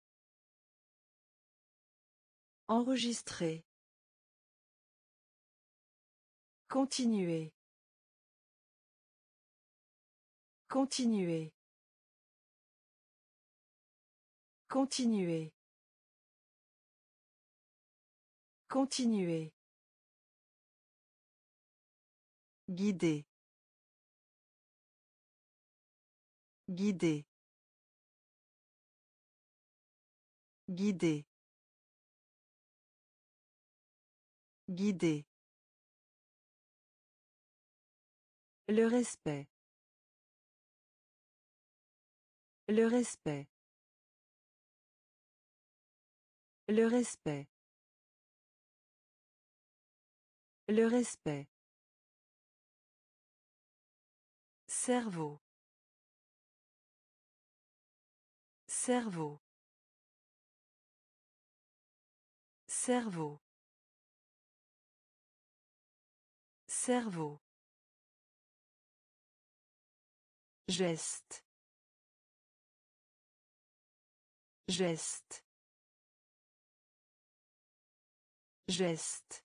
Enregistrer. Continuer. Continuer. Continuer. Continuer. Guider. Guider. Guider. Guider. Le respect. Le respect. Le respect. Le respect. Cerveau. Cerveau. Cerveau. Cerveau. Geste. Geste. Geste.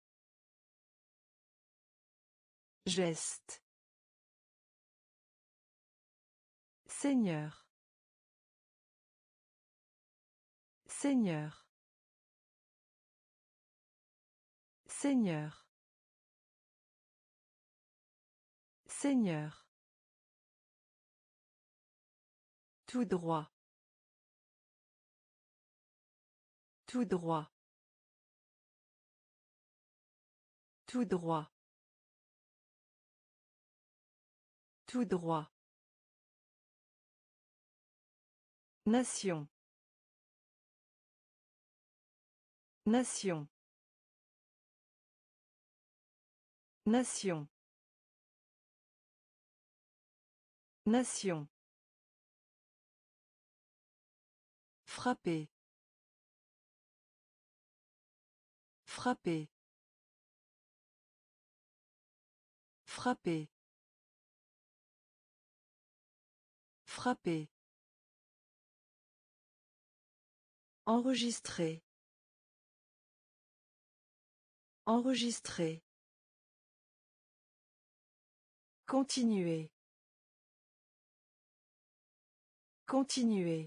Geste. Seigneur. Seigneur. Seigneur. Seigneur. Tout droit. Tout droit. Tout droit. Tout droit. Nation. Nation. Nation. Nation. Frapper. Frapper. Frapper. Frapper. Enregistrer. Enregistrer. Continuer. Continuer.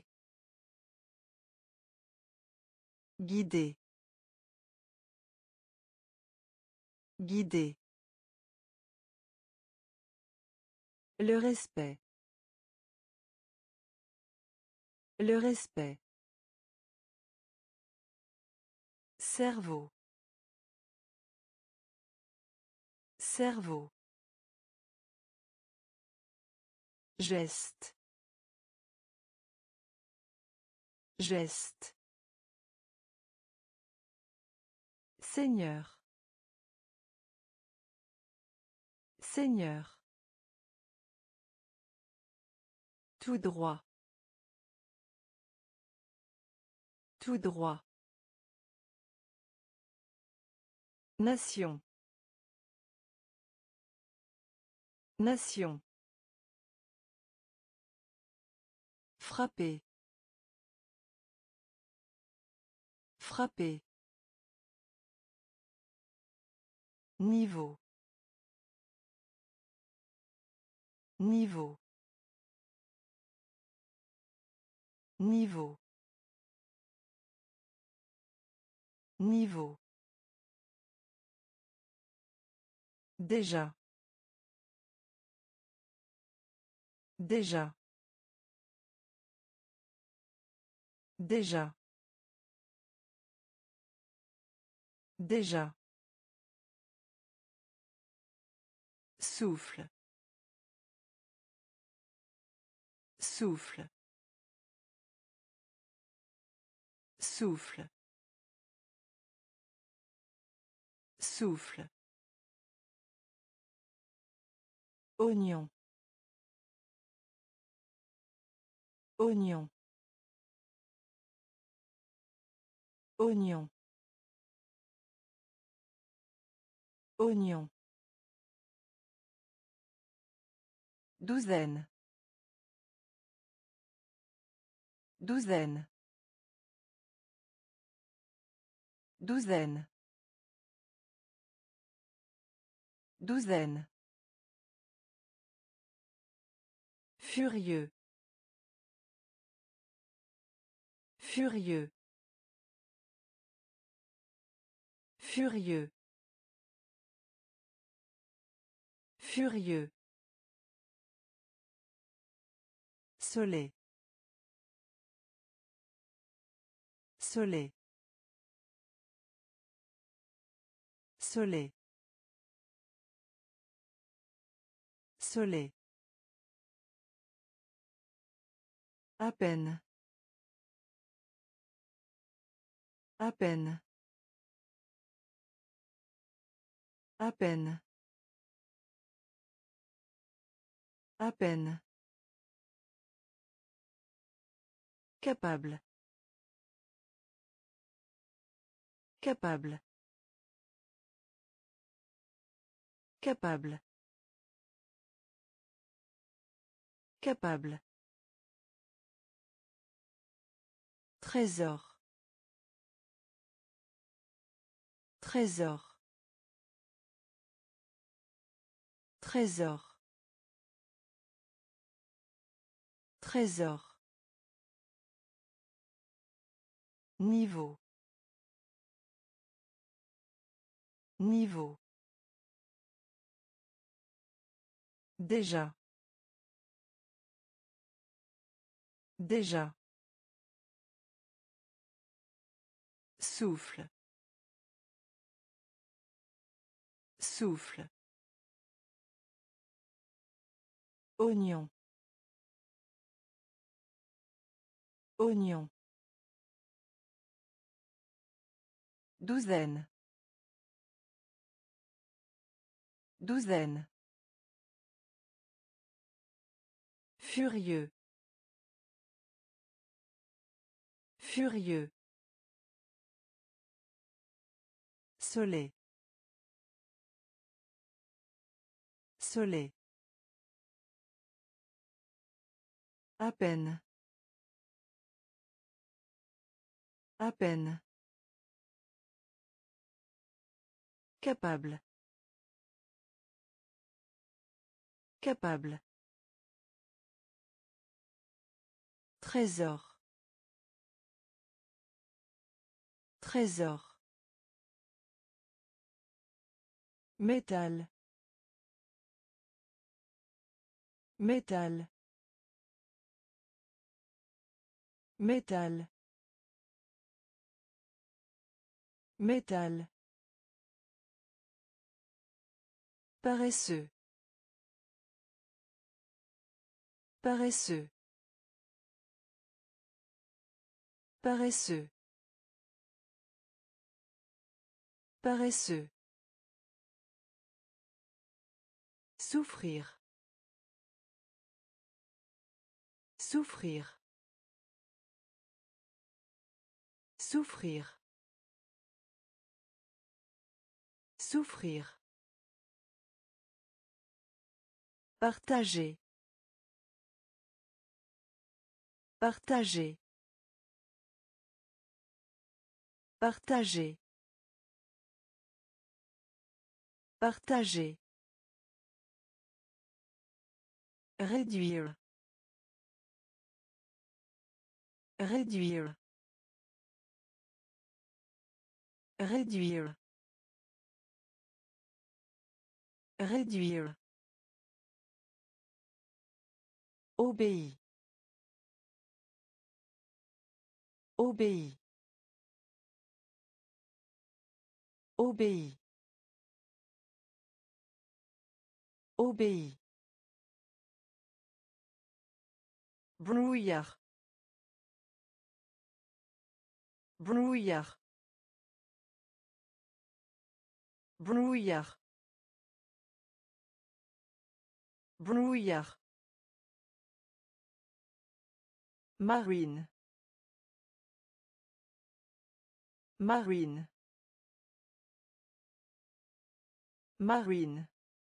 Guider. Guider. Le respect. Le respect. Cerveau. Cerveau. Geste. Geste. Seigneur. Seigneur. Tout droit. Tout droit. Nation. Nation. Frapper. Frapper. Niveau. Niveau. Niveau. Niveau. Déjà. Déjà. Déjà. Déjà. Souffle. Souffle. Souffle. Souffle. Oignon. Oignon. Oignon. Oignon. Douzaine. Douzaine. Douzaine. Douzaine. Furieux. Furieux. Furieux. Furieux. Soleil. Soleil. Soleil. Soleil. À peine. À peine. À peine. À peine. Capable. Capable. Capable. Capable. Trésor. Trésor. Trésor. Trésor. Niveau. Niveau. Déjà. Déjà. Souffle. Souffle. Oignon. Oignon. Douzaine. Douzaine. Furieux. Furieux. Soleil. Soleil. À peine. À peine. Capable. Capable. Trésor. Trésor. Métal. Métal. Métal. Métal. Paresseux. Paresseux. Paresseux. Paresseux. Souffrir. Souffrir. Souffrir. Souffrir. Partager. Partager. Partager. Partager. Réduire. Réduire. Réduire. Réduire. Obéit. Obéit. Obéit. Obéit. Brouillard. Brouillard. Brouillard. Brouillard. Marine. Marine. Marine.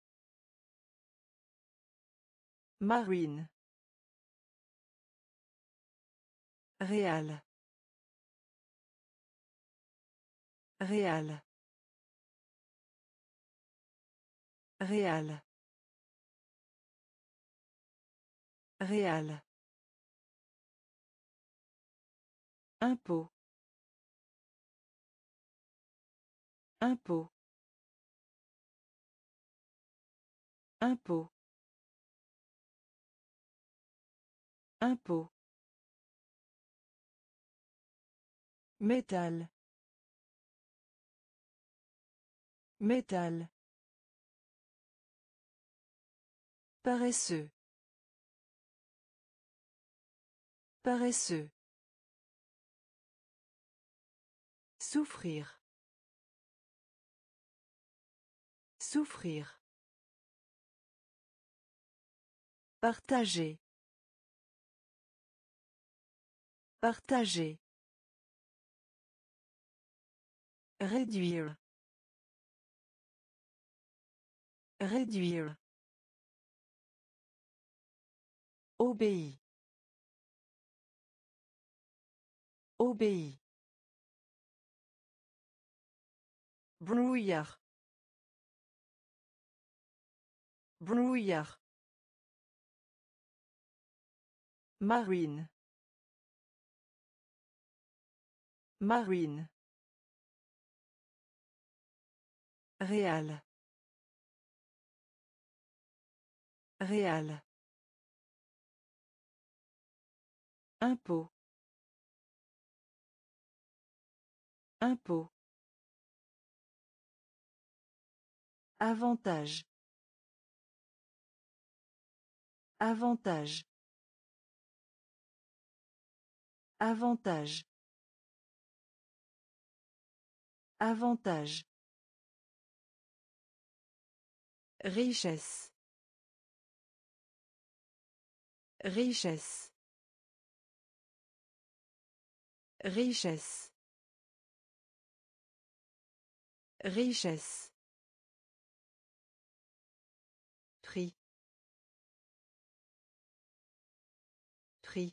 Marine. Réal. Réal. Réal. Réal. Impôt. Impôt. Impôt. Impôt. Métal. Métal. Paresseux. Paresseux. Souffrir. Souffrir. Partager. Partager. Réduire. Réduire. Obéit. Obéit. Brouillard. Brouillard. Marine. Marine. Réal. Réal. Impôt. Impôt. Avantage. Avantage. Avantage. Avantage. Richesse. Richesse. Richesse. Richesse. Prix. Prix.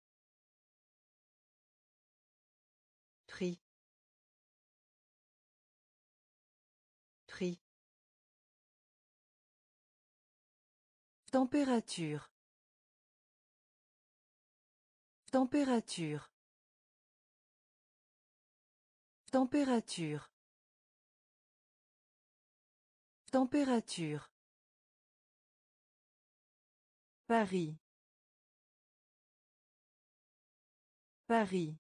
Prix. Prix. Température. Température. Température. Température. Paris. Paris.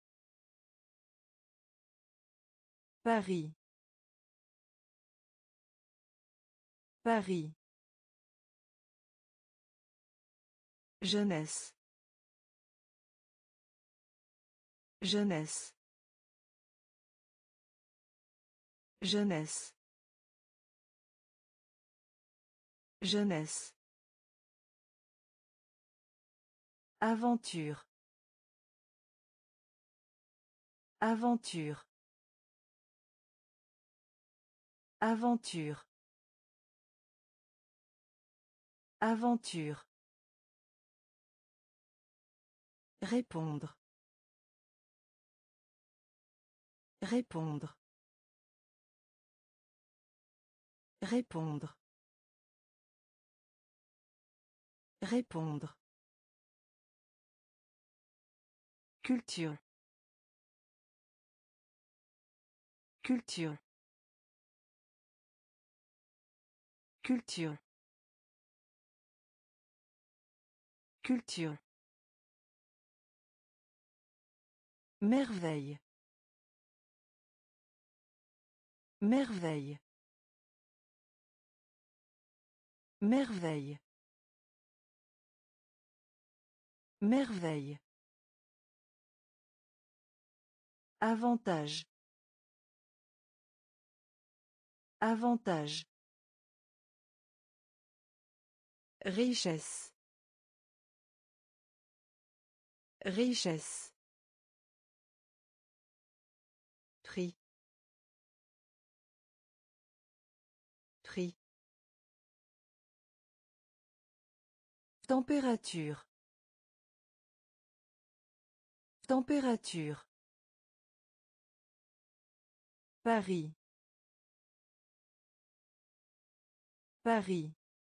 Paris. Paris. Jeunesse. Jeunesse. Jeunesse. Jeunesse. Aventure. Aventure. Aventure. Aventure. Répondre. Répondre. Répondre. Répondre. Culture. Culture. Culture. Culture. Merveille. Merveille. Merveille. Merveille. Avantage. Avantage. Richesse. Richesse. Prix. Prix. Température. Température. Paris. Paris.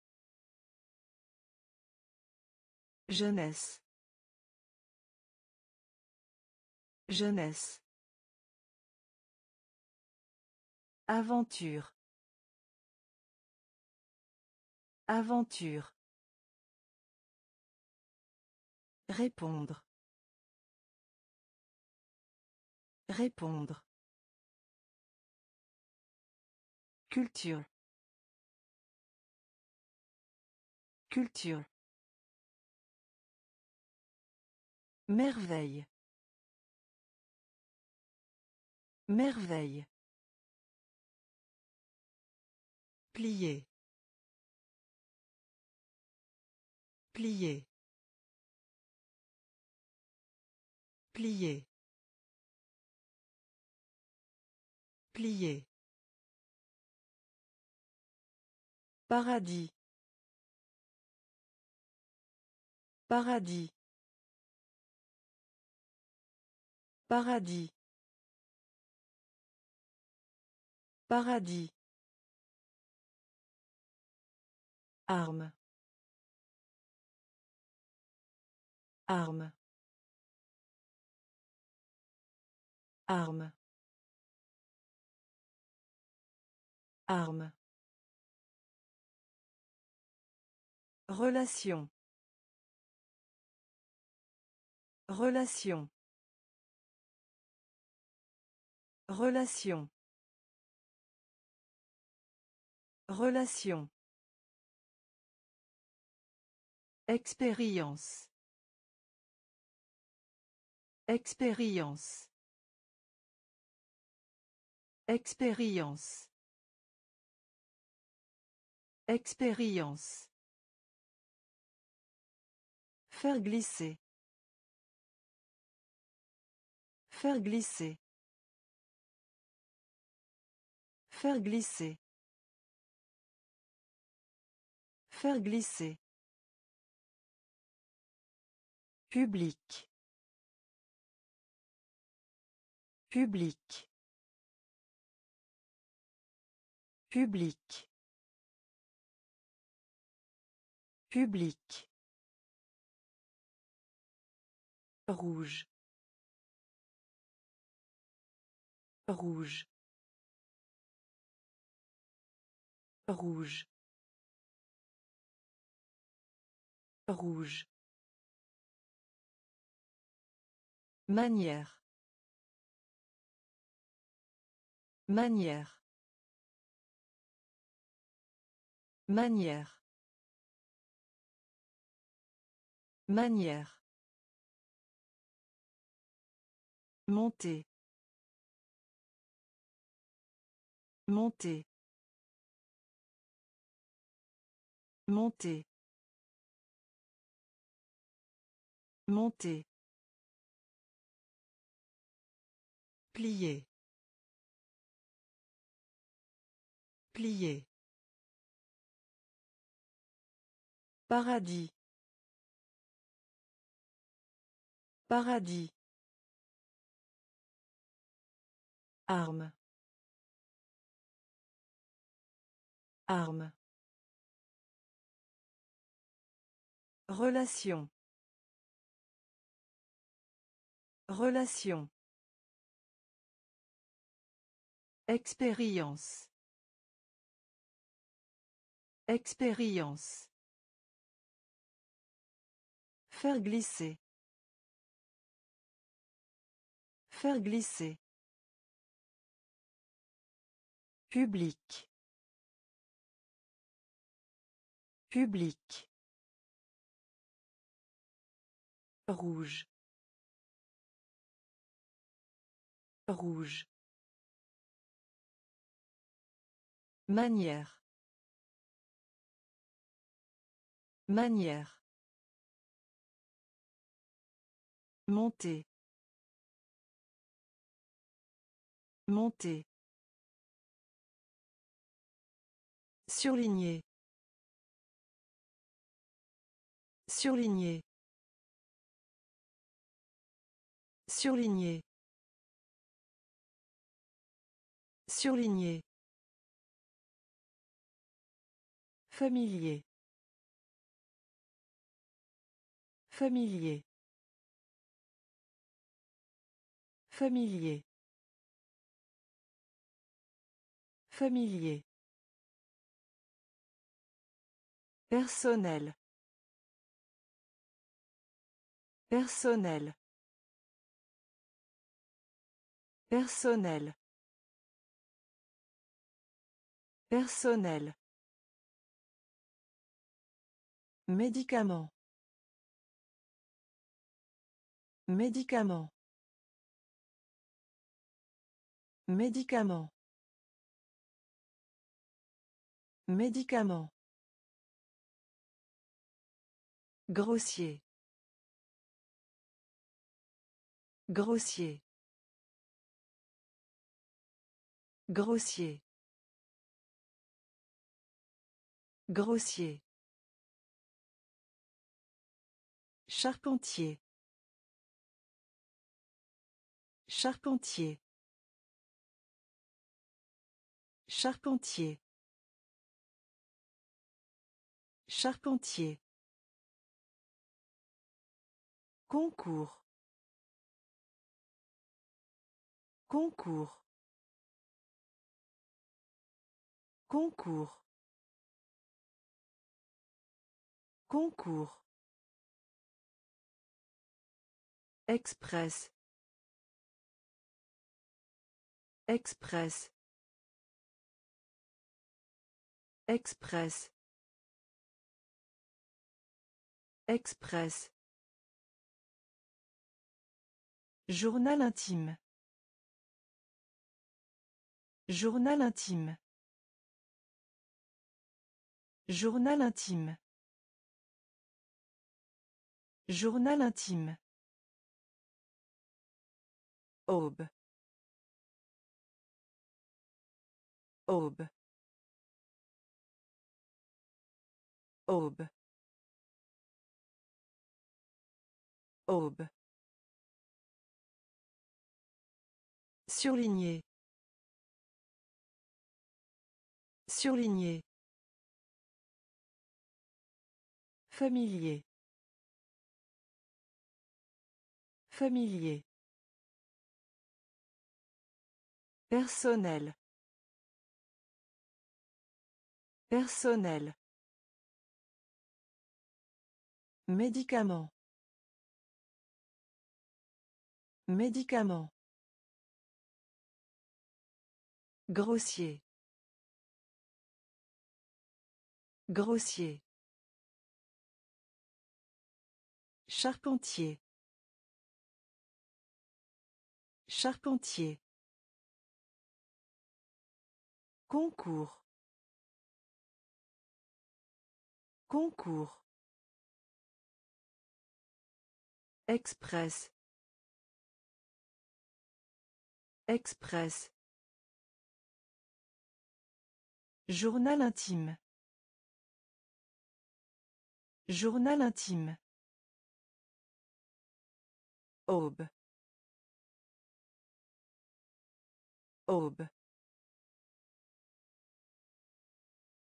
Jeunesse. Jeunesse. Aventure. Aventure. Répondre. Répondre. Culture. Culture. Merveille. Merveille. Plier. Plier. Plier. Plier. Paradis. Paradis. Paradis. Paradis. Arme. Arme. Arme. Arme. Relation. Relation. Relation. Relation. Expérience. Expérience. Expérience. Expérience. Faire glisser. Faire glisser. Faire glisser. Faire glisser. Public. Public. Public. Public. Rouge. Rouge. Rouge. Rouge. Manière. Manière. Manière. Manière. Monter. Monter. Monter. Monter. Plier. Plier. Paradis. Paradis. Arme. Arme. Relation. Relation. Expérience. Expérience. Faire glisser. Faire glisser. Public. Public. Rouge. Rouge. Manière. Manière. Monter. Monter. Surligner. Surligner. Surligner. Surligner. Familier. Familier. Familier. Familier. Personnel. Personnel. Personnel. Personnel. Médicament. Médicament. Médicament. Médicament. Grossier. Grossier. Grossier. Grossier. Charpentier. Charpentier. Charpentier. Charpentier. Concours. Concours. Concours. Concours. Express. Express. Express. Express. Journal intime. Journal intime. Journal intime. Journal intime. Aube. Aube. Aube. Aube. Surligner. Surligner. Familier. Familier. Personnel. Personnel. Médicament. Médicament. Grossier. Grossier. Charpentier. Charpentier. Concours. Concours. Express. Express. Journal intime. Journal intime. Aube. Aube.